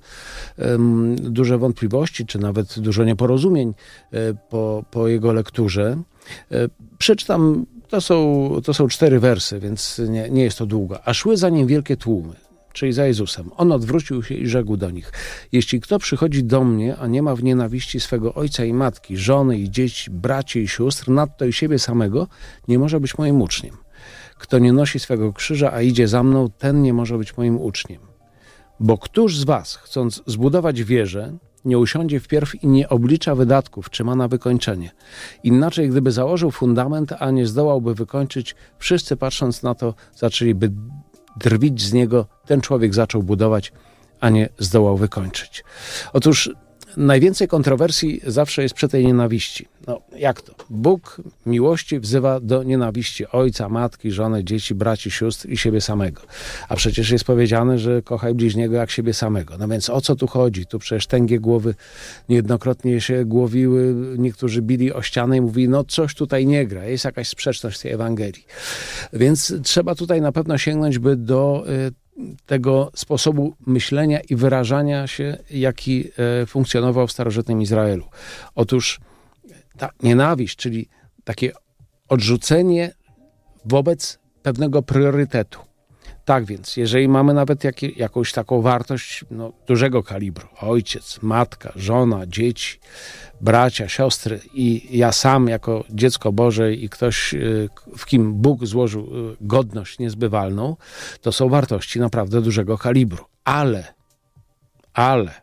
duże wątpliwości, czy nawet dużo nieporozumień po jego lekturze. Przeczytam, to są 4 wersy, więc nie jest to długo. A szły za nim wielkie tłumy, czyli za Jezusem. On odwrócił się i rzekł do nich: jeśli kto przychodzi do mnie, a nie ma w nienawiści swego ojca i matki, żony i dzieci, braci i sióstr, nadto i siebie samego, nie może być moim uczniem. Kto nie nosi swego krzyża, a idzie za mną, ten nie może być moim uczniem. Bo któż z was, chcąc zbudować wieżę, nie usiądzie wpierw i nie oblicza wydatków, czy ma na wykończenie. Inaczej, gdyby założył fundament, a nie zdołałby wykończyć, wszyscy patrząc na to zaczęliby drwić z niego. Ten człowiek zaczął budować, a nie zdołał wykończyć. Otóż najwięcej kontrowersji zawsze jest przy tej nienawiści. No jak to? Bóg miłości wzywa do nienawiści ojca, matki, żony, dzieci, braci, sióstr i siebie samego. A przecież jest powiedziane, że kochaj bliźniego jak siebie samego. No więc o co tu chodzi? Tu przecież tęgie głowy niejednokrotnie się głowiły, niektórzy bili o ścianę i mówili, no coś tutaj nie gra, jest jakaś sprzeczność w tej Ewangelii. Więc trzeba tutaj na pewno sięgnąć by do tego sposobu myślenia i wyrażania się, jaki funkcjonował w starożytnym Izraelu. Otóż ta nienawiść, czyli takie odrzucenie wobec pewnego priorytetu. Tak więc, jeżeli mamy nawet jakąś taką wartość dużego kalibru, ojciec, matka, żona, dzieci, bracia, siostry i ja sam jako dziecko Boże i ktoś, w kim Bóg złożył godność niezbywalną, to są wartości naprawdę dużego kalibru. Ale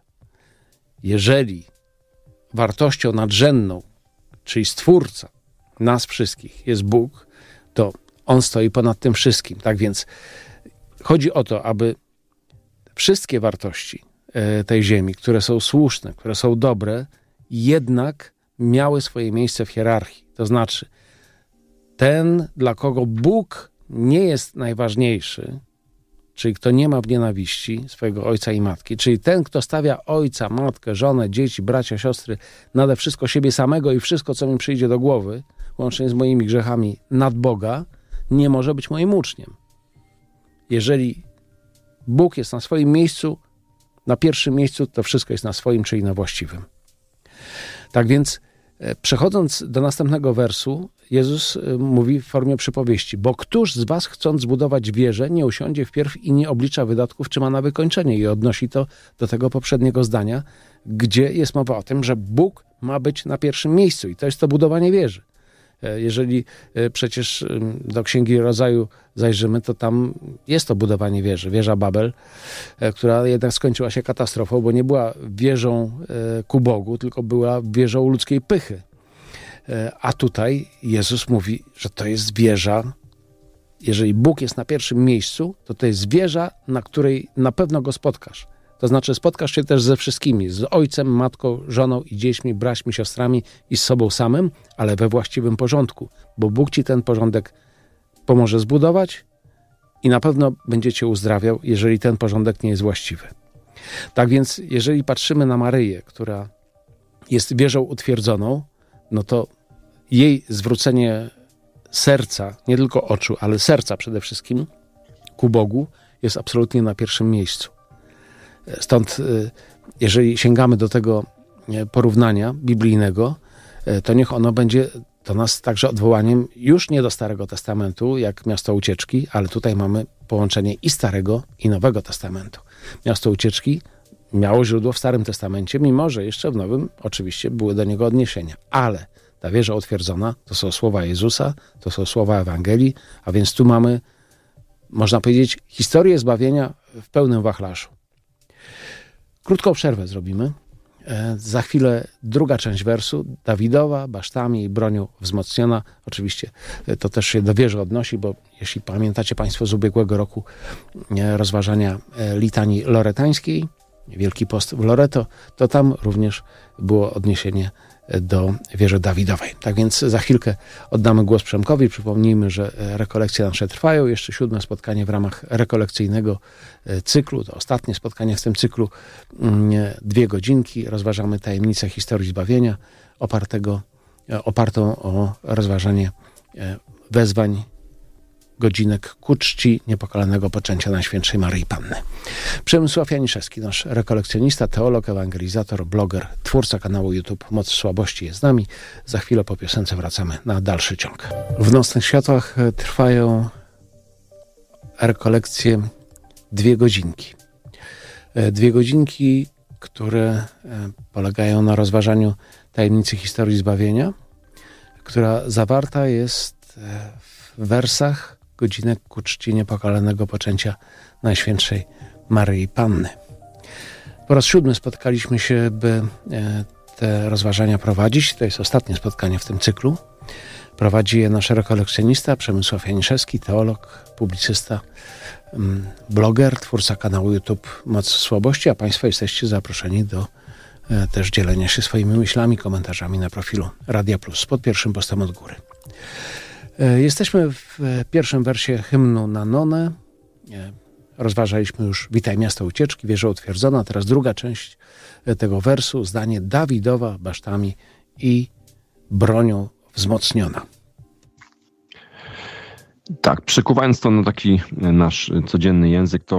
jeżeli wartością nadrzędną, czyli Stwórca nas wszystkich jest Bóg, to On stoi ponad tym wszystkim. Tak więc chodzi o to, aby wszystkie wartości tej ziemi, które są słuszne, które są dobre, jednak miały swoje miejsce w hierarchii. To znaczy, ten, dla kogo Bóg nie jest najważniejszy, czyli kto nie ma w nienawiści swojego ojca i matki, czyli ten, kto stawia ojca, matkę, żonę, dzieci, bracia, siostry, nade wszystko siebie samego i wszystko, co mi przyjdzie do głowy, łącznie z moimi grzechami, nad Boga, nie może być moim uczniem. Jeżeli Bóg jest na swoim miejscu, na pierwszym miejscu, to wszystko jest na swoim, czyli na właściwym. Tak więc, przechodząc do następnego wersu, Jezus mówi w formie przypowieści, bo któż z was, chcąc zbudować wieżę, nie usiądzie wpierw i nie oblicza wydatków, czy ma na wykończenie, i odnosi to do tego poprzedniego zdania, gdzie jest mowa o tym, że Bóg ma być na pierwszym miejscu i to jest to budowanie wieży. Jeżeli przecież do Księgi Rodzaju zajrzymy, to tam jest to budowanie wieży. Wieża Babel, która jednak skończyła się katastrofą, bo nie była wieżą ku Bogu, tylko była wieżą ludzkiej pychy. A tutaj Jezus mówi, że to jest wieża, jeżeli Bóg jest na pierwszym miejscu, to jest wieża, na której na pewno Go spotkasz. To znaczy spotkasz się też ze wszystkimi, z ojcem, matką, żoną i dziećmi, braćmi, siostrami i z sobą samym, ale we właściwym porządku, bo Bóg ci ten porządek pomoże zbudować i na pewno będzie cię uzdrawiał, jeżeli ten porządek nie jest właściwy. Tak więc, jeżeli patrzymy na Maryję, która jest wieżą utwierdzoną, no to jej zwrócenie serca, nie tylko oczu, ale serca przede wszystkim ku Bogu jest absolutnie na pierwszym miejscu. Stąd, jeżeli sięgamy do tego porównania biblijnego, to niech ono będzie do nas także odwołaniem już nie do Starego Testamentu, jak miasto ucieczki, ale tutaj mamy połączenie i Starego, i Nowego Testamentu. Miasto ucieczki miało źródło w Starym Testamencie, mimo że jeszcze w Nowym oczywiście były do niego odniesienia. Ale ta wieża utwierdzona to są słowa Jezusa, to są słowa Ewangelii, a więc tu mamy, można powiedzieć, historię zbawienia w pełnym wachlarzu. Krótką przerwę zrobimy. Za chwilę druga część wersu. Dawidowa, basztami i bronią wzmocniona. Oczywiście to też się do wieży odnosi, bo jeśli pamiętacie Państwo z ubiegłego roku rozważania litanii loretańskiej, Wielki Post w Loreto, to tam również było odniesienie do wieży Dawidowej. Tak więc za chwilkę oddamy głos Przemkowi. Przypomnijmy, że rekolekcje nasze trwają. Jeszcze 7. spotkanie w ramach rekolekcyjnego cyklu. To ostatnie spotkanie w tym cyklu. 2 godzinki. Rozważamy tajemnicę historii zbawienia opartą o rozważanie wezwań godzinek ku czci niepokalanego poczęcia Najświętszej Maryi Panny. Przemysław Janiszewski, nasz rekolekcjonista, teolog, ewangelizator, bloger, twórca kanału YouTube Moc Słabości jest z nami. Za chwilę po piosence wracamy na dalszy ciąg. W Nocnych Światłach trwają rekolekcje 2 godzinki. 2 godzinki, które polegają na rozważaniu tajemnicy historii zbawienia, która zawarta jest w wersach godzinek ku czci niepokalanego poczęcia Najświętszej Maryi Panny. Po raz 7 spotkaliśmy się, by te rozważania prowadzić. To jest ostatnie spotkanie w tym cyklu. Prowadzi je nasz rekolekcjonista Przemysław Janiszewski, teolog, publicysta, bloger, twórca kanału YouTube Moc Słabości, a Państwo jesteście zaproszeni do też dzielenia się swoimi myślami, komentarzami na profilu Radia Plus pod pierwszym postem od góry. Jesteśmy w pierwszym wersie hymnu na Nonę. Rozważaliśmy już Witaj miasto ucieczki, wieża utwierdzona. Teraz druga część tego wersu, zdanie Dawidowa basztami i bronią wzmocniona. Tak, przekuwając to na taki nasz codzienny język, to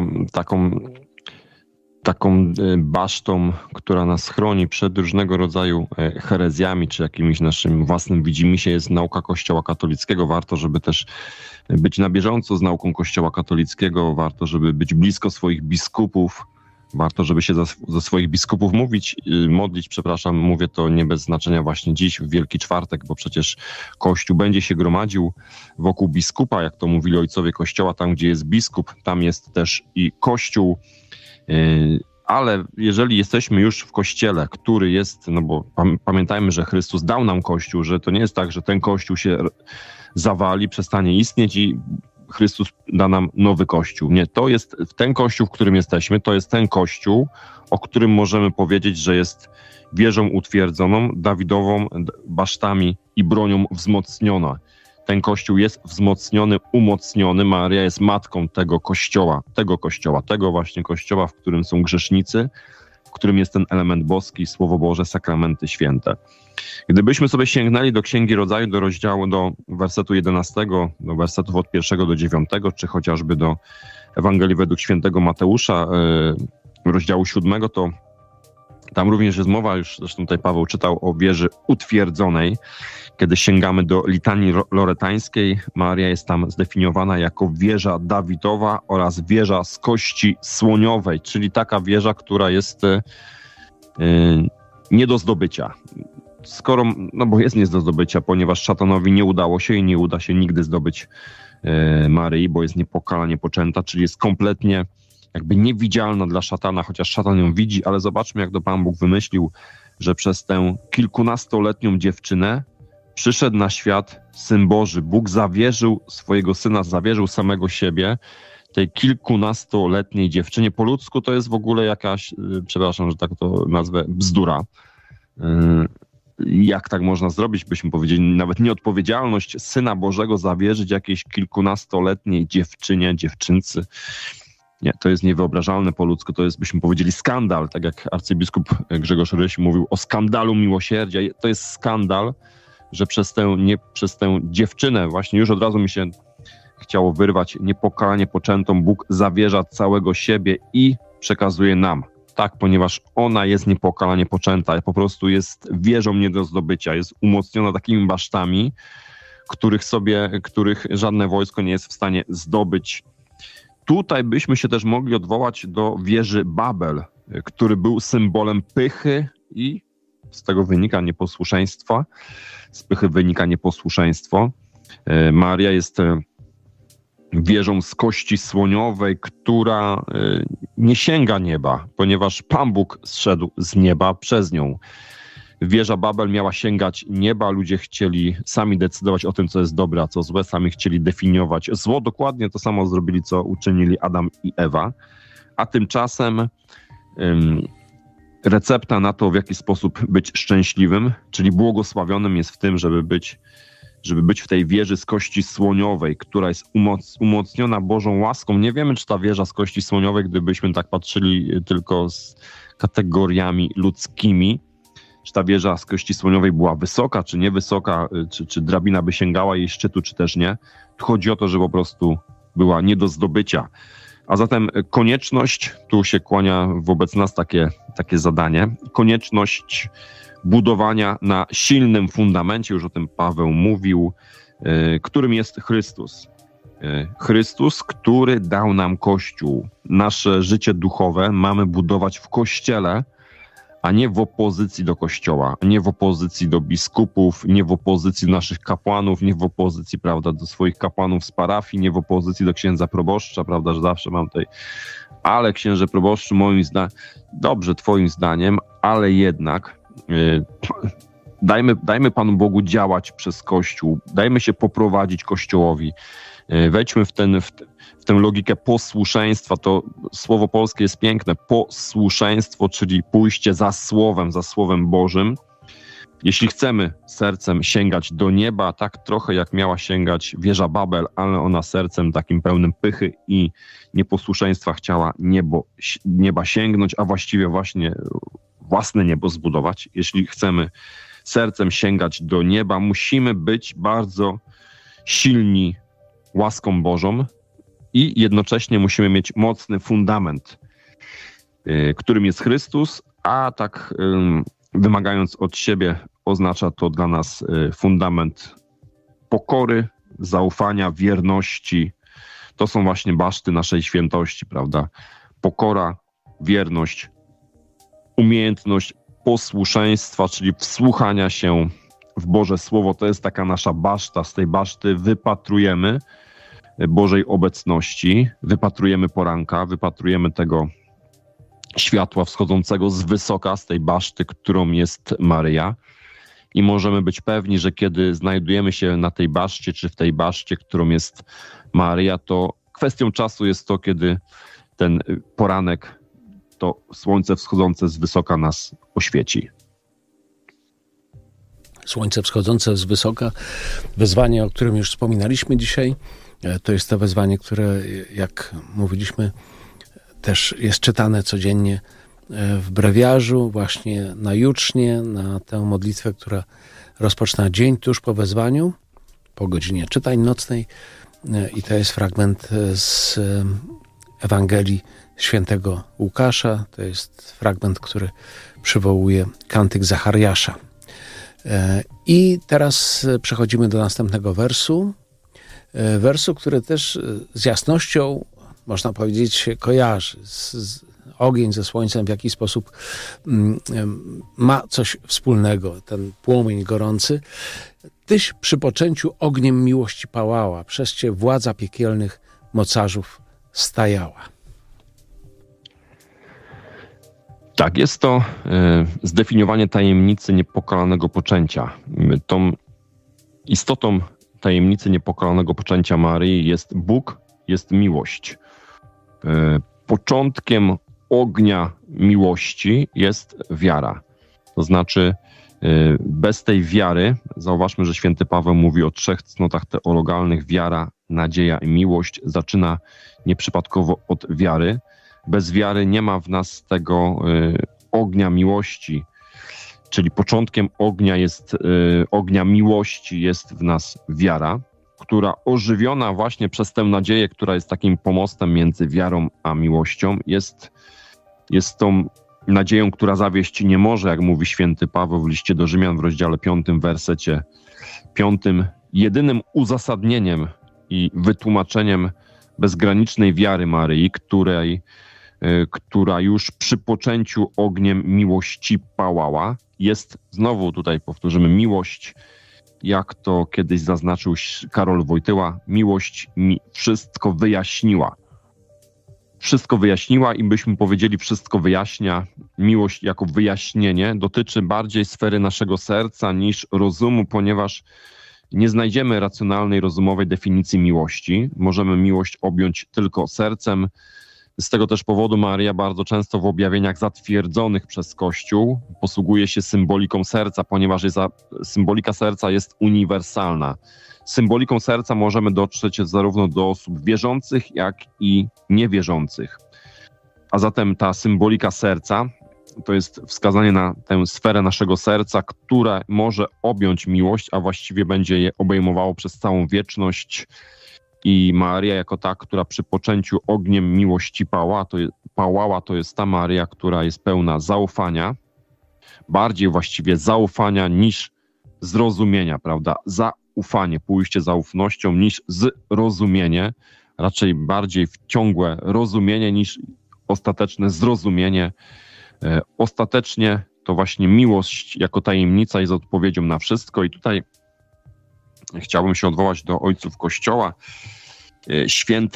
taką basztą, która nas chroni przed różnego rodzaju herezjami, czy jakimś naszym własnym widzimisię, jest nauka Kościoła katolickiego. Warto, żeby też być na bieżąco z nauką Kościoła katolickiego, warto, żeby być blisko swoich biskupów, warto, żeby się ze swoich biskupów modlić, mówię to nie bez znaczenia właśnie dziś, w Wielki Czwartek, bo przecież Kościół będzie się gromadził wokół biskupa, jak to mówili ojcowie Kościoła, tam gdzie jest biskup, tam jest też i Kościół. Ale jeżeli jesteśmy już w Kościele, który jest, no bo pamiętajmy, że Chrystus dał nam Kościół, że to nie jest tak, że ten Kościół się zawali, przestanie istnieć i Chrystus da nam nowy Kościół. Nie, to jest ten Kościół, w którym jesteśmy, to jest ten Kościół, o którym możemy powiedzieć, że jest wieżą utwierdzoną, Dawidową basztami i bronią wzmocniona. Ten Kościół jest wzmocniony, umocniony. Maria jest matką tego Kościoła, tego właśnie Kościoła, w którym są grzesznicy, w którym jest ten element boski, Słowo Boże, sakramenty święte. Gdybyśmy sobie sięgnęli do Księgi Rodzaju, do rozdziału, do wersetu 11, do wersetów od 1 do 9, czy chociażby do Ewangelii według świętego Mateusza, rozdziału 7, to tam również jest mowa, już zresztą tutaj Paweł czytał, o wieży utwierdzonej. Kiedy sięgamy do litanii loretańskiej, Maria jest tam zdefiniowana jako wieża Dawidowa oraz wieża z kości słoniowej, czyli taka wieża, która jest nie do zdobycia. Bo jest nie do zdobycia, ponieważ szatanowi nie udało się i nie uda się nigdy zdobyć Maryi, bo jest niepokalanie poczęta, czyli jest kompletnie jakby niewidzialna dla szatana, chociaż szatan ją widzi, ale zobaczmy, jak to Pan Bóg wymyślił, że przez tę kilkunastoletnią dziewczynę przyszedł na świat Syn Boży. Bóg zawierzył swojego Syna, zawierzył samego siebie tej kilkunastoletniej dziewczynie. Po ludzku to jest w ogóle jakaś, przepraszam, że tak to nazwę, bzdura. Jak tak można zrobić, byśmy powiedzieli, nawet nieodpowiedzialność Syna Bożego zawierzyć jakiejś kilkunastoletniej dziewczynce. Nie, to jest niewyobrażalne po ludzku, to jest, byśmy powiedzieli, skandal, tak jak arcybiskup Grzegorz Ryś mówił o skandalu miłosierdzia. To jest skandal, że przez tę dziewczynę, właśnie już od razu mi się chciało wyrwać, niepokalanie poczętą, Bóg zawierza całego siebie i przekazuje nam. Tak, ponieważ ona jest niepokalanie poczęta, po prostu jest wieżą nie do zdobycia, jest umocniona takimi basztami, których żadne wojsko nie jest w stanie zdobyć. Tutaj byśmy się też mogli odwołać do wieży Babel, który był symbolem pychy i z tego wynika nieposłuszeństwa. Z pychy wynika nieposłuszeństwo. Maria jest wieżą z kości słoniowej, która nie sięga nieba, ponieważ Pan Bóg zszedł z nieba przez nią. Wieża Babel miała sięgać nieba, ludzie chcieli sami decydować o tym, co jest dobre, a co złe, sami chcieli definiować zło. Dokładnie to samo zrobili, co uczynili Adam i Ewa. A tymczasem recepta na to, w jaki sposób być szczęśliwym, czyli błogosławionym, jest w tym, żeby być w tej wieży z kości słoniowej, która jest umocniona Bożą łaską. Nie wiemy, czy ta wieża z kości słoniowej, gdybyśmy tak patrzyli tylko z kategoriami ludzkimi, czy ta wieża z kości słoniowej była wysoka, czy niewysoka, czy drabina by sięgała jej szczytu, czy też nie. Chodzi o to, że po prostu była nie do zdobycia. A zatem konieczność, tu się kłania wobec nas takie zadanie, konieczność budowania na silnym fundamencie, już o tym Paweł mówił, którym jest Chrystus. Chrystus, który dał nam Kościół. Nasze życie duchowe mamy budować w Kościele, a nie w opozycji do Kościoła, nie w opozycji do biskupów, nie w opozycji do naszych kapłanów, nie w opozycji, prawda, do swoich kapłanów z parafii, nie w opozycji do księdza proboszcza, prawda, że zawsze mam tutaj ale księże proboszczu, moim zdaniem, dobrze, twoim zdaniem, ale jednak dajmy Panu Bogu działać przez Kościół, dajmy się poprowadzić Kościołowi, wejdźmy w tę logikę posłuszeństwa. To słowo polskie jest piękne, posłuszeństwo, czyli pójście za Słowem Bożym. Jeśli chcemy sercem sięgać do nieba, tak trochę jak miała sięgać wieża Babel, ale ona sercem takim pełnym pychy i nieposłuszeństwa chciała nieba sięgnąć, a właściwie właśnie własne niebo zbudować. Jeśli chcemy sercem sięgać do nieba, musimy być bardzo silni łaską Bożą i jednocześnie musimy mieć mocny fundament, którym jest Chrystus, a tak wymagając od siebie, oznacza to dla nas fundament pokory, zaufania, wierności. To są właśnie baszty naszej świętości, prawda? Pokora, wierność, umiejętność posłuszeństwa, czyli wsłuchania się w Boże Słowo. To jest taka nasza baszta. Z tej baszty wypatrujemy Bożej obecności, wypatrujemy poranka, wypatrujemy tego światła wschodzącego z wysoka, z tej baszty, którą jest Maryja. I możemy być pewni, że kiedy znajdujemy się na tej baszcie, czy w tej baszcie, którą jest Maryja, to kwestią czasu jest to, kiedy ten poranek, to słońce wschodzące z wysoka nas oświeci. Słońce wschodzące z wysoka, wezwanie, o którym już wspominaliśmy dzisiaj, to jest to wezwanie, które, jak mówiliśmy, też jest czytane codziennie w brewiarzu, właśnie na jucznie, na tę modlitwę, która rozpoczyna dzień tuż po wezwaniu, po godzinie czytań nocnej. I to jest fragment z Ewangelii Świętego Łukasza. To jest fragment, który przywołuje kantyk Zachariasza. I teraz przechodzimy do następnego wersu. Wersu, który też z jasnością, można powiedzieć, się kojarzy. Ogień ze słońcem w jakiś sposób ma coś wspólnego. Ten płomień gorący. Tyś przy poczęciu ogniem miłości pałała, przez Cię władza piekielnych mocarzów stajała. Tak, jest to zdefiniowanie tajemnicy niepokalanego poczęcia. Tą istotą tajemnicy niepokalanego poczęcia Maryi jest Bóg, jest miłość. Początkiem ognia miłości jest wiara. To znaczy bez tej wiary, zauważmy, że święty Paweł mówi o 3 cnotach teologalnych: wiara, nadzieja i miłość. Zaczyna nieprzypadkowo od wiary. Bez wiary nie ma w nas tego ognia miłości, czyli początkiem ognia miłości jest w nas wiara, która ożywiona właśnie przez tę nadzieję, która jest takim pomostem między wiarą a miłością, jest tą nadzieją, która zawieść nie może, jak mówi święty Paweł w liście do Rzymian w rozdziale 5, wersecie 5. Jedynym uzasadnieniem i wytłumaczeniem bezgranicznej wiary Maryi, która już przy poczęciu ogniem miłości pałała, jest, znowu tutaj powtórzymy, miłość, jak to kiedyś zaznaczył Karol Wojtyła, miłość mi wszystko wyjaśniła. Wszystko wyjaśniła i byśmy powiedzieli, wszystko wyjaśnia. Miłość jako wyjaśnienie dotyczy bardziej sfery naszego serca niż rozumu, ponieważ nie znajdziemy racjonalnej, rozumowej definicji miłości. Możemy miłość objąć tylko sercem. Z tego też powodu Maryja bardzo często w objawieniach zatwierdzonych przez Kościół posługuje się symboliką serca, ponieważ symbolika serca jest uniwersalna. Symboliką serca możemy dotrzeć zarówno do osób wierzących, jak i niewierzących. A zatem ta symbolika serca to jest wskazanie na tę sferę naszego serca, która może objąć miłość, a właściwie będzie je obejmowało przez całą wieczność. I Maryja jako ta, która przy poczęciu ogniem miłości pałała, to jest ta Maryja, która jest pełna zaufania, bardziej właściwie zaufania niż zrozumienia, prawda? Zaufanie, pójście za ufnością niż zrozumienie, raczej bardziej w ciągłe rozumienie niż ostateczne zrozumienie. Ostatecznie to właśnie miłość jako tajemnica jest odpowiedzią na wszystko i tutaj chciałbym się odwołać do ojców Kościoła. Święty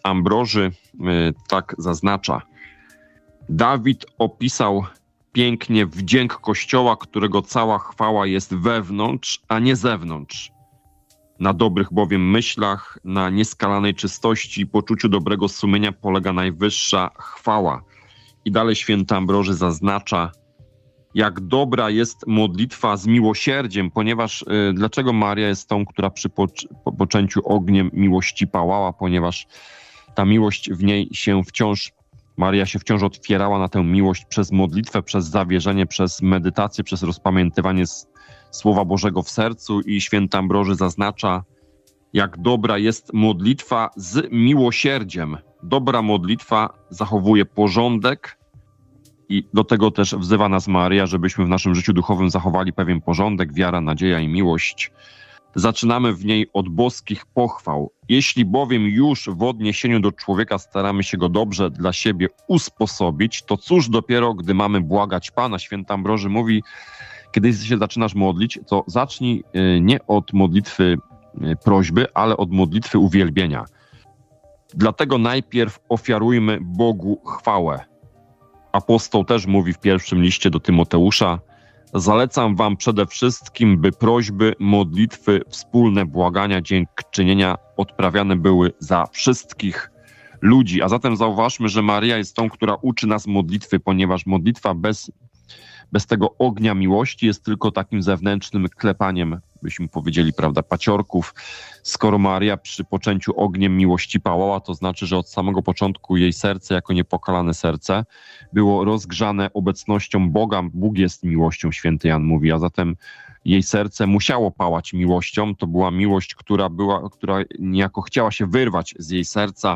Ambroży tak zaznacza. Dawid opisał pięknie wdzięk Kościoła, którego cała chwała jest wewnątrz, a nie zewnątrz. Na dobrych bowiem myślach, na nieskalanej czystości i poczuciu dobrego sumienia polega najwyższa chwała. I dalej święty Ambroży zaznacza, jak dobra jest modlitwa z miłosierdziem, ponieważ dlaczego Maria jest tą, która przy poczęciu ogniem miłości pałała, ponieważ ta miłość w niej się wciąż, Maria się wciąż otwierała na tę miłość przez modlitwę, przez zawierzenie, przez medytację, przez rozpamiętywanie Słowa Bożego w sercu i święty Ambroży zaznacza, jak dobra jest modlitwa z miłosierdziem. Dobra modlitwa zachowuje porządek i do tego też wzywa nas Maryja, żebyśmy w naszym życiu duchowym zachowali pewien porządek, wiara, nadzieja i miłość. Zaczynamy w niej od boskich pochwał. Jeśli bowiem już w odniesieniu do człowieka staramy się go dobrze dla siebie usposobić, to cóż dopiero, gdy mamy błagać Pana. Święty Ambroży mówi, kiedy się zaczynasz modlić, to zacznij nie od modlitwy prośby, ale od modlitwy uwielbienia. Dlatego najpierw ofiarujmy Bogu chwałę. Apostoł też mówi w pierwszym liście do Tymoteusza, zalecam wam przede wszystkim, by prośby, modlitwy, wspólne błagania, dziękczynienia odprawiane były za wszystkich ludzi. A zatem zauważmy, że Maryja jest tą, która uczy nas modlitwy, ponieważ modlitwa bez tego ognia miłości jest tylko takim zewnętrznym klepaniem, byśmy powiedzieli, prawda, paciorków. Skoro Maryja przy poczęciu ogniem miłości pałała, to znaczy, że od samego początku jej serce, jako niepokalane serce, było rozgrzane obecnością Boga. Bóg jest miłością, święty Jan mówi, a zatem jej serce musiało pałać miłością. To była miłość, która niejako chciała się wyrwać z jej serca.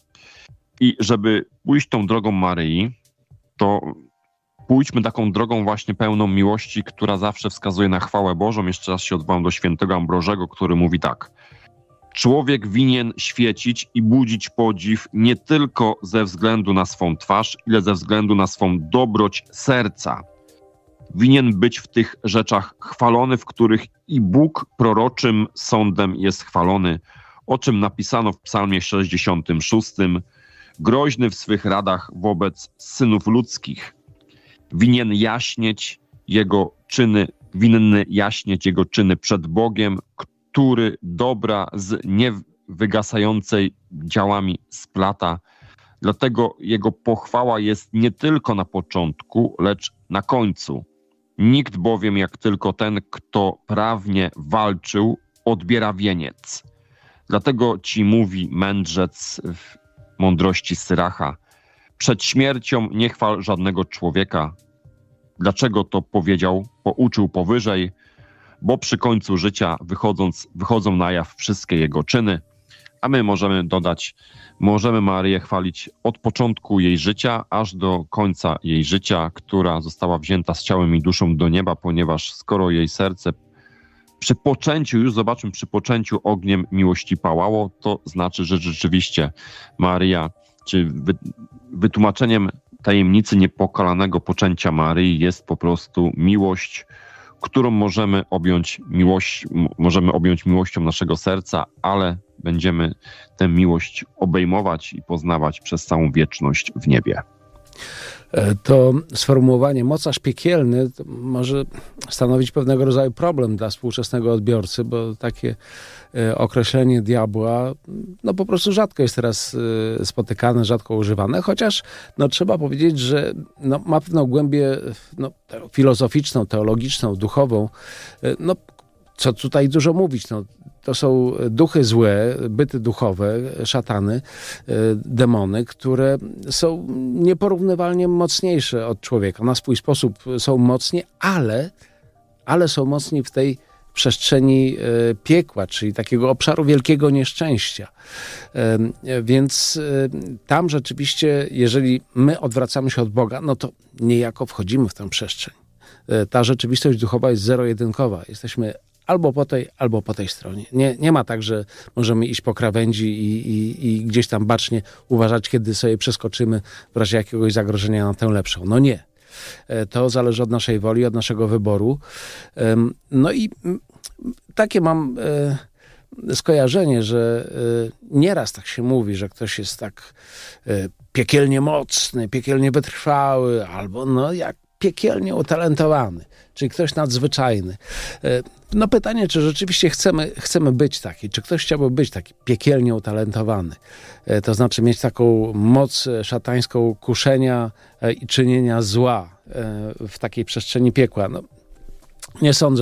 I żeby pójść tą drogą Maryi, to pójdźmy taką drogą właśnie pełną miłości, która zawsze wskazuje na chwałę Bożą. Jeszcze raz się odwołam do świętego Ambrożego, który mówi tak. Człowiek winien świecić i budzić podziw nie tylko ze względu na swą twarz, ile ze względu na swą dobroć serca. Winien być w tych rzeczach chwalony, w których i Bóg proroczym sądem jest chwalony, o czym napisano w psalmie 66. Groźny w swych radach wobec synów ludzkich. Winny jaśnieć jego czyny przed Bogiem, który dobra z niewygasającej działami splata. Dlatego jego pochwała jest nie tylko na początku, lecz na końcu. Nikt bowiem jak tylko ten, kto prawnie walczył, odbiera wieniec. Dlatego ci mówi mędrzec w mądrości Syracha. Przed śmiercią nie chwal żadnego człowieka. Dlaczego to pouczył powyżej? Bo przy końcu życia wychodzą na jaw wszystkie jego czyny, a my możemy dodać, możemy Maryję chwalić od początku jej życia, aż do końca jej życia, która została wzięta z ciałem i duszą do nieba, ponieważ skoro jej serce przy poczęciu ogniem miłości pałało, to znaczy, że rzeczywiście Maryja, czy wytłumaczeniem tajemnicy niepokalanego poczęcia Maryi jest po prostu miłość, którą możemy objąć miłością naszego serca, ale będziemy tę miłość obejmować i poznawać przez całą wieczność w niebie. To sformułowanie mocarz piekielny może stanowić pewnego rodzaju problem dla współczesnego odbiorcy, bo takie określenie diabła po prostu rzadko jest teraz spotykane, rzadko używane, chociaż trzeba powiedzieć, że ma pewną głębię filozoficzną, teologiczną, duchową. Co tutaj dużo mówić, to są duchy złe, byty duchowe, szatany, demony, które są nieporównywalnie mocniejsze od człowieka. Na swój sposób są mocni, ale są mocni w tej przestrzeni piekła, czyli takiego obszaru wielkiego nieszczęścia. Więc tam rzeczywiście, jeżeli my odwracamy się od Boga, to niejako wchodzimy w tę przestrzeń. Ta rzeczywistość duchowa jest zero-jedynkowa. Jesteśmy albo po tej stronie. Nie ma tak, że możemy iść po krawędzi i gdzieś tam bacznie uważać, kiedy sobie przeskoczymy w razie jakiegoś zagrożenia na tę lepszą. Nie. To zależy od naszej woli, od naszego wyboru. I takie mam skojarzenie, że nieraz tak się mówi, że ktoś jest tak piekielnie mocny, piekielnie wytrwały, albo jak piekielnie utalentowany, czyli ktoś nadzwyczajny. No pytanie, czy rzeczywiście chcemy być taki, czy ktoś chciałby być taki piekielnie utalentowany, to znaczy mieć taką moc szatańską kuszenia i czynienia zła w takiej przestrzeni piekła. No, nie sądzę,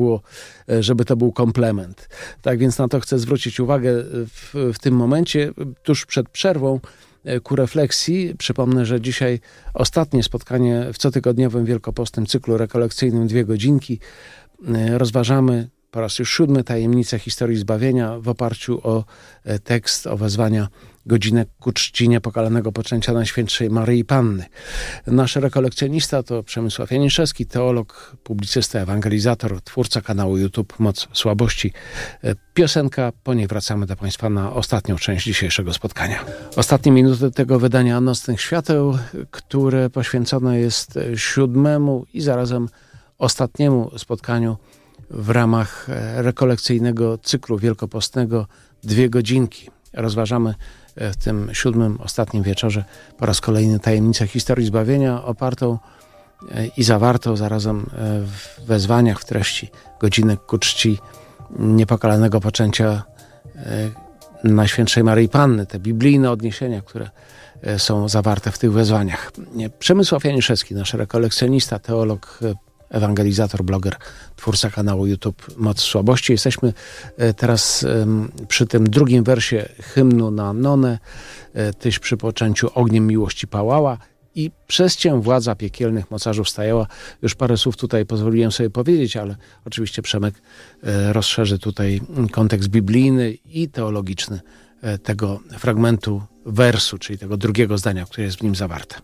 żeby to był komplement. Tak więc na to chcę zwrócić uwagę w tym momencie, tuż przed przerwą, ku refleksji. Przypomnę, że dzisiaj ostatnie spotkanie w cotygodniowym wielkopostnym cyklu rekolekcyjnym 2 godzinki. Rozważamy po raz już 7 tajemnicę historii zbawienia w oparciu o tekst, o wezwania godzinek ku czci niepokalanego poczęcia Najświętszej Maryi Panny. Nasz rekolekcjonista to Przemysław Janiszewski, teolog, publicysta, ewangelizator, twórca kanału YouTube Moc Słabości. Piosenka, po niej wracamy do Państwa na ostatnią część dzisiejszego spotkania. Ostatnie minuty tego wydania Nocnych Świateł, które poświęcone jest 7. i zarazem ostatniemu spotkaniu w ramach rekolekcyjnego cyklu wielkopostnego 2 godzinki. Rozważamy w tym 7. ostatnim wieczorze po raz kolejny tajemnicę historii zbawienia opartą i zawartą zarazem w wezwaniach, w treści godzinek ku czci niepokalanego poczęcia Najświętszej Maryi Panny. Te biblijne odniesienia, które są zawarte w tych wezwaniach. Przemysław Janiszewski, nasz rekolekcjonista, teolog, ewangelizator, bloger, twórca kanału YouTube Moc Słabości. Jesteśmy teraz przy tym 2. wersie hymnu na Nonę. Tyś przy poczęciu ogniem miłości pałała i przez Cię władza piekielnych mocarzów stajała. Już parę słów tutaj pozwoliłem sobie powiedzieć, ale oczywiście Przemek rozszerzy tutaj kontekst biblijny i teologiczny tego fragmentu wersu, czyli tego 2. zdania, które jest w nim zawarte.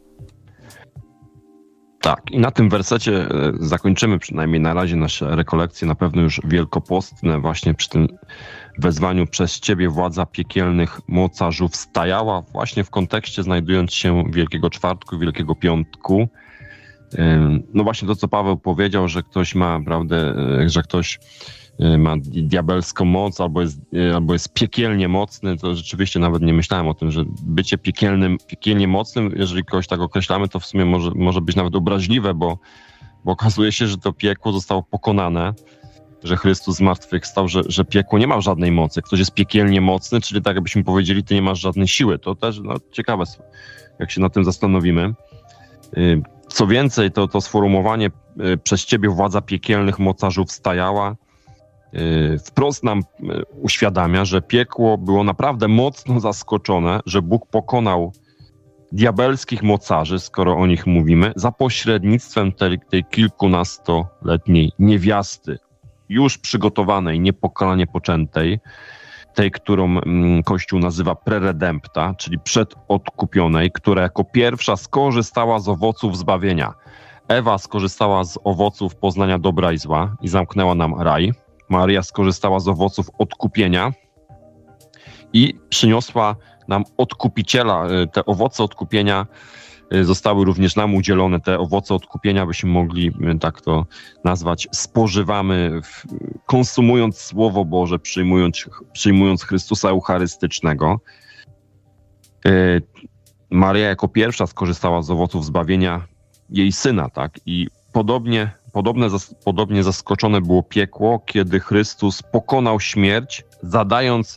Tak, i na tym wersecie zakończymy przynajmniej na razie nasze rekolekcje, na pewno już wielkopostne, właśnie przy tym wezwaniu przez Ciebie władza piekielnych mocarzów stajała, właśnie w kontekście znajdując się Wielkiego Czwartku, Wielkiego Piątku. No właśnie to, co Paweł powiedział, że ktoś ma, prawda, że ktoś ma diabelską moc albo jest piekielnie mocny, to rzeczywiście nawet nie myślałem o tym, że bycie piekielnie mocnym, jeżeli kogoś tak określamy, to w sumie może być nawet obraźliwe, bo okazuje się, że to piekło zostało pokonane, że Chrystus zmartwychwstał, że piekło nie ma żadnej mocy. Ktoś jest piekielnie mocny, czyli tak jakbyśmy powiedzieli, ty nie masz żadnej siły. To też ciekawe, jak się nad tym zastanowimy. Co więcej, to sformułowanie przez Ciebie władza piekielnych mocarzów stajała wprost nam uświadamia, że piekło było naprawdę mocno zaskoczone, że Bóg pokonał diabelskich mocarzy, skoro o nich mówimy, za pośrednictwem tej kilkunastoletniej niewiasty, już przygotowanej, niepokalanie poczętej, tej, którą Kościół nazywa preredempta, czyli przedodkupionej, która jako pierwsza skorzystała z owoców zbawienia. Ewa skorzystała z owoców poznania dobra i zła i zamknęła nam raj. Maryja skorzystała z owoców odkupienia i przyniosła nam odkupiciela. Te owoce odkupienia zostały również nam udzielone. Te owoce odkupienia, byśmy mogli tak to nazwać, spożywamy, konsumując Słowo Boże, przyjmując Chrystusa Eucharystycznego. Maryja jako pierwsza skorzystała z owoców zbawienia jej Syna, tak? I podobnie zaskoczone było piekło, kiedy Chrystus pokonał śmierć, zadając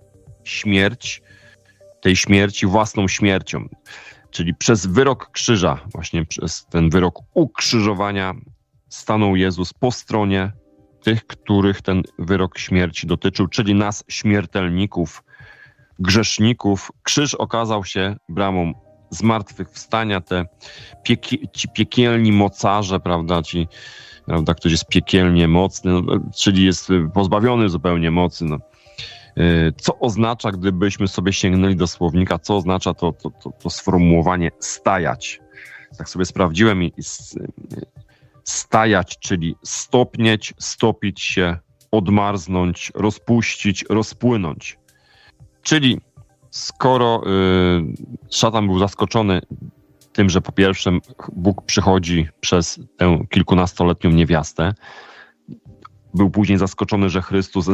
tej śmierci własną śmiercią. Czyli przez wyrok krzyża, właśnie przez ten wyrok ukrzyżowania stanął Jezus po stronie tych, których ten wyrok śmierci dotyczył, czyli nas, śmiertelników, grzeszników. Krzyż okazał się bramą zmartwychwstania, ci piekielni mocarze, prawda, ktoś jest piekielnie mocny, czyli jest pozbawiony zupełnie mocy. Co oznacza, gdybyśmy sobie sięgnęli do słownika, co oznacza to sformułowanie stajać? Tak sobie sprawdziłem i stajać, czyli stopnieć, stopić się, odmarznąć, rozpuścić, rozpłynąć. Czyli skoro szatan był zaskoczony tym, że po pierwsze Bóg przychodzi przez tę kilkunastoletnią niewiastę, był później zaskoczony, że Chrystus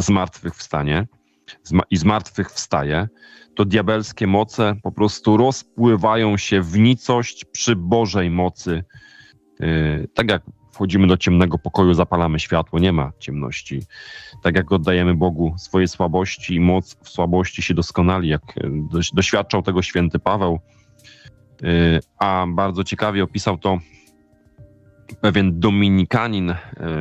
zmartwychwstaje, to diabelskie moce po prostu rozpływają się w nicość przy Bożej mocy. Tak jak wchodzimy do ciemnego pokoju, zapalamy światło, nie ma ciemności. Tak jak oddajemy Bogu swoje słabości i moc w słabości się doskonali, jak doświadczał tego święty Paweł. A bardzo ciekawie opisał to pewien dominikanin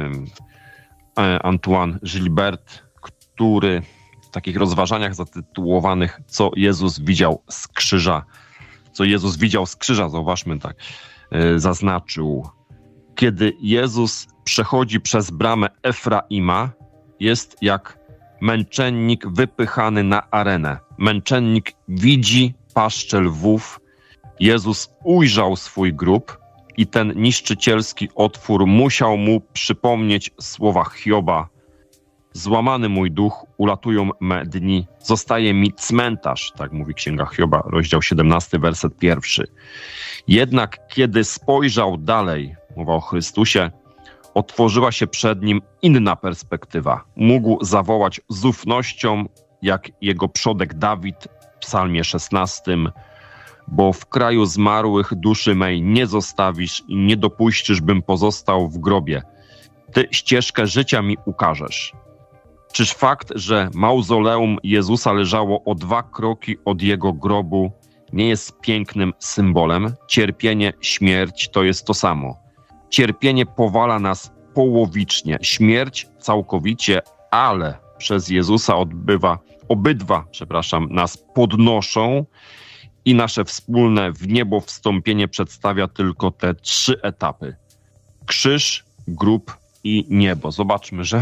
Antoine Gilbert, który w takich rozważaniach zatytułowanych Co Jezus widział z krzyża, zauważmy tak, zaznaczył: kiedy Jezus przechodzi przez bramę Efraima, jest jak męczennik wypychany na arenę. Męczennik widzi paszczę lwów. Jezus ujrzał swój grób i ten niszczycielski otwór musiał mu przypomnieć słowa Hioba: złamany mój duch, ulatują me dni, zostaje mi cmentarz, tak mówi Księga Hioba, rozdział 17, werset 1. Jednak kiedy spojrzał dalej, mowa o Chrystusie, otworzyła się przed nim inna perspektywa. Mógł zawołać z ufnością, jak jego przodek Dawid w psalmie 16: bo w kraju zmarłych duszy mej nie zostawisz i nie dopuścisz, bym pozostał w grobie. Ty ścieżkę życia mi ukażesz. Czyż fakt, że mauzoleum Jezusa leżało o 2 kroki od jego grobu, nie jest pięknym symbolem? Cierpienie, śmierć to jest to samo. Cierpienie powala nas połowicznie, śmierć całkowicie, ale przez Jezusa obydwa nas podnoszą i nasze wspólne w niebo wstąpienie przedstawia tylko te 3 etapy. Krzyż, grób i niebo. Zobaczmy, że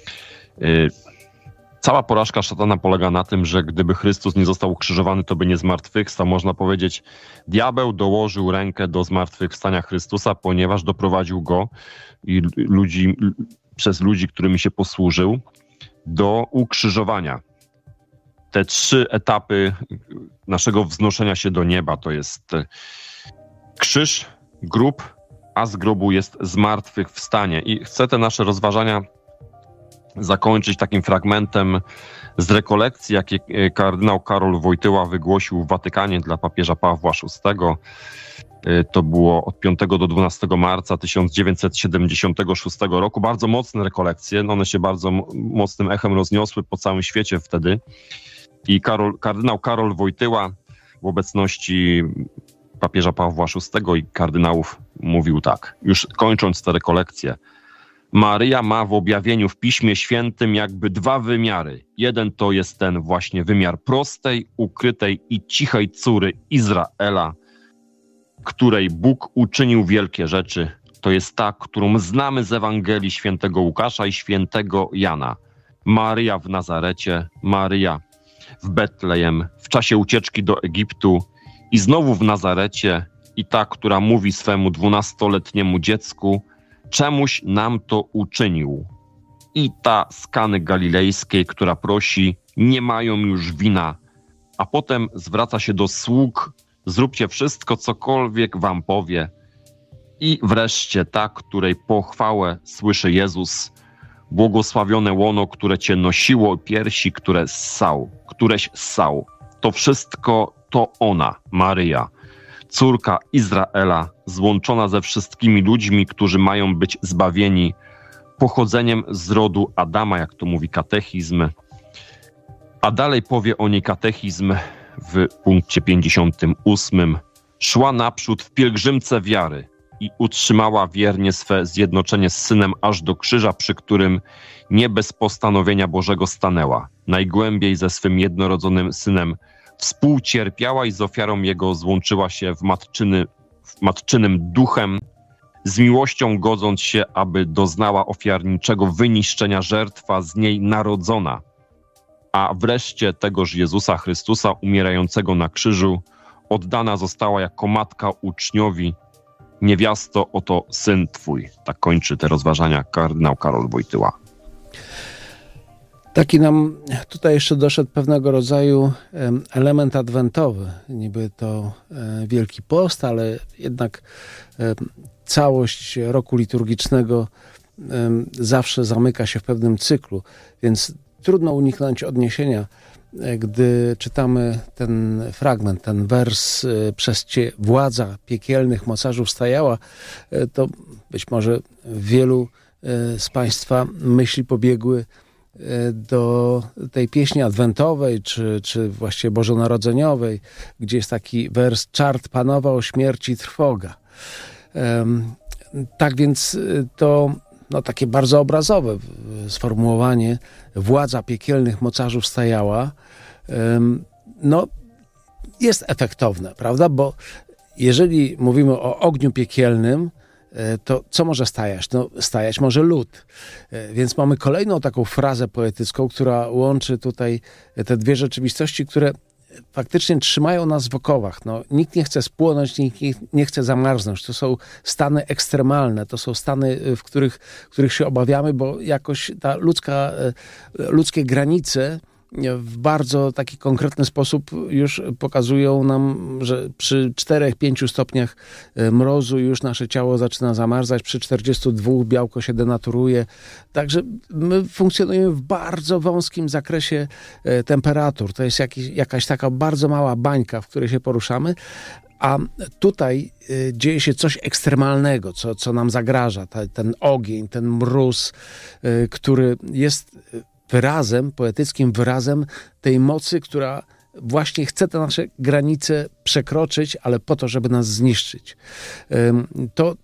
cała porażka szatana polega na tym, że gdyby Chrystus nie został ukrzyżowany, to by nie zmartwychwstał. Można powiedzieć, diabeł dołożył rękę do zmartwychwstania Chrystusa, ponieważ doprowadził go i przez ludzi, którymi się posłużył, do ukrzyżowania. Te 3 etapy naszego wznoszenia się do nieba to jest krzyż, grób, a z grobu jest zmartwychwstanie. I chcę te nasze rozważania zakończyć takim fragmentem z rekolekcji, jakie kardynał Karol Wojtyła wygłosił w Watykanie dla papieża Pawła VI. To było od 5 do 12 marca 1976 roku. Bardzo mocne rekolekcje, one się bardzo mocnym echem rozniosły po całym świecie wtedy. I kardynał Karol Wojtyła w obecności papieża Pawła VI i kardynałów mówił tak, już kończąc te rekolekcje: Maryja ma w objawieniu w Piśmie Świętym jakby 2 wymiary. Jeden to jest ten właśnie wymiar prostej, ukrytej i cichej córy Izraela, której Bóg uczynił wielkie rzeczy. To jest ta, którą znamy z Ewangelii świętego Łukasza i świętego Jana. Maryja w Nazarecie, Maryja w Betlejem, w czasie ucieczki do Egiptu i znowu w Nazarecie, i ta, która mówi swemu 12-letniemu dziecku: czemuś nam to uczynił. I ta z Kany Galilejskiej, która prosi: nie mają już wina. A potem zwraca się do sług: zróbcie wszystko, cokolwiek wam powie. I wreszcie ta, której pochwałę słyszy Jezus: błogosławione łono, które cię nosiło, piersi, któreś ssał. To wszystko to ona, Maryja, córka Izraela, złączona ze wszystkimi ludźmi, którzy mają być zbawieni, pochodzeniem z rodu Adama, jak to mówi katechizm. A dalej powie o niej katechizm w punkcie 58. Szła naprzód w pielgrzymce wiary i utrzymała wiernie swe zjednoczenie z Synem aż do krzyża, przy którym nie bez postanowienia Bożego stanęła. Najgłębiej ze swym jednorodzonym Synem współcierpiała i z ofiarą Jego złączyła się w matczynym duchem, z miłością godząc się, aby doznała ofiarniczego wyniszczenia żertwa z niej narodzona. A wreszcie tegoż Jezusa Chrystusa umierającego na krzyżu oddana została jako matka uczniowi: niewiasto, oto syn twój. Tak kończy te rozważania kardynał Karol Wojtyła. Taki nam tutaj jeszcze doszedł pewnego rodzaju element adwentowy. Niby to Wielki Post, ale jednak całość roku liturgicznego zawsze zamyka się w pewnym cyklu, więc trudno uniknąć odniesienia, gdy czytamy ten fragment, ten wers przez Cię władza piekielnych mocarzów stajała, to być może wielu z Państwa myśli pobiegły do tej pieśni adwentowej, czy właściwie bożonarodzeniowej, gdzie jest taki wers: czart panował, śmierci trwoga. Tak więc to takie bardzo obrazowe sformułowanie władza piekielnych mocarzów stajała, jest efektowne, prawda? Bo jeżeli mówimy o ogniu piekielnym, to co może stajać? Stajać może lód. Więc mamy kolejną taką frazę poetycką, która łączy tutaj te dwie rzeczywistości, które faktycznie trzymają nas w okowach. Nikt nie chce spłonąć, nikt nie chce zamarznąć. To są stany ekstremalne, to są stany, w których się obawiamy, bo jakoś ta ludzkie granice w bardzo taki konkretny sposób już pokazują nam, że przy 4-5 stopniach mrozu już nasze ciało zaczyna zamarzać, przy 42 białko się denaturuje. Także my funkcjonujemy w bardzo wąskim zakresie temperatur. To jest jakaś taka bardzo mała bańka, w której się poruszamy. A tutaj dzieje się coś ekstremalnego, co nam zagraża. Ten ogień, ten mróz, który jest poetyckim wyrazem tej mocy, która właśnie chce te nasze granice przekroczyć, ale po to, żeby nas zniszczyć. To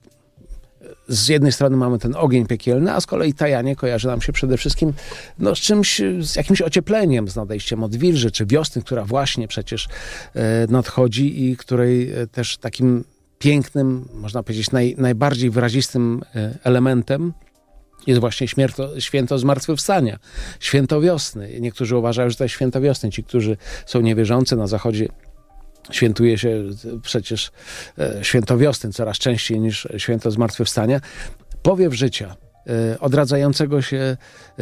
z jednej strony mamy ten ogień piekielny, a z kolei tajanie kojarzy nam się przede wszystkim z czymś, z jakimś ociepleniem, z nadejściem odwilży czy wiosny, która właśnie przecież nadchodzi i której też takim pięknym, można powiedzieć, najbardziej wyrazistym elementem jest właśnie święto zmartwychwstania, święto wiosny. Niektórzy uważają, że to jest święto wiosny. Ci, którzy są niewierzący, na Zachodzie świętuje się przecież święto wiosny coraz częściej niż święto zmartwychwstania. Powiew życia, odradzającego się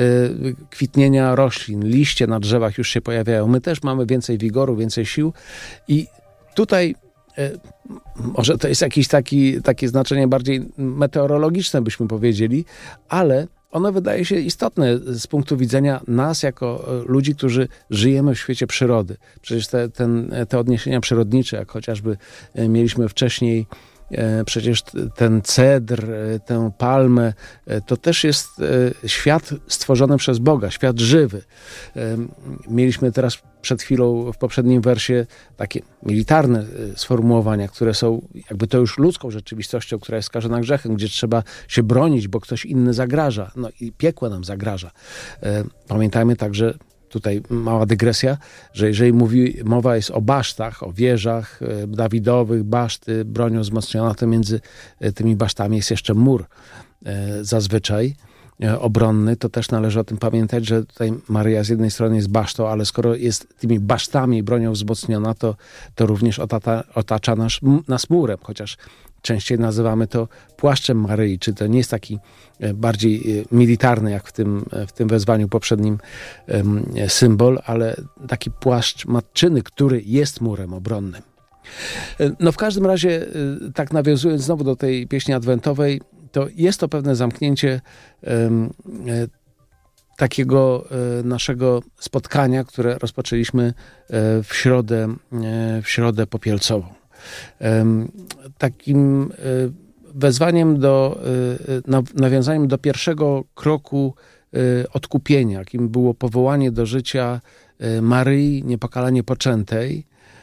kwitnienia roślin, liście na drzewach już się pojawiają. My też mamy więcej wigoru, więcej sił i tutaj może to jest jakieś takie znaczenie bardziej meteorologiczne, byśmy powiedzieli, ale ono wydaje się istotne z punktu widzenia nas jako ludzi, którzy żyjemy w świecie przyrody. Przecież te odniesienia przyrodnicze, jak chociażby mieliśmy wcześniej przecież ten cedr, tę palmę, to też jest świat stworzony przez Boga, świat żywy. Mieliśmy teraz przed chwilą w poprzednim wersie takie militarne sformułowania, które są jakby to już ludzką rzeczywistością, która jest skażona grzechem, gdzie trzeba się bronić, bo ktoś inny zagraża. I piekło nam zagraża. Pamiętajmy także, tutaj mała dygresja, że jeżeli mowa jest o basztach, o wieżach Dawidowych, baszty, bronią wzmocniona, to między tymi basztami jest jeszcze mur zazwyczaj obronny. To też należy o tym pamiętać, że tutaj Maryja z jednej strony jest basztą, ale skoro jest tymi basztami bronią wzmocniona, to również otacza nas murem, chociaż częściej nazywamy to płaszczem Maryi, czy to nie jest taki bardziej militarny, jak w tym wezwaniu poprzednim symbol, ale taki płaszcz matczyny, który jest murem obronnym. W każdym razie, tak nawiązując znowu do tej pieśni adwentowej, to jest to pewne zamknięcie takiego naszego spotkania, które rozpoczęliśmy w środę popielcową. Takim wezwaniem nawiązaniem do pierwszego kroku odkupienia, jakim było powołanie do życia Maryi niepokalanie poczętej.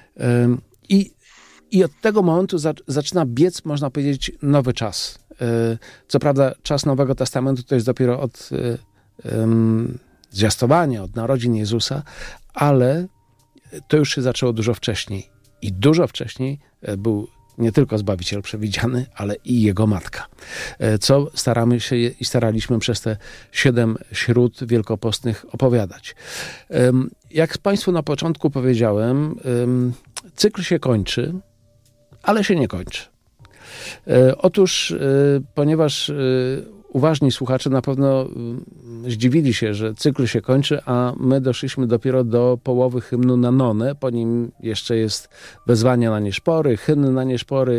I od tego momentu zaczyna biec, można powiedzieć, nowy czas. Co prawda czas Nowego Testamentu to jest dopiero od zwiastowania, od narodzin Jezusa, ale to już się zaczęło dużo wcześniej. I dużo wcześniej był nie tylko Zbawiciel przewidziany, ale i Jego Matka. Co staramy się i staraliśmy przez te 7 śród wielkopostnych opowiadać. Jak Państwu na początku powiedziałem, cykl się kończy, ale się nie kończy. Otóż, ponieważ uważni słuchacze na pewno zdziwili się, że cykl się kończy, a my doszliśmy dopiero do połowy hymnu na Nonę. Po nim jeszcze jest wezwanie na nieszpory, hymn na nieszpory,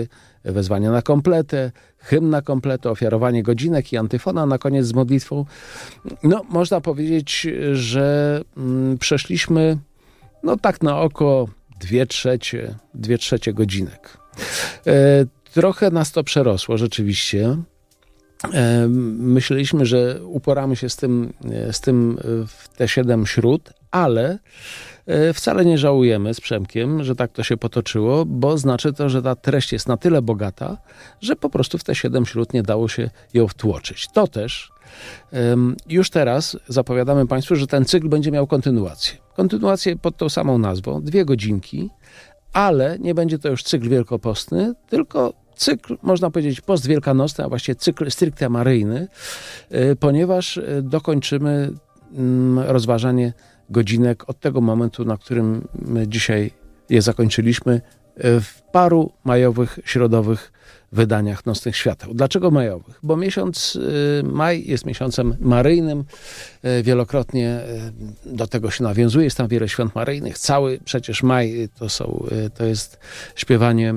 wezwanie na kompletę, hymn na kompletę, ofiarowanie godzinek i antyfona na koniec z modlitwą. No, można powiedzieć, że przeszliśmy, no tak na oko, 2/3 godzinek. Trochę nas to przerosło rzeczywiście. Myśleliśmy, że uporamy się z tym w te 7 śród, ale wcale nie żałujemy z Przemkiem, że tak to się potoczyło, bo znaczy to, że ta treść jest na tyle bogata, że po prostu w te 7 śród nie dało się ją wtłoczyć. To też już teraz zapowiadamy Państwu, że ten cykl będzie miał kontynuację. Kontynuację pod tą samą nazwą, 2 godzinki, ale nie będzie to już cykl wielkopostny, tylko cykl, można powiedzieć, postwielkanocny, a właściwie cykl stricte maryjny, ponieważ dokończymy rozważanie godzinek od tego momentu, na którym my dzisiaj je zakończyliśmy, w paru majowych, środowych wydaniach Nocnych Świateł. Dlaczego majowych? Bo miesiąc maj jest miesiącem maryjnym. Wielokrotnie do tego się nawiązuje. Jest tam wiele świąt maryjnych. Cały przecież maj to jest śpiewanie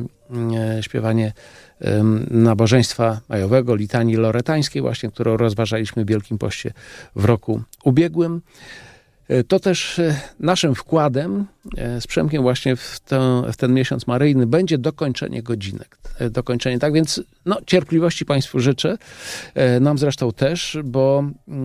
nabożeństwa majowego, litanii loretańskiej właśnie, którą rozważaliśmy w Wielkim Poście w roku ubiegłym. To też naszym wkładem z Przemkiem właśnie w ten miesiąc maryjny będzie dokończenie godzinek. Tak więc cierpliwości Państwu życzę, nam zresztą też, bo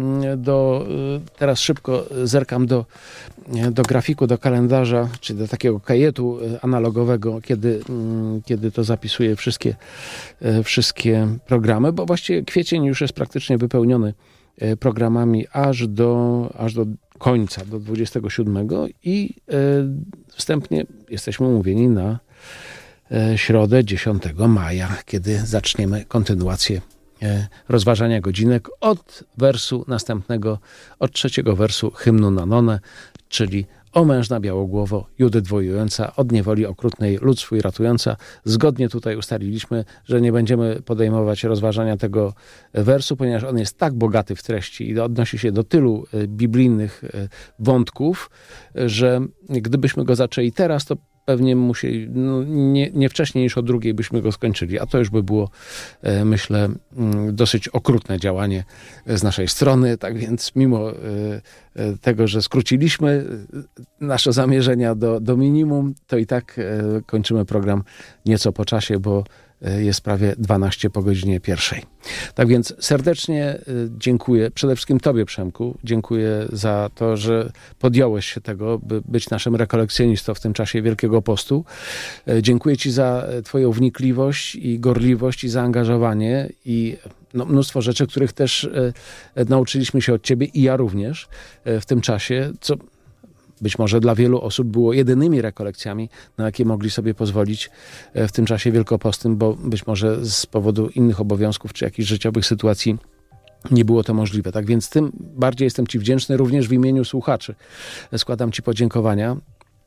teraz szybko zerkam do grafiku, do kalendarza, czy do takiego kajetu analogowego, kiedy to zapisuję wszystkie programy, bo właściwie kwiecień już jest praktycznie wypełniony programami aż do końca, do 27 i wstępnie jesteśmy umówieni na środę 10 maja, kiedy zaczniemy kontynuację rozważania godzinek od wersu następnego, od 3 wersu hymnu na nonę, czyli o mężna białogłowo, Judyt wojująca, od niewoli okrutnej lud swój ratująca. Zgodnie tutaj ustaliliśmy, że nie będziemy podejmować rozważania tego wersu, ponieważ on jest tak bogaty w treści i odnosi się do tylu biblijnych wątków, że gdybyśmy go zaczęli teraz, to pewnie musieli, nie wcześniej niż o 2 byśmy go skończyli, a to już by było, myślę, dosyć okrutne działanie z naszej strony. Tak więc mimo tego, że skróciliśmy nasze zamierzenia do minimum, to i tak kończymy program nieco po czasie, bo jest prawie 12 po godzinie 1. Tak więc serdecznie dziękuję przede wszystkim Tobie, Przemku. Dziękuję za to, że podjąłeś się tego, by być naszym rekolekcjonistą w tym czasie Wielkiego Postu. Dziękuję Ci za Twoją wnikliwość i gorliwość i zaangażowanie i mnóstwo rzeczy, których też nauczyliśmy się od Ciebie i ja również w tym czasie, co być może dla wielu osób było jedynymi rekolekcjami, na jakie mogli sobie pozwolić w tym czasie wielkopostnym, bo być może z powodu innych obowiązków czy jakichś życiowych sytuacji nie było to możliwe. Tak więc tym bardziej jestem Ci wdzięczny, również w imieniu słuchaczy. Składam Ci podziękowania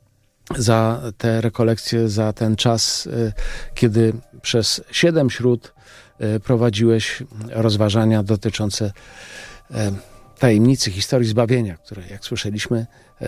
za te rekolekcje, za ten czas, kiedy przez 7 śród prowadziłeś rozważania dotyczące tajemnicy historii zbawienia, które, jak słyszeliśmy,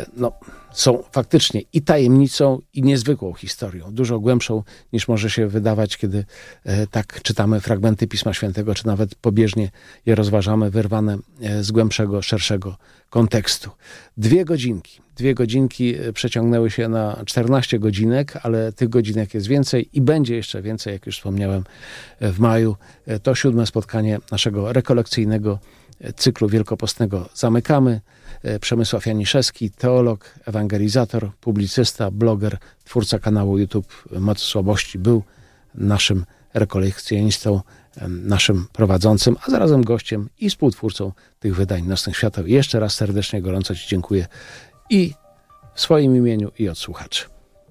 są faktycznie i tajemnicą, i niezwykłą historią. Dużo głębszą, niż może się wydawać, kiedy tak czytamy fragmenty Pisma Świętego, czy nawet pobieżnie je rozważamy, wyrwane z głębszego, szerszego kontekstu. 2 godzinki przeciągnęły się na 14 godzinek, ale tych godzinek jest więcej i będzie jeszcze więcej, jak już wspomniałem, w maju. To 7 spotkanie naszego rekolekcyjnego cyklu wielkopostnego zamykamy. Przemysław Janiszewski, teolog, ewangelizator, publicysta, bloger, twórca kanału YouTube Moc Słabości, był naszym rekolekcjonistą, naszym prowadzącym, a zarazem gościem i współtwórcą tych wydań Nocnych Świateł. Jeszcze raz serdecznie, gorąco Ci dziękuję i w swoim imieniu, i od słuchaczy.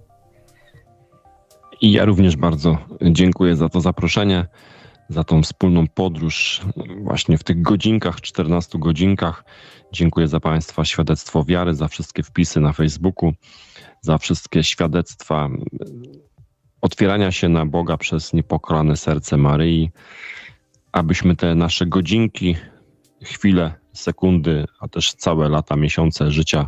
I ja również bardzo dziękuję za to zaproszenie, za tą wspólną podróż właśnie w tych godzinkach, 14 godzinkach. Dziękuję za Państwa świadectwo wiary, za wszystkie wpisy na Facebooku, za wszystkie świadectwa otwierania się na Boga przez niepokalane serce Maryi, abyśmy te nasze godzinki, chwile, sekundy, a też całe lata, miesiące życia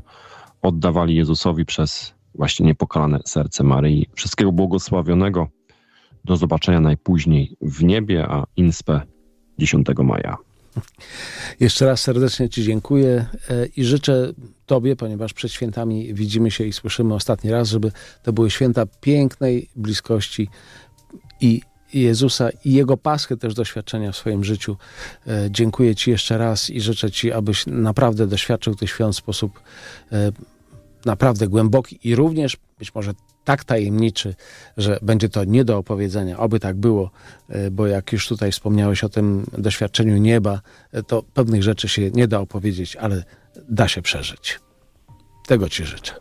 oddawali Jezusowi przez właśnie niepokalane serce Maryi. Wszystkiego błogosławionego. do zobaczenia najpóźniej w niebie, a inspe 10 maja. Jeszcze raz serdecznie Ci dziękuję i życzę Tobie, ponieważ przed świętami widzimy się i słyszymy ostatni raz, żeby to były święta pięknej bliskości i Jezusa i Jego Paschy też doświadczenia w swoim życiu. Dziękuję Ci jeszcze raz i życzę Ci, abyś naprawdę doświadczył tych świąt w sposób naprawdę głęboki i również być może tak tajemniczy, że będzie to nie do opowiedzenia. Oby tak było, bo jak już tutaj wspomniałeś o tym doświadczeniu nieba, to pewnych rzeczy się nie da opowiedzieć, ale da się przeżyć. Tego Ci życzę.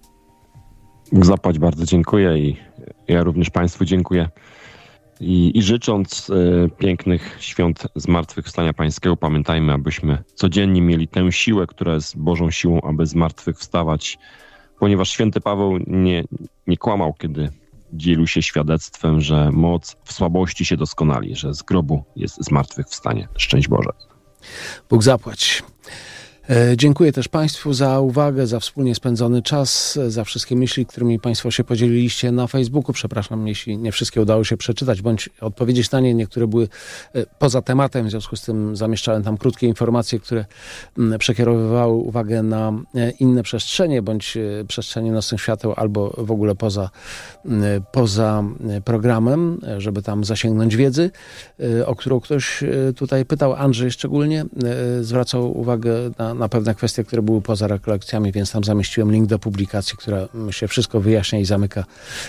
Zapłać bardzo dziękuję i ja również Państwu dziękuję. I życząc pięknych świąt Zmartwychwstania Pańskiego, pamiętajmy, abyśmy codziennie mieli tę siłę, która jest Bożą siłą, aby zmartwychwstawać, ponieważ święty Paweł nie kłamał, kiedy dzielił się świadectwem, że moc w słabości się doskonali, że z grobu jest zmartwychwstanie. Szczęść Boże. Bóg zapłać. Dziękuję też Państwu za uwagę, za wspólnie spędzony czas, za wszystkie myśli, którymi Państwo się podzieliliście na Facebooku. Przepraszam, jeśli nie wszystkie udało się przeczytać, bądź odpowiedzieć na nie. Niektóre były poza tematem, w związku z tym zamieszczałem tam krótkie informacje, które przekierowywały uwagę na inne przestrzenie, bądź przestrzenie nocnych świateł, albo w ogóle poza programem, żeby tam zasięgnąć wiedzy, o którą ktoś tutaj pytał. Andrzej szczególnie zwracał uwagę na pewne kwestie, które były poza rekolekcjami, więc tam zamieściłem link do publikacji, która myślę wszystko wyjaśnia i zamyka.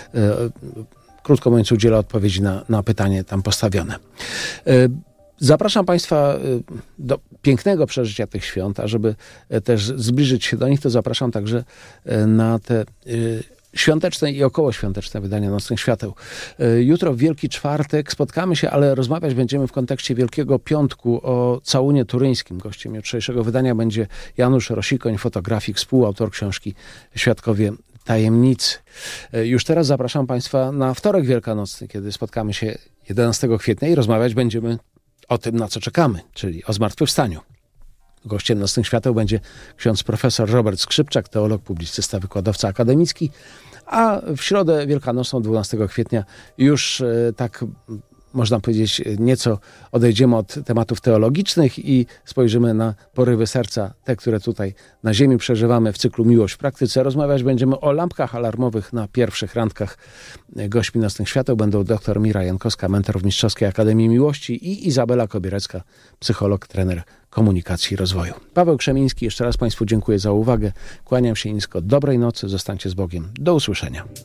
Krótko mówiąc, udziela odpowiedzi na pytanie tam postawione. Zapraszam Państwa do pięknego przeżycia tych świąt, a żeby też zbliżyć się do nich, to zapraszam także na te świąteczne i okołoświąteczne wydania Nocnych Świateł. Jutro w Wielki Czwartek spotkamy się, ale rozmawiać będziemy w kontekście Wielkiego Piątku o całunie turyńskim. Gościem jutrzejszego wydania będzie Janusz Rosikoń, fotografik, współautor książki Świadkowie Tajemnicy. Już teraz zapraszam Państwa na wtorek wielkanocny, kiedy spotkamy się 11 kwietnia i rozmawiać będziemy o tym, na co czekamy, czyli o zmartwychwstaniu. Gościem Nocnych Świateł będzie ksiądz profesor Robert Skrzypczak, teolog, publicysta, wykładowca akademicki, a w środę wielkanocną 12 kwietnia już tak można powiedzieć nieco odejdziemy od tematów teologicznych i spojrzymy na porywy serca, te, które tutaj na ziemi przeżywamy w cyklu Miłość w praktyce. Rozmawiać będziemy o lampkach alarmowych na pierwszych randkach. Gośćmi Nocnych Świateł będą dr Mira Jankowska, mentor w Mistrzowskiej Akademii Miłości i Izabela Kobierecka, psycholog, trener komunikacji i rozwoju. Paweł Krzemiński, jeszcze raz Państwu dziękuję za uwagę. Kłaniam się nisko. Dobrej nocy, zostańcie z Bogiem. Do usłyszenia.